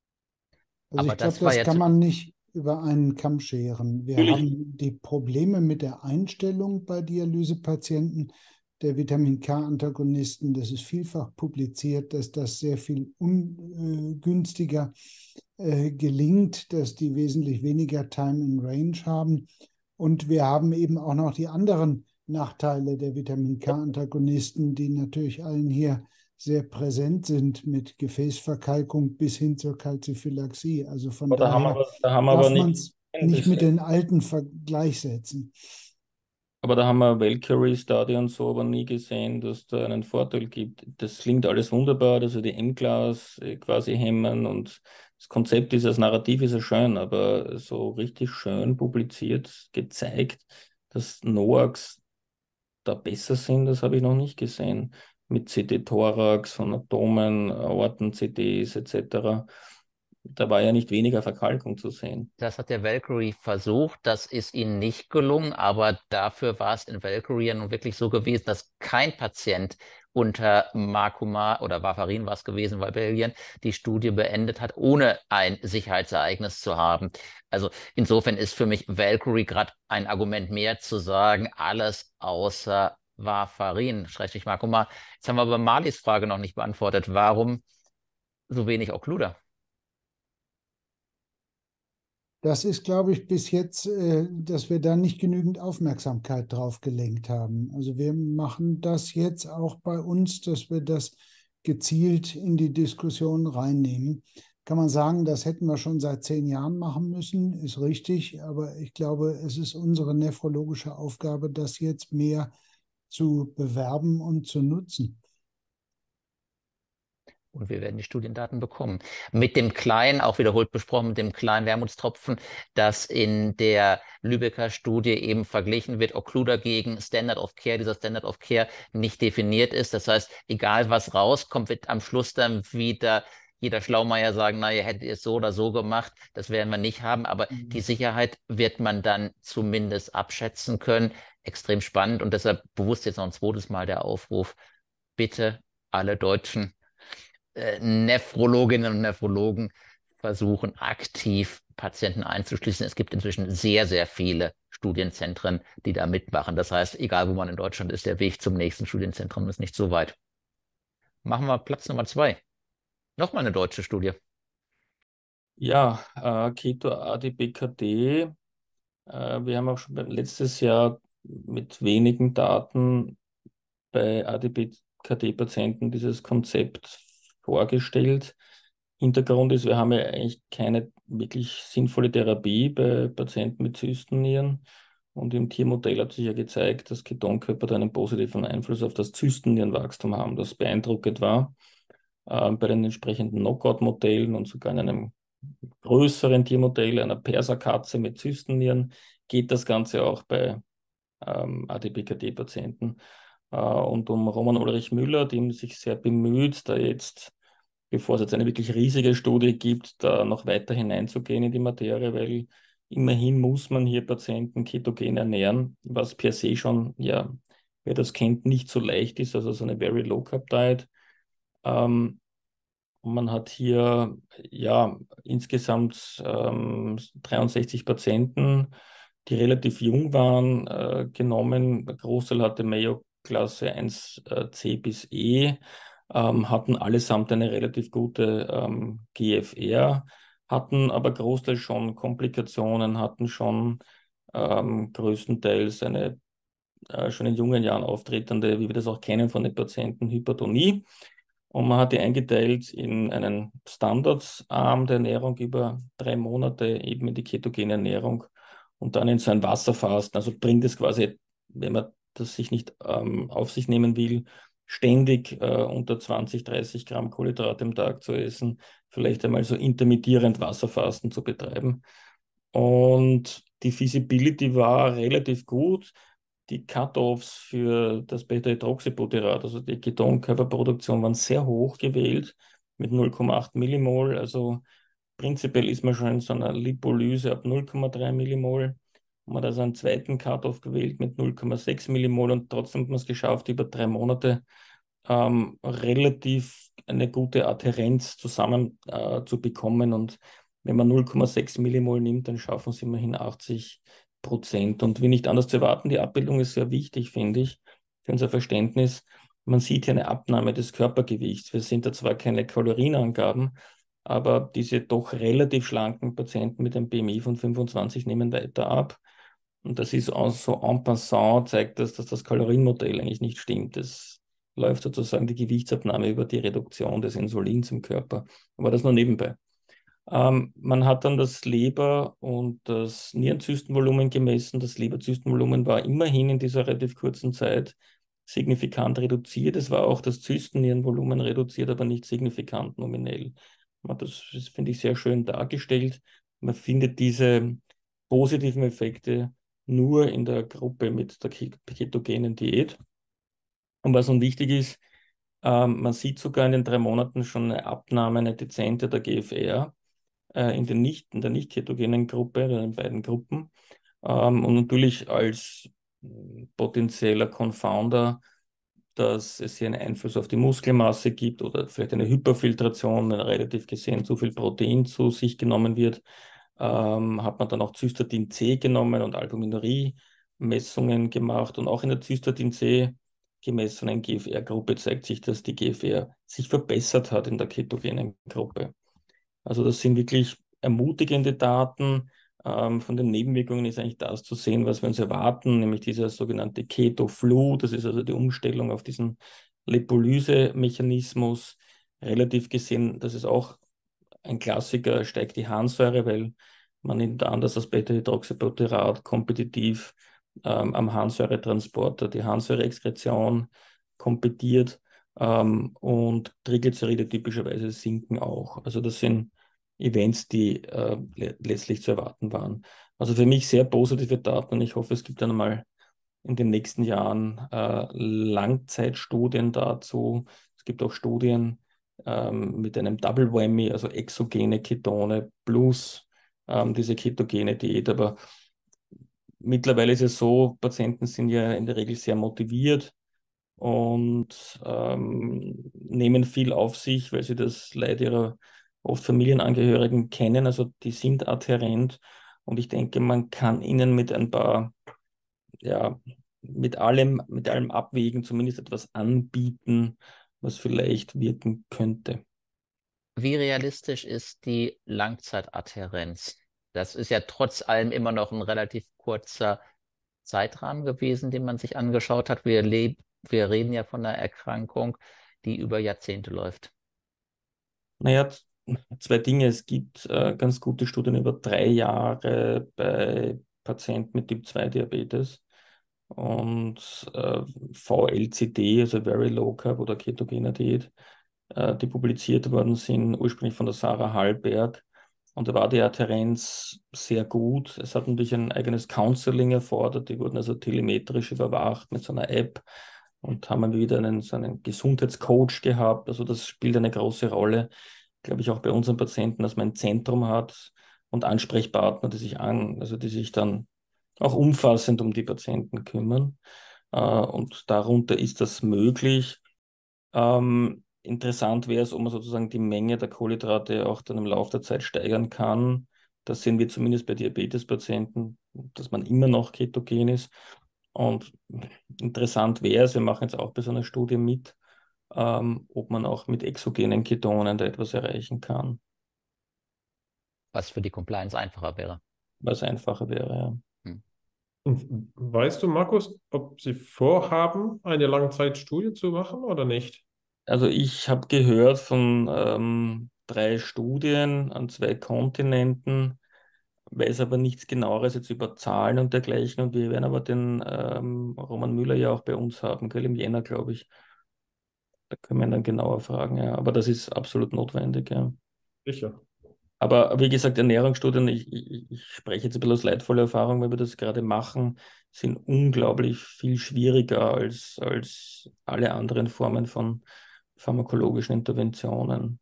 Also Aber ich glaube, das war das jetzt kann man nicht über einen Kamm scheren. Wir Natürlich. haben die Probleme mit der Einstellung bei Dialysepatienten der Vitamin K-Antagonisten. Das ist vielfach publiziert, dass das sehr viel ungünstiger äh, gelingt, dass die wesentlich weniger Time in Range haben. Und wir haben eben auch noch die anderen Nachteile der Vitamin K-Antagonisten, die natürlich allen hier sehr präsent sind, mit Gefäßverkalkung bis hin zur Kalziphylaxie. Also von Aber da haben wir, daher aber- da haben wir aber darf man nicht, es nicht das, mit den alten Vergleich setzen. aber da haben wir Valkyrie-Study und so aber nie gesehen, dass da einen Vorteil gibt. Das klingt alles wunderbar, dass wir die M-Class äh, quasi hemmen und das Konzept ist, das Narrativ ist ja schön, aber so richtig schön publiziert, gezeigt, dass NOACs da besser sind, das habe ich noch nicht gesehen. Mit C T-Thorax, von Atomen, Aorten-C Ds et cetera. Da war ja nicht weniger Verkalkung zu sehen. Das hat der Valkyrie versucht, das ist ihnen nicht gelungen, aber dafür war es in Valkyrie ja nun wirklich so gewesen, dass kein Patient unter Marcomar oder Warfarin war es gewesen bei Belgien, die Studie beendet hat, ohne ein Sicherheitsereignis zu haben. Also insofern ist für mich Valkyrie gerade ein Argument mehr zu sagen, alles außer Warfarin, Schrägstrich Marcomar. Jetzt haben wir aber Marlies Frage noch nicht beantwortet. Warum so wenig Occluder? Das ist, glaube ich, bis jetzt, äh, dass wir da nicht genügend Aufmerksamkeit drauf gelenkt haben. Also wir machen das jetzt auch bei uns, dass wir das gezielt in die Diskussion reinnehmen. Kann man sagen, das hätten wir schon seit zehn Jahren machen müssen, ist richtig, aber ich glaube, es ist unsere nephrologische Aufgabe, das jetzt mehr zu bewerben und zu nutzen. Und wir werden die Studiendaten bekommen. Mit dem kleinen, auch wiederholt besprochen, mit dem kleinen Wermutstropfen, das in der Lübecker Studie eben verglichen wird, Occluder gegen Standard of Care, dieser Standard of Care nicht definiert ist. Das heißt, egal was rauskommt, wird am Schluss dann wieder jeder Schlaumeier sagen, na, ihr hättet es so oder so gemacht. Das werden wir nicht haben, aber Mhm. die Sicherheit wird man dann zumindest abschätzen können. Extrem spannend und deshalb bewusst jetzt noch ein zweites Mal der Aufruf, bitte alle Deutschen äh, Nephrologinnen und Nephrologen versuchen aktiv Patienten einzuschließen. Es gibt inzwischen sehr, sehr viele Studienzentren, die da mitmachen. Das heißt, egal wo man in Deutschland ist, der Weg zum nächsten Studienzentrum ist nicht so weit. Machen wir Platz Nummer zwei. Nochmal eine deutsche Studie. Ja, äh, Keto A D P K D. Äh, wir haben auch schon beim- letztes Jahr mit wenigen Daten bei A D P K D-Patienten dieses Konzept vorgestellt. Hintergrund ist, wir haben ja eigentlich keine wirklich sinnvolle Therapie bei Patienten mit Zystennieren. Und im Tiermodell hat sich ja gezeigt, dass Ketonkörper da einen positiven Einfluss auf das Zystennierenwachstum haben, das beeindruckend war. Äh, bei den entsprechenden Knockout-Modellen und sogar in einem größeren Tiermodell, einer Perserkatze mit Zystennieren, geht das Ganze auch bei ähm, A D P K D-Patienten. Äh, und um Roman Ulrich Müller, dem sich sehr bemüht, da jetzt, bevor es jetzt eine wirklich riesige Studie gibt, da noch weiter hineinzugehen in die Materie, weil immerhin muss man hier Patienten ketogen ernähren, was per se schon, ja, wer das kennt, nicht so leicht ist, also so eine Very Low Carb Diet. Ähm, und man hat hier ja insgesamt ähm, dreiundsechzig Patienten, die relativ jung waren, äh, genommen. Der Großteil hatte Mayo Klasse eins C bis E, ähm, hatten allesamt eine relativ gute ähm, G F R, hatten aber Großteil schon Komplikationen, hatten schon ähm, größtenteils eine äh, schon in jungen Jahren auftretende, wie wir das auch kennen von den Patienten, Hypertonie. Und man hat die eingeteilt in einen Standardarm der Ernährung über drei Monate, eben in die ketogene Ernährung und dann in so ein Wasserfasten. Also bringt es quasi, wenn man das sich nicht ähm, auf sich nehmen will, ständig äh, unter zwanzig, dreißig Gramm Kohlenhydrate am Tag zu essen, vielleicht einmal so intermittierend Wasserfasten zu betreiben. Und die Feasibility war relativ gut. Die Cut-offs für das Beta-Hydroxybutyrat, also die Ketonkörperproduktion, waren sehr hoch gewählt mit null Komma acht Millimol. Also prinzipiell ist man schon in so einer Lipolyse ab null Komma drei Millimol. Man hat also einen zweiten Cut-off gewählt mit null Komma sechs Millimol und trotzdem hat man es geschafft, über drei Monate ähm, relativ eine gute Adhärenz zusammen äh, zu bekommen. Und wenn man null Komma sechs Millimol nimmt, dann schaffen es immerhin achtzig Prozent. Und wie nicht anders zu erwarten, die Abbildung ist sehr wichtig, finde ich, für unser Verständnis. Man sieht hier eine Abnahme des Körpergewichts. Wir sehen da zwar keine Kalorienangaben, aber diese doch relativ schlanken Patienten mit einem B M I von fünfundzwanzig nehmen weiter ab. Und das ist auch so en passant, zeigt das, dass das Kalorienmodell eigentlich nicht stimmt. Es läuft sozusagen die Gewichtsabnahme über die Reduktion des Insulins im Körper. Aber das nur nebenbei. Ähm, man hat dann das Leber- und das Nierenzystenvolumen gemessen. Das Leberzystenvolumen war immerhin in dieser relativ kurzen Zeit signifikant reduziert. Es war auch das Zystennierenvolumen reduziert, aber nicht signifikant nominell. Das, das finde ich sehr schön dargestellt. Man findet diese positiven Effekte nur in der Gruppe mit der ketogenen Diät. Und was nun wichtig ist, ähm, man sieht sogar in den drei Monaten schon eine Abnahme, eine dezente der G F R äh, in, den nicht, in der nicht ketogenen Gruppe, in den beiden Gruppen. Ähm, und natürlich als potenzieller Confounder, dass es hier einen Einfluss auf die Muskelmasse gibt oder vielleicht eine Hyperfiltration, wenn relativ gesehen zu viel Protein zu sich genommen wird, ähm, hat man dann auch Cystatin C genommen und Albuminurie-Messungen gemacht. Und auch in der Cystatin C gemessenen G F R-Gruppe zeigt sich, dass die G F R sich verbessert hat in der ketogenen Gruppe. Also das sind wirklich ermutigende Daten. Ähm, von den Nebenwirkungen ist eigentlich das zu sehen, was wir uns erwarten, nämlich dieser sogenannte Keto-Flu. Das ist also die Umstellung auf diesen Lipolyse-Mechanismus. Relativ gesehen, das ist auch ein Klassiker, steigt die Harnsäure, weil man nimmt an, dass das Beta-Hydroxybutyrat kompetitiv ähm, am Harnsäuretransporter die Harnsäureexkretion kompetiert ähm, und Triglyceride typischerweise sinken auch. Also das sind Events, die äh, le letztlich zu erwarten waren. Also für mich sehr positive Daten und ich hoffe, es gibt dann mal in den nächsten Jahren äh, Langzeitstudien dazu. Es gibt auch Studien ähm, mit einem Double Whammy, also exogene Ketone plus ähm, diese ketogene Diät. Aber mittlerweile ist es so, Patienten sind ja in der Regel sehr motiviert und ähm, nehmen viel auf sich, weil sie das Leid ihrer oft Familienangehörigen kennen. Also die sind adhärent und ich denke, man kann ihnen mit ein paar, ja, mit allem, mit allem Abwägen zumindest etwas anbieten, was vielleicht wirken könnte. Wie realistisch ist die Langzeitadhärenz? Das ist ja trotz allem immer noch ein relativ kurzer Zeitrahmen gewesen, den man sich angeschaut hat. Wir wir reden ja von einer Erkrankung, die über Jahrzehnte läuft. Naja, zwei Dinge. Es gibt äh, ganz gute Studien über drei Jahre bei Patienten mit Typ zwei Diabetes und äh, V L C D, also Very Low Carb oder ketogene Diät, äh, die publiziert worden sind, ursprünglich von der Sarah Hallberg. Und da war die Adhärenz sehr gut. Es hat natürlich ein eigenes Counseling erfordert. Die wurden also telemetrisch überwacht mit so einer App und haben wieder einen, so einen Gesundheitscoach gehabt. Also das spielt eine große Rolle, glaube ich, auch bei unseren Patienten, dass man ein Zentrum hat und Ansprechpartner, die sich an, also die sich dann auch umfassend um die Patienten kümmern. Äh, und darunter ist das möglich. Ähm, interessant wäre es, ob man sozusagen die Menge der Kohlenhydrate auch dann im Laufe der Zeit steigern kann. Das sehen wir zumindest bei Diabetespatienten, dass man immer noch ketogen ist. Und interessant wäre es, wir machen jetzt auch bei so einer Studie mit, ähm, ob man auch mit exogenen Ketonen da etwas erreichen kann. Was für die Compliance einfacher wäre. Was einfacher wäre, ja. Hm. Und weißt du, Markus, ob Sie vorhaben, eine Langzeitstudie zu machen oder nicht? Also ich habe gehört von ähm, drei Studien an zwei Kontinenten, weiß aber nichts Genaueres jetzt über Zahlen und dergleichen. Und wir werden aber den ähm, Roman Müller ja auch bei uns haben, gell, im Jänner, glaube ich. Da können wir ihn dann genauer fragen, ja. Aber das ist absolut notwendig, ja. Sicher. Aber wie gesagt, Ernährungsstudien, ich, ich, ich spreche jetzt ein bisschen aus leidvoller Erfahrung, weil wir das gerade machen, sind unglaublich viel schwieriger als, als alle anderen Formen von pharmakologischen Interventionen.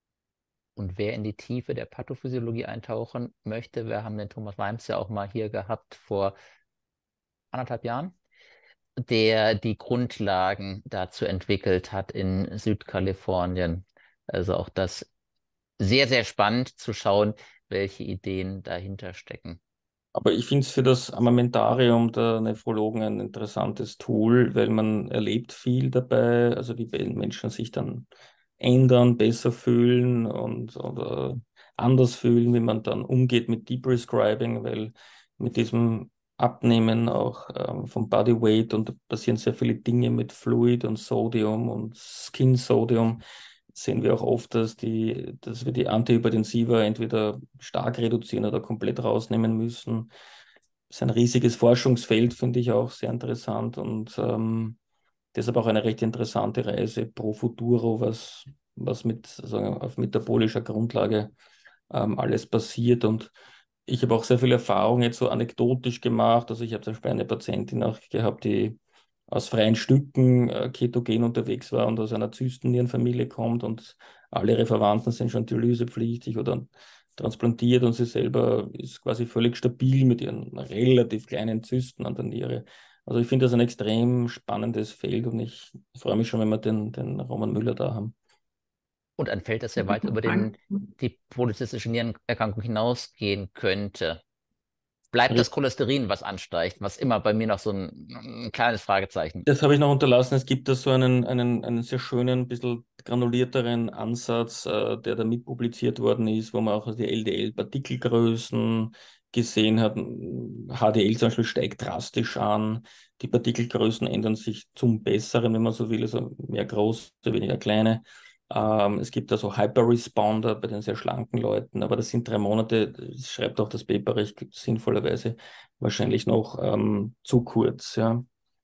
Und wer in die Tiefe der Pathophysiologie eintauchen möchte, wir haben den Thomas Weims ja auch mal hier gehabt vor anderthalb Jahren, der die Grundlagen dazu entwickelt hat in Südkalifornien. Also auch das sehr, sehr spannend zu schauen, welche Ideen dahinter stecken. Aber ich finde es für das Armamentarium der Nephrologen ein interessantes Tool, weil man erlebt viel dabei, also wie Menschen sich dann ändern, besser fühlen und oder anders fühlen, wie man dann umgeht mit Deep Prescribing, weil mit diesem Abnehmen auch ähm, vom Body Weight und da passieren sehr viele Dinge mit Fluid und Sodium und Skin Sodium. Sehen wir auch oft, dass, die, dass wir die Antihypertensiva entweder stark reduzieren oder komplett rausnehmen müssen. Das ist ein riesiges Forschungsfeld, finde ich auch sehr interessant und ähm, deshalb auch eine recht interessante Reise pro futuro, was, was mit, sagen, auf metabolischer Grundlage ähm, alles passiert. Und ich habe auch sehr viel Erfahrung jetzt so anekdotisch gemacht. Also ich habe zum Beispiel eine Patientin auch gehabt, die aus freien Stücken äh, ketogen unterwegs war und aus einer Zystennierenfamilie kommt und alle ihre Verwandten sind schon dialysepflichtig oder transplantiert und sie selber ist quasi völlig stabil mit ihren relativ kleinen Zysten an der Niere. Also ich finde das ein extrem spannendes Feld und ich freue mich schon, wenn wir den, den Roman Müller da haben. Und ein Feld, das sehr weit über den, die polyzystische Nierenerkrankung hinausgehen könnte. Bleibt das Cholesterin, was ansteigt, was immer bei mir noch so ein, ein kleines Fragezeichen. Das habe ich noch unterlassen. Es gibt da so einen, einen, einen sehr schönen, bisschen granulierteren Ansatz, äh, der da mit publiziert worden ist, wo man auch die L D L-Partikelgrößen gesehen hat. H D L zum Beispiel steigt drastisch an. Die Partikelgrößen ändern sich zum Besseren, wenn man so will, also mehr große, weniger kleine. Ähm, es gibt also Hyperresponder bei den sehr schlanken Leuten, aber das sind drei Monate, das schreibt auch das Paper recht sinnvollerweise, wahrscheinlich noch ähm, zu kurz. Ja.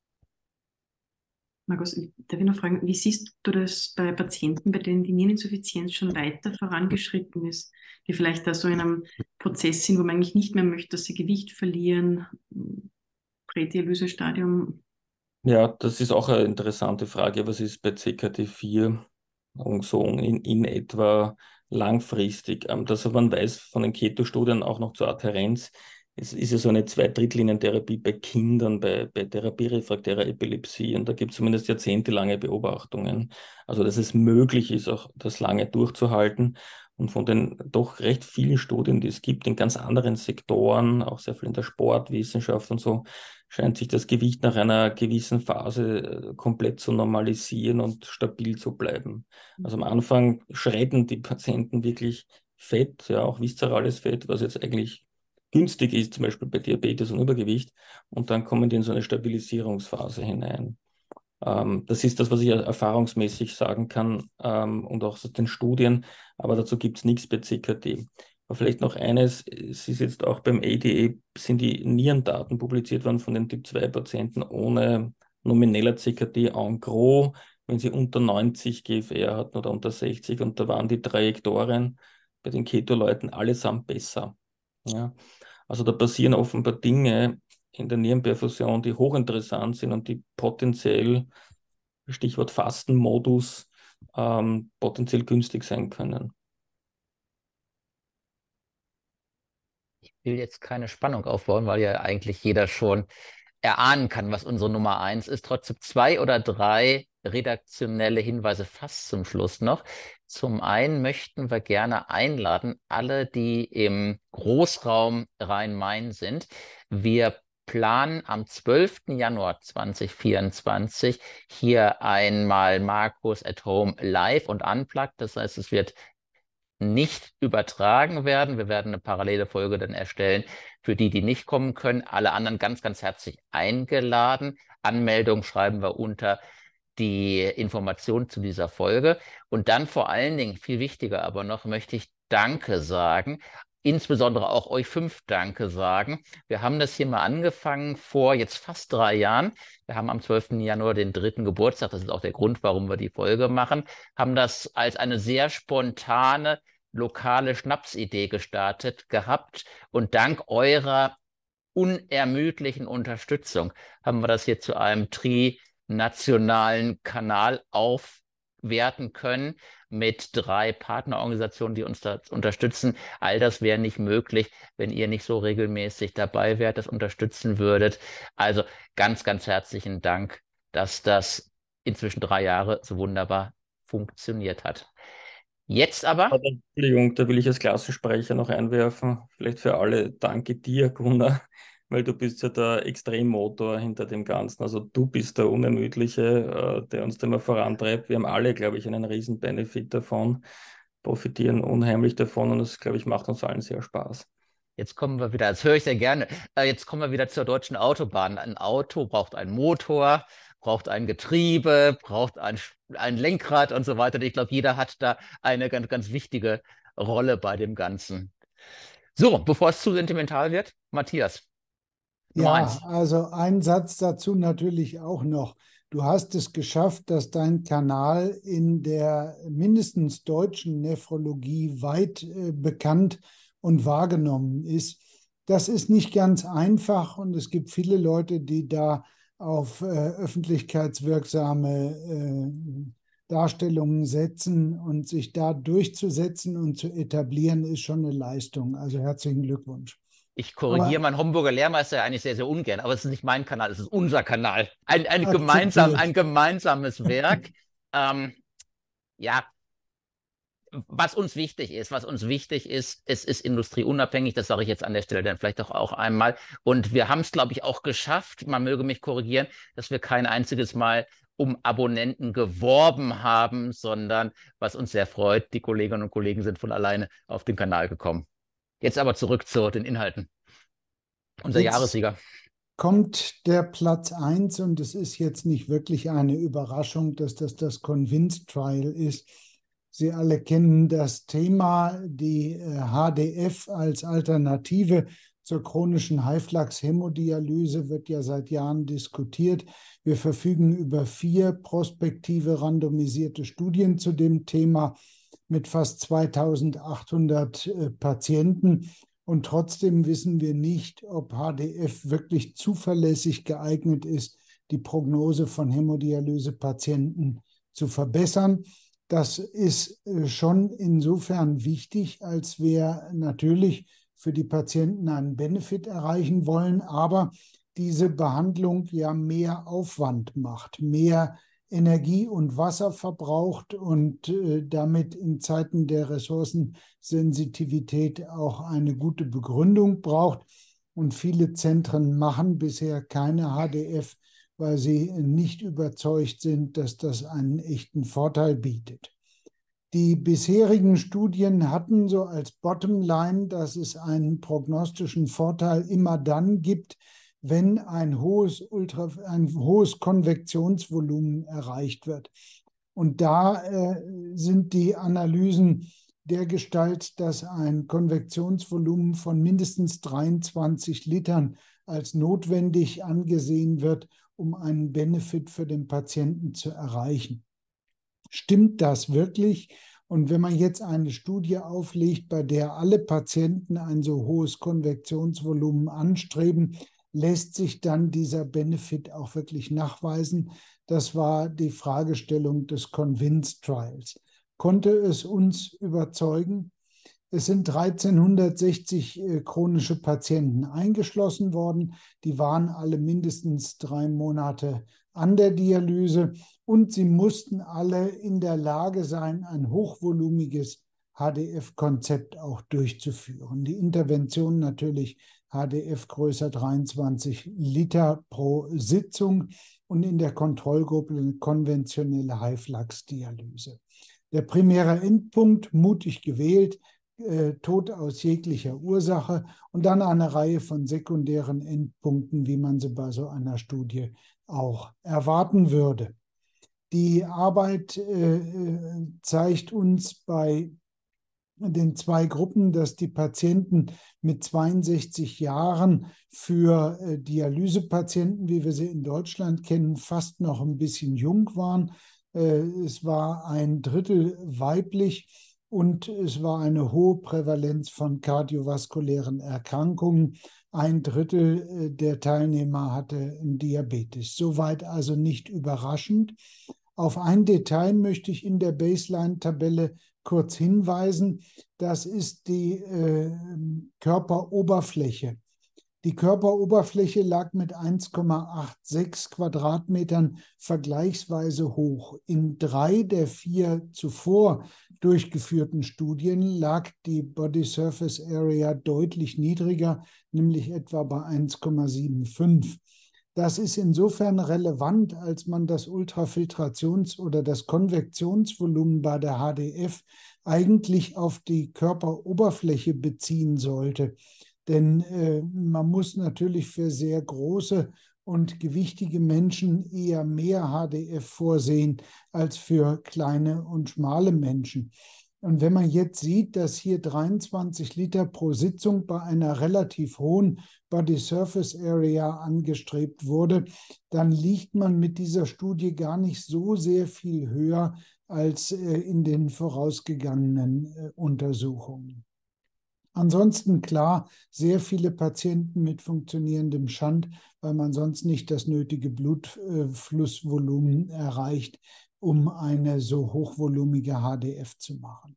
Markus, darf ich noch fragen, wie siehst du das bei Patienten, bei denen die Niereninsuffizienz schon weiter vorangeschritten ist, die vielleicht da so in einem Prozess sind, wo man eigentlich nicht mehr möchte, dass sie Gewicht verlieren, Prädialysestadium? Ja, das ist auch eine interessante Frage. Was ist bei C K T vier und so in, in etwa langfristig? Ähm, das, was man weiß von den Keto-Studien auch noch zur Adhärenz, es ist ja so eine Zwei-Drittlinientherapie bei Kindern, bei, bei therapierefraktärer Epilepsie und da gibt es zumindest jahrzehntelange Beobachtungen. Also, dass es möglich ist, auch das lange durchzuhalten. Und von den doch recht vielen Studien, die es gibt in ganz anderen Sektoren, auch sehr viel in der Sportwissenschaft und so, scheint sich das Gewicht nach einer gewissen Phase komplett zu normalisieren und stabil zu bleiben. Also am Anfang schredden die Patienten wirklich Fett, ja, auch viszerales Fett, was jetzt eigentlich günstig ist, zum Beispiel bei Diabetes und Übergewicht, und dann kommen die in so eine Stabilisierungsphase hinein. Ähm, das ist das, was ich erfahrungsmäßig sagen kann ähm, und auch aus den Studien, aber dazu gibt es nichts bei C K D. Aber vielleicht noch eines, es ist jetzt auch beim A D E, sind die Nierendaten publiziert worden von den Typ zwei Patienten ohne nomineller C K D en gros, wenn sie unter neunzig G F R hatten oder unter sechzig, und da waren die Trajektorien bei den Keto-Leuten allesamt besser. Ja. Also da passieren offenbar Dinge in der Nierenperfusion, die hochinteressant sind und die potenziell, Stichwort Fastenmodus, ähm, potenziell günstig sein können. Ich will jetzt keine Spannung aufbauen, weil ja eigentlich jeder schon erahnen kann, was unsere Nummer eins ist. Trotzdem zwei oder drei redaktionelle Hinweise fast zum Schluss noch. Zum einen möchten wir gerne einladen, alle, die im Großraum Rhein-Main sind. Wir planen am zwölften Januar zweitausendvierundzwanzig hier einmal Markus at Home live und unplugged. Das heißt, es wird nicht übertragen werden. Wir werden eine parallele Folge dann erstellen für die, die nicht kommen können. Alle anderen ganz, ganz herzlich eingeladen. Anmeldung schreiben wir unter die Information zu dieser Folge. Und dann vor allen Dingen, viel wichtiger aber noch, möchte ich Danke sagen. Insbesondere auch euch fünf Danke sagen. Wir haben das hier mal angefangen vor jetzt fast drei Jahren. Wir haben am zwölften Januar den dritten Geburtstag. Das ist auch der Grund, warum wir die Folge machen. Haben das als eine sehr spontane, lokale Schnapsidee gestartet gehabt. Und dank eurer unermüdlichen Unterstützung haben wir das hier zu einem trinationalen Kanal aufwerten können mit drei Partnerorganisationen, die uns da unterstützen. All das wäre nicht möglich, wenn ihr nicht so regelmäßig dabei wärt, das unterstützen würdet. Also ganz, ganz herzlichen Dank, dass das inzwischen drei Jahre so wunderbar funktioniert hat. Jetzt aber... Entschuldigung, da will ich als Klassensprecher noch einwerfen. Vielleicht für alle, danke dir, Gunnar, weil du bist ja der Extremmotor hinter dem Ganzen. Also du bist der Unermüdliche, der uns da immer vorantreibt. Wir haben alle, glaube ich, einen riesen Benefit davon, profitieren unheimlich davon, und das, glaube ich, macht uns allen sehr Spaß. Jetzt kommen wir wieder, das höre ich sehr gerne, jetzt kommen wir wieder zur deutschen Autobahn. Ein Auto braucht einen Motor, braucht ein Getriebe, braucht ein, ein Lenkrad und so weiter. Ich glaube, jeder hat da eine ganz, ganz wichtige Rolle bei dem Ganzen. So, bevor es zu sentimental wird, Matthias. Nummer Ja, eins. also ein Satz dazu natürlich auch noch. Du hast es geschafft, dass dein Kanal in der mindestens deutschen Nephrologie weit äh, bekannt und wahrgenommen ist. Das ist nicht ganz einfach, und es gibt viele Leute, die da auf äh, öffentlichkeitswirksame äh, Darstellungen setzen, und sich da durchzusetzen und zu etablieren, ist schon eine Leistung. Also herzlichen Glückwunsch. Ich korrigiere meinen Homburger Lehrmeister eigentlich sehr, sehr ungern, aber es ist nicht mein Kanal, es ist unser Kanal. Ein, ein, gemeinsam, ein gemeinsames Werk. ähm, ja, was uns wichtig ist, was uns wichtig ist, es ist industrieunabhängig, das sage ich jetzt an der Stelle dann vielleicht auch, auch einmal. Und wir haben es, glaube ich, auch geschafft, man möge mich korrigieren, dass wir kein einziges Mal um Abonnenten geworben haben, sondern, was uns sehr freut, die Kolleginnen und Kollegen sind von alleine auf den Kanal gekommen. Jetzt aber zurück zu den Inhalten. Unser Jetzt Jahressieger. Kommt der Platz eins, und es ist jetzt nicht wirklich eine Überraschung, dass das das Convince Trial ist. Sie alle kennen das Thema, die H D F als Alternative zur chronischen Haiflachs-Hämodialyse wird ja seit Jahren diskutiert. Wir verfügen über vier prospektive randomisierte Studien zu dem Thema mit fast zweitausendachthundert äh, Patienten. Und trotzdem wissen wir nicht, ob H D F wirklich zuverlässig geeignet ist, die Prognose von Hämodialysepatienten zu verbessern. Das ist schon insofern wichtig, als wir natürlich für die Patienten einen Benefit erreichen wollen, aber diese Behandlung ja mehr Aufwand macht, mehr Energie und Wasser verbraucht und äh, damit in Zeiten der Ressourcensensitivität auch eine gute Begründung braucht. Und viele Zentren machen bisher keine H D F, weil sie nicht überzeugt sind, dass das einen echten Vorteil bietet. Die bisherigen Studien hatten so als Bottomline, dass es einen prognostischen Vorteil immer dann gibt, wenn ein hohes, Ultra, ein hohes Konvektionsvolumen erreicht wird. Und da äh, sind die Analysen dergestalt, dass ein Konvektionsvolumen von mindestens dreiundzwanzig Litern als notwendig angesehen wird, um einen Benefit für den Patienten zu erreichen. Stimmt das wirklich? Und wenn man jetzt eine Studie auflegt, bei der alle Patienten ein so hohes Konvektionsvolumen anstreben, lässt sich dann dieser Benefit auch wirklich nachweisen? Das war die Fragestellung des CONVINCE Trials. Konnte es uns überzeugen? Es sind dreizehnhundertsechzig äh, chronische Patienten eingeschlossen worden. Die waren alle mindestens drei Monate an der Dialyse und sie mussten alle in der Lage sein, ein hochvolumiges H D F-Konzept auch durchzuführen. Die Intervention natürlich H D F größer dreiundzwanzig Liter pro Sitzung und in der Kontrollgruppe konventionelle High-Flux-Dialyse. Der primäre Endpunkt, mutig gewählt, äh, Tod aus jeglicher Ursache und dann eine Reihe von sekundären Endpunkten, wie man sie bei so einer Studie auch erwarten würde. Die Arbeit äh, zeigt uns bei den zwei Gruppen, dass die Patienten mit zweiundsechzig Jahren für äh, Dialysepatienten, wie wir sie in Deutschland kennen, fast noch ein bisschen jung waren. Äh, es war ein Drittel weiblich und es war eine hohe Prävalenz von kardiovaskulären Erkrankungen. Ein Drittel äh, der Teilnehmer hatte Diabetes. Soweit also nicht überraschend. Auf ein Detail möchte ich in der Baseline-Tabelle kurz hinweisen. Das ist die äh, Körperoberfläche. Die Körperoberfläche lag mit eins Komma sechsundachtzig Quadratmetern vergleichsweise hoch. In drei der vier zuvor durchgeführten Studien lag die Body Surface Area deutlich niedriger, nämlich etwa bei eins Komma fünfundsiebzig. Das ist insofern relevant, als man das Ultrafiltrations- oder das Konvektionsvolumen bei der H D F eigentlich auf die Körperoberfläche beziehen sollte. Denn äh, man muss natürlich für sehr große und gewichtige Menschen eher mehr H D F vorsehen als für kleine und schmale Menschen. Und wenn man jetzt sieht, dass hier dreiundzwanzig Liter pro Sitzung bei einer relativ hohen Body Surface Area angestrebt wurde, dann liegt man mit dieser Studie gar nicht so sehr viel höher als in den vorausgegangenen Untersuchungen. Ansonsten klar, sehr viele Patienten mit funktionierendem Shunt, weil man sonst nicht das nötige Blutflussvolumen erreicht, um eine so hochvolumige H D F zu machen.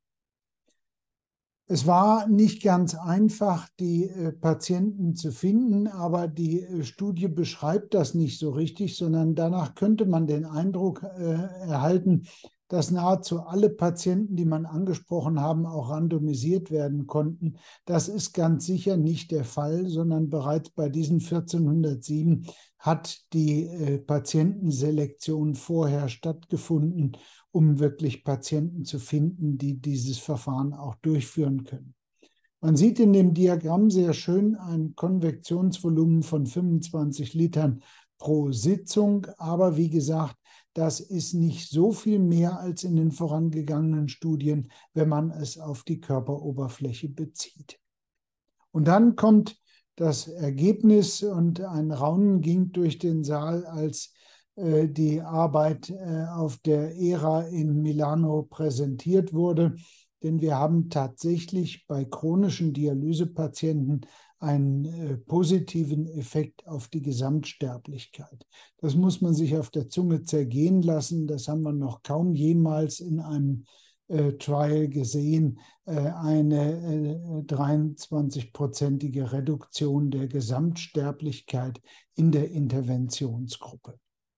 Es war nicht ganz einfach, die äh, Patienten zu finden, aber die äh, Studie beschreibt das nicht so richtig, sondern danach könnte man den Eindruck äh, erhalten, dass nahezu alle Patienten, die man angesprochen haben, auch randomisiert werden konnten. Das ist ganz sicher nicht der Fall, sondern bereits bei diesen vierzehnhundertsieben hat die äh, Patientenselektion vorher stattgefunden, um wirklich Patienten zu finden, die dieses Verfahren auch durchführen können. Man sieht in dem Diagramm sehr schön ein Konvektionsvolumen von fünfundzwanzig Litern pro Sitzung, aber wie gesagt, das ist nicht so viel mehr als in den vorangegangenen Studien, wenn man es auf die Körperoberfläche bezieht. Und dann kommt das Ergebnis und ein Raunen ging durch den Saal, als äh, die Arbeit äh, auf der E R A in Milano präsentiert wurde. Denn wir haben tatsächlich bei chronischen Dialysepatienten einen äh, positiven Effekt auf die Gesamtsterblichkeit. Das muss man sich auf der Zunge zergehen lassen. Das haben wir noch kaum jemals in einem äh, Trial gesehen. Äh, eine äh, dreiundzwanzig-prozentige Reduktion der Gesamtsterblichkeit in der Interventionsgruppe.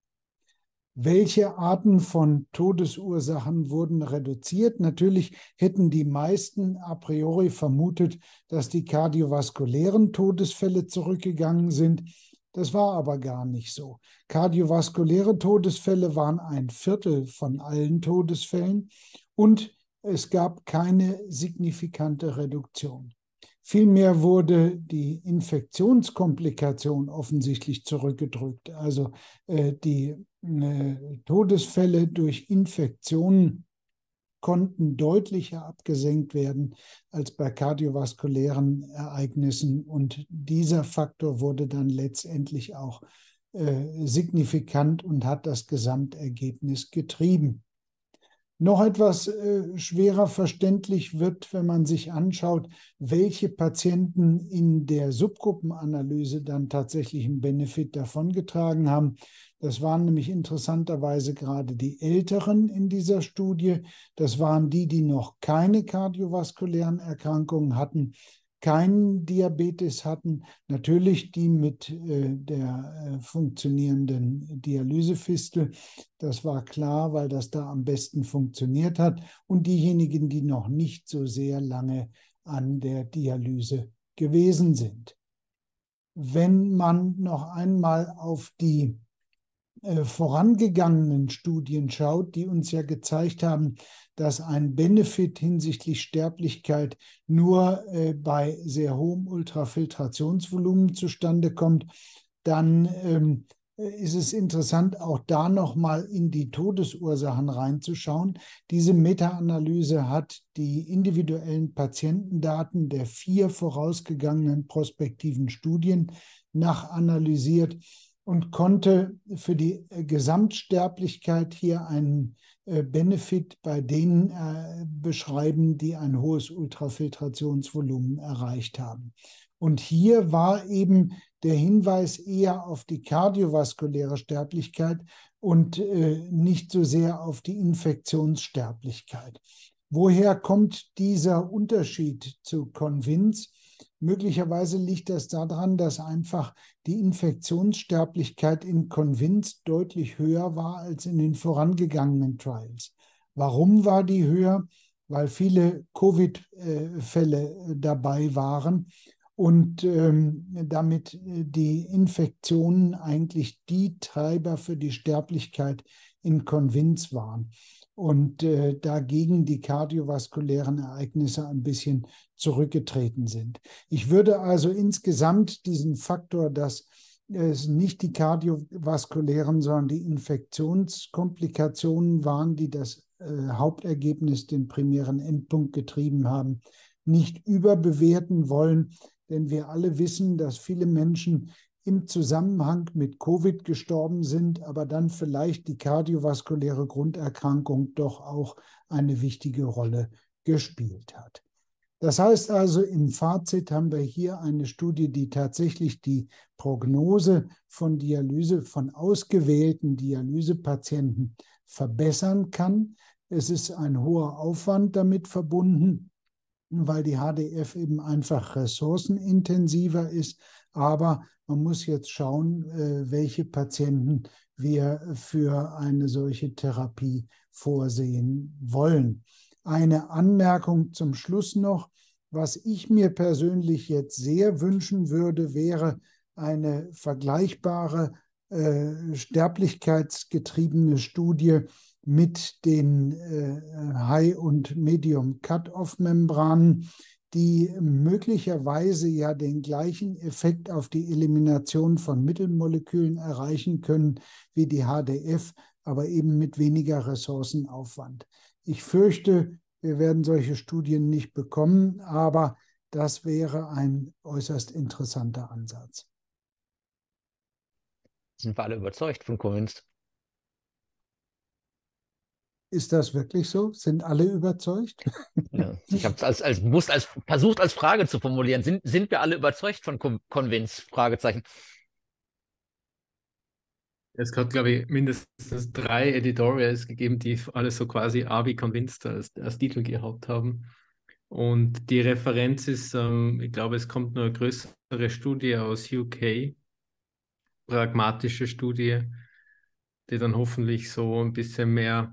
Welche Arten von Todesursachen wurden reduziert? Natürlich hätten die meisten a priori vermutet, dass die kardiovaskulären Todesfälle zurückgegangen sind. Das war aber gar nicht so. Kardiovaskuläre Todesfälle waren ein Viertel von allen Todesfällen und es gab keine signifikante Reduktion. Vielmehr wurde die Infektionskomplikation offensichtlich zurückgedrückt. Also äh, die äh, Todesfälle durch Infektionen konnten deutlicher abgesenkt werden als bei kardiovaskulären Ereignissen. Und dieser Faktor wurde dann letztendlich auch äh, signifikant und hat das Gesamtergebnis getrieben. Noch etwas äh, schwerer verständlich wird, wenn man sich anschaut, welche Patienten in der Subgruppenanalyse dann tatsächlich einen Benefit davongetragen haben. Das waren nämlich interessanterweise gerade die Älteren in dieser Studie. Das waren die, die noch keine kardiovaskulären Erkrankungen hatten, keinen Diabetes hatten, natürlich die mit äh, der äh, funktionierenden Dialysefistel. Das war klar, weil das da am besten funktioniert hat. Und diejenigen, die noch nicht so sehr lange an der Dialyse gewesen sind. Wenn man noch einmal auf die äh, vorangegangenen Studien schaut, die uns ja gezeigt haben, dass ein Benefit hinsichtlich Sterblichkeit nur äh, bei sehr hohem Ultrafiltrationsvolumen zustande kommt, dann ähm, ist es interessant, auch da nochmal in die Todesursachen reinzuschauen. Diese Meta-Analyse hat die individuellen Patientendaten der vier vorausgegangenen prospektiven Studien nachanalysiert und konnte für die Gesamtsterblichkeit hier einen äh, Benefit bei denen äh, beschreiben, die ein hohes Ultrafiltrationsvolumen erreicht haben. Und hier war eben der Hinweis eher auf die kardiovaskuläre Sterblichkeit und äh, nicht so sehr auf die Infektionssterblichkeit. Woher kommt dieser Unterschied zu Convince? Möglicherweise liegt das daran, dass einfach die Infektionssterblichkeit in Convince deutlich höher war als in den vorangegangenen Trials. Warum war die höher? Weil viele Covid-Fälle dabei waren und ähm, damit die Infektionen eigentlich die Treiber für die Sterblichkeit in Convince waren und äh, dagegen die kardiovaskulären Ereignisse ein bisschen zurückgetreten sind. Ich würde also insgesamt diesen Faktor, dass es nicht die kardiovaskulären, sondern die Infektionskomplikationen waren, die das äh, Hauptergebnis, den primären Endpunkt getrieben haben, nicht überbewerten wollen, denn wir alle wissen, dass viele Menschen im Zusammenhang mit Covid gestorben sind, aber dann vielleicht die kardiovaskuläre Grunderkrankung doch auch eine wichtige Rolle gespielt hat. Das heißt also, im Fazit haben wir hier eine Studie, die tatsächlich die Prognose von Dialyse, von ausgewählten Dialysepatienten verbessern kann. Es ist ein hoher Aufwand damit verbunden, weil die H D F eben einfach ressourcenintensiver ist. Aber man muss jetzt schauen, welche Patienten wir für eine solche Therapie vorsehen wollen. Eine Anmerkung zum Schluss noch. Was ich mir persönlich jetzt sehr wünschen würde, wäre eine vergleichbare äh, sterblichkeitsgetriebene Studie mit den äh, High- und Medium-Cut-Off-Membranen, die möglicherweise ja den gleichen Effekt auf die Elimination von Mittelmolekülen erreichen können wie die H D F, aber eben mit weniger Ressourcenaufwand. Ich fürchte, wir werden solche Studien nicht bekommen, aber das wäre ein äußerst interessanter Ansatz. Sind wir alle überzeugt von Convince? Ist das wirklich so? Sind alle überzeugt? Ja, ich habe es als, als, bewusst als, versucht, als Frage zu formulieren. Sind, sind wir alle überzeugt von Convince? Fragezeichen. Es hat, glaube ich, mindestens drei Editorials gegeben, die alle so quasi A wie Convinced als, als Titel gehabt haben. Und die Referenz ist, ähm, ich glaube, es kommt nur eine größere Studie aus U K, pragmatische Studie, die dann hoffentlich so ein bisschen mehr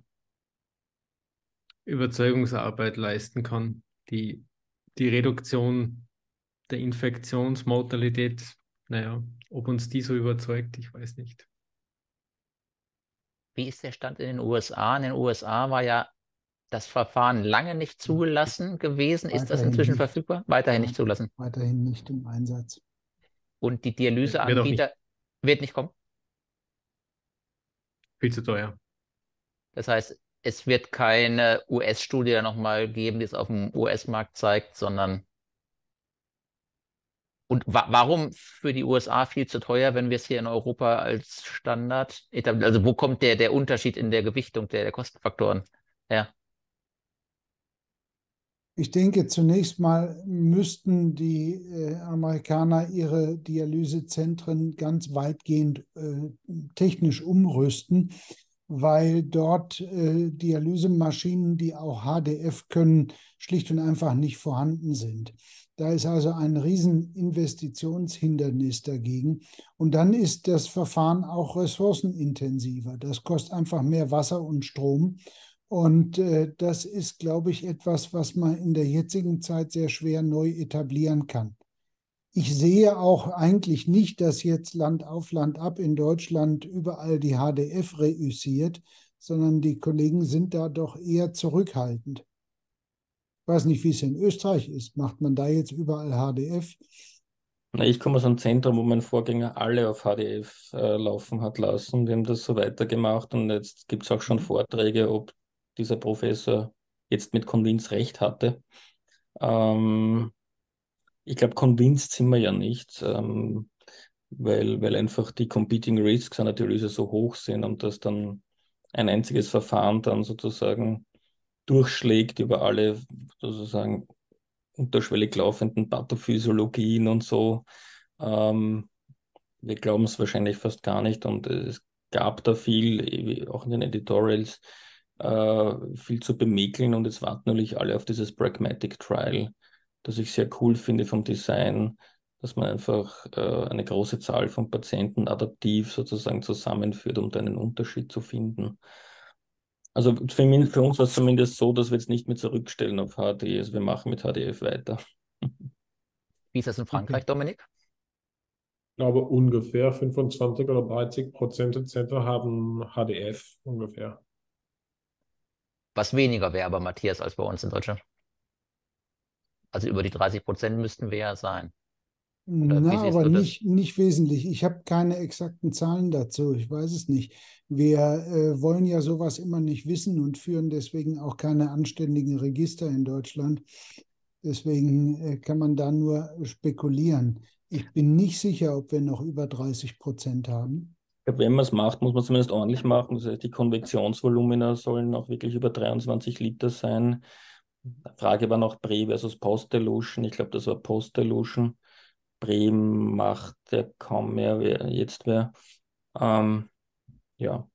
Überzeugungsarbeit leisten kann. Die, die Reduktion der Infektionsmortalität, naja, ob uns die so überzeugt, ich weiß nicht. Wie ist der Stand in den U S A? In den U S A war ja das Verfahren lange nicht zugelassen gewesen. Ist das Weiterhin inzwischen nicht. verfügbar? Weiterhin Nein, nicht zugelassen. weiterhin nicht im Einsatz. Und die Wird auch nicht Dialyseanbieter wird nicht kommen. viel zu teuer. Das heißt, es wird keine U S-Studie nochmal geben, die es auf dem U S-Markt zeigt, sondern. Und wa warum für die U S A viel zu teuer, wenn wir es hier in Europa als Standard etablieren? Also wo kommt der, der Unterschied in der Gewichtung der, der Kostenfaktoren her? Ich denke, zunächst mal müssten die äh, Amerikaner ihre Dialysezentren ganz weitgehend äh, technisch umrüsten, weil dort äh, Dialysemaschinen, die auch H D F können, schlicht und einfach nicht vorhanden sind. Da ist also ein riesen Investitionshindernis dagegen. Und dann ist das Verfahren auch ressourcenintensiver. Das kostet einfach mehr Wasser und Strom. Und äh, das ist, glaube ich, etwas, was man in der jetzigen Zeit sehr schwer neu etablieren kann. Ich sehe auch eigentlich nicht, dass jetzt Land auf Land ab in Deutschland überall die H D F reüssiert, sondern die Kollegen sind da doch eher zurückhaltend. Ich weiß nicht, wie es in Österreich ist. Macht man da jetzt überall H D F? Na, ich komme aus einem Zentrum, wo mein Vorgänger alle auf H D F äh, laufen hat lassen. Wir haben das so weitergemacht und jetzt gibt es auch schon Vorträge, ob dieser Professor jetzt mit Convince recht hatte. Ähm, ich glaube, convinced sind wir ja nicht, ähm, weil, weil einfach die Competing Risks an der Dialyse so hoch sind und dass dann ein einziges Verfahren dann sozusagen durchschlägt über alle sozusagen unterschwellig laufenden Pathophysiologien und so. Ähm, wir glauben es wahrscheinlich fast gar nicht und es gab da viel, auch in den Editorials, äh, viel zu bemäkeln und jetzt warten natürlich alle auf dieses Pragmatic Trial, das ich sehr cool finde vom Design, dass man einfach äh, eine große Zahl von Patienten adaptiv sozusagen zusammenführt, um da einen Unterschied zu finden. Also für, mich, für uns war es zumindest so, dass wir jetzt nicht mehr zurückstellen auf H D, also wir machen mit H D F weiter. Wie ist das in Frankreich, Dominik? Ich glaube, ungefähr fünfundzwanzig oder dreißig Prozent der Zentren haben H D F ungefähr. Was weniger wäre aber, Matthias, als bei uns in Deutschland. Also über die dreißig Prozent müssten wir ja sein. Oder wie Na, siehst aber du das? nicht, nicht wesentlich. Ich habe keine exakten Zahlen dazu. Ich weiß es nicht. Wir äh, wollen ja sowas immer nicht wissen und führen deswegen auch keine anständigen Register in Deutschland. Deswegen äh, kann man da nur spekulieren. Ich bin nicht sicher, ob wir noch über dreißig Prozent haben. Ich glaube, wenn man es macht, muss man es zumindest ordentlich machen. Das heißt, die Konvektionsvolumina sollen auch wirklich über dreiundzwanzig Liter sein. Die Frage war noch Pre versus Post-Dilution. Ich glaube, das war Post-Dilution. Pre macht ja kaum mehr, wer jetzt wer. Ähm, ja.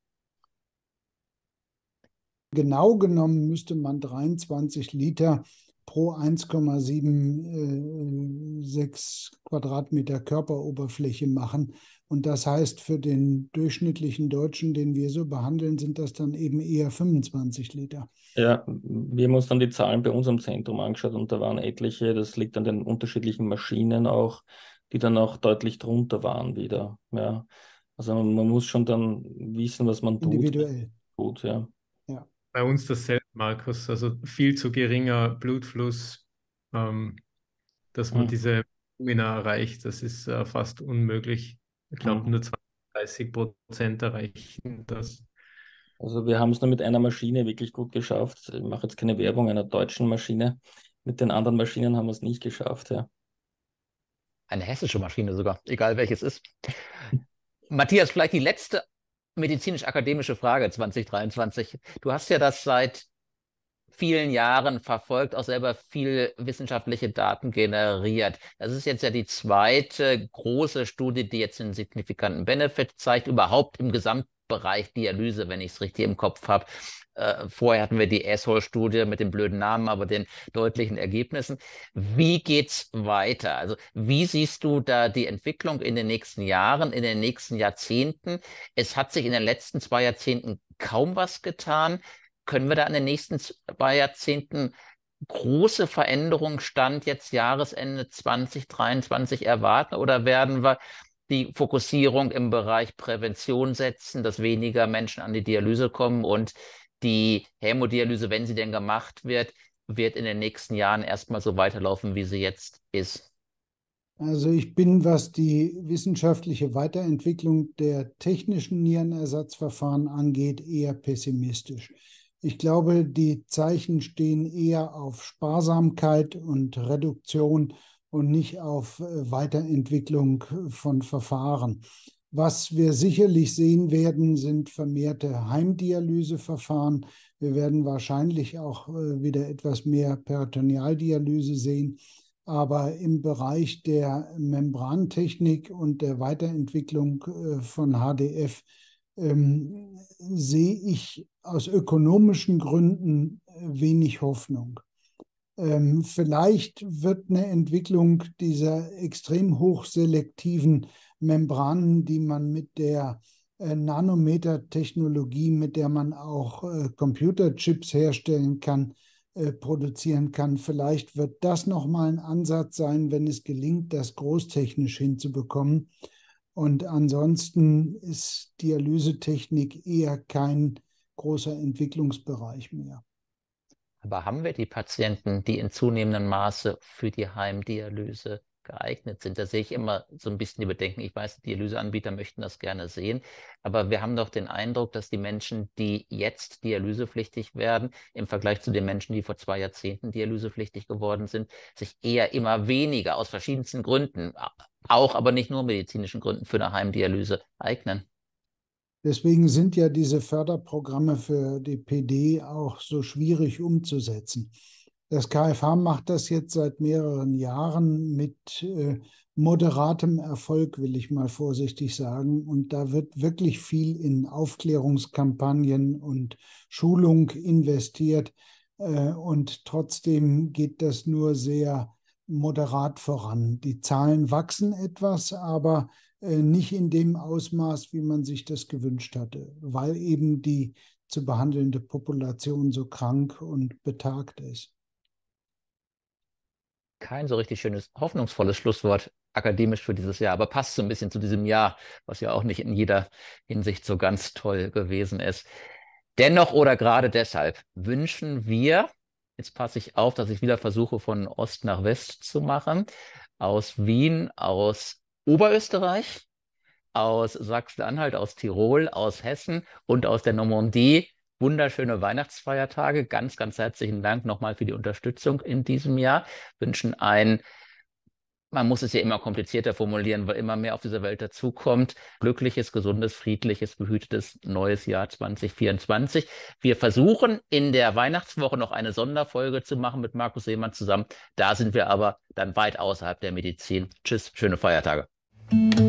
Genau genommen müsste man dreiundzwanzig Liter pro eins Komma sechsundsiebzig Quadratmeter Körperoberfläche machen. Und das heißt, für den durchschnittlichen Deutschen, den wir so behandeln, sind das dann eben eher fünfundzwanzig Liter. Ja, wir haben uns dann die Zahlen bei uns am Zentrum angeschaut und da waren etliche, das liegt an den unterschiedlichen Maschinen auch, die dann auch deutlich drunter waren wieder. Ja. Also man, man muss schon dann wissen, was man tut. Individuell. Tut, ja. Ja. Bei uns dasselbe, Markus. Also viel zu geringer Blutfluss, ähm, dass man Hm. diese Volumina erreicht. Das ist äh, fast unmöglich. Ich glaube, Hm. nur zwanzig, dreißig Prozent erreichen das. Also wir haben es nur mit einer Maschine wirklich gut geschafft. Ich mache jetzt keine Werbung einer deutschen Maschine. Mit den anderen Maschinen haben wir es nicht geschafft, ja. Eine hessische Maschine sogar, egal welches ist. Matthias, vielleicht die letzte medizinisch-akademische Frage zwanzig dreiundzwanzig. Du hast ja das seit vielen Jahren verfolgt, auch selber viel wissenschaftliche Daten generiert. Das ist jetzt ja die zweite große Studie, die jetzt einen signifikanten Benefit zeigt, überhaupt im Gesamtbereich Dialyse, wenn ich es richtig im Kopf habe. Äh, vorher hatten wir die Asshole-Studie mit dem blöden Namen, aber den deutlichen Ergebnissen. Wie geht's weiter? Also wie siehst du da die Entwicklung in den nächsten Jahren, in den nächsten Jahrzehnten? Es hat sich in den letzten zwei Jahrzehnten kaum was getan. Können wir da in den nächsten zwei Jahrzehnten große Veränderungen Stand jetzt Jahresende zwanzig dreiundzwanzig erwarten oder werden wir die Fokussierung im Bereich Prävention setzen, dass weniger Menschen an die Dialyse kommen und die Hämodialyse, wenn sie denn gemacht wird, wird in den nächsten Jahren erstmal so weiterlaufen, wie sie jetzt ist? Also ich bin, was die wissenschaftliche Weiterentwicklung der technischen Nierenersatzverfahren angeht, eher pessimistisch. Ich glaube, die Zeichen stehen eher auf Sparsamkeit und Reduktion und nicht auf Weiterentwicklung von Verfahren. Was wir sicherlich sehen werden, sind vermehrte Heimdialyseverfahren. Wir werden wahrscheinlich auch wieder etwas mehr Peritonealdialyse sehen. Aber im Bereich der Membrantechnik und der Weiterentwicklung von H D F ähm, sehe ich aus ökonomischen Gründen wenig Hoffnung. Ähm, vielleicht wird eine Entwicklung dieser extrem hochselektiven Membranen, die man mit der äh, Nanometer-Technologie, mit der man auch äh, Computerchips herstellen kann, äh, produzieren kann. Vielleicht wird das nochmal ein Ansatz sein, wenn es gelingt, das großtechnisch hinzubekommen. Und ansonsten ist Dialysetechnik eher kein großer Entwicklungsbereich mehr. Aber haben wir die Patienten, die in zunehmendem Maße für die Heimdialyse geeignet sind? Da sehe ich immer so ein bisschen die Bedenken. Ich weiß, die Dialyseanbieter möchten das gerne sehen, aber wir haben doch den Eindruck, dass die Menschen, die jetzt dialysepflichtig werden, im Vergleich zu den Menschen, die vor zwei Jahrzehnten dialysepflichtig geworden sind, sich eher immer weniger aus verschiedensten Gründen, auch aber nicht nur medizinischen Gründen, für eine Heimdialyse eignen. Deswegen sind ja diese Förderprogramme für die P D auch so schwierig umzusetzen. Das K F H macht das jetzt seit mehreren Jahren mit äh, moderatem Erfolg, will ich mal vorsichtig sagen. Und da wird wirklich viel in Aufklärungskampagnen und Schulung investiert. Äh, und trotzdem geht das nur sehr moderat voran. Die Zahlen wachsen etwas, aber nicht in dem Ausmaß, wie man sich das gewünscht hatte, weil eben die zu behandelnde Population so krank und betagt ist. Kein so richtig schönes, hoffnungsvolles Schlusswort akademisch für dieses Jahr, aber passt so ein bisschen zu diesem Jahr, was ja auch nicht in jeder Hinsicht so ganz toll gewesen ist. Dennoch oder gerade deshalb wünschen wir, jetzt passe ich auf, dass ich wieder versuche, von Ost nach West zu machen, aus Wien, aus Oberösterreich, aus Sachsen-Anhalt, aus Tirol, aus Hessen und aus der Normandie wunderschöne Weihnachtsfeiertage. Ganz, ganz herzlichen Dank nochmal für die Unterstützung in diesem Jahr. Wünschen ein, man muss es ja immer komplizierter formulieren, weil immer mehr auf dieser Welt dazukommt, glückliches, gesundes, friedliches, behütetes neues Jahr zwanzig vierundzwanzig. Wir versuchen in der Weihnachtswoche noch eine Sonderfolge zu machen mit Markus Seemann zusammen. Da sind wir aber dann weit außerhalb der Medizin. Tschüss, schöne Feiertage.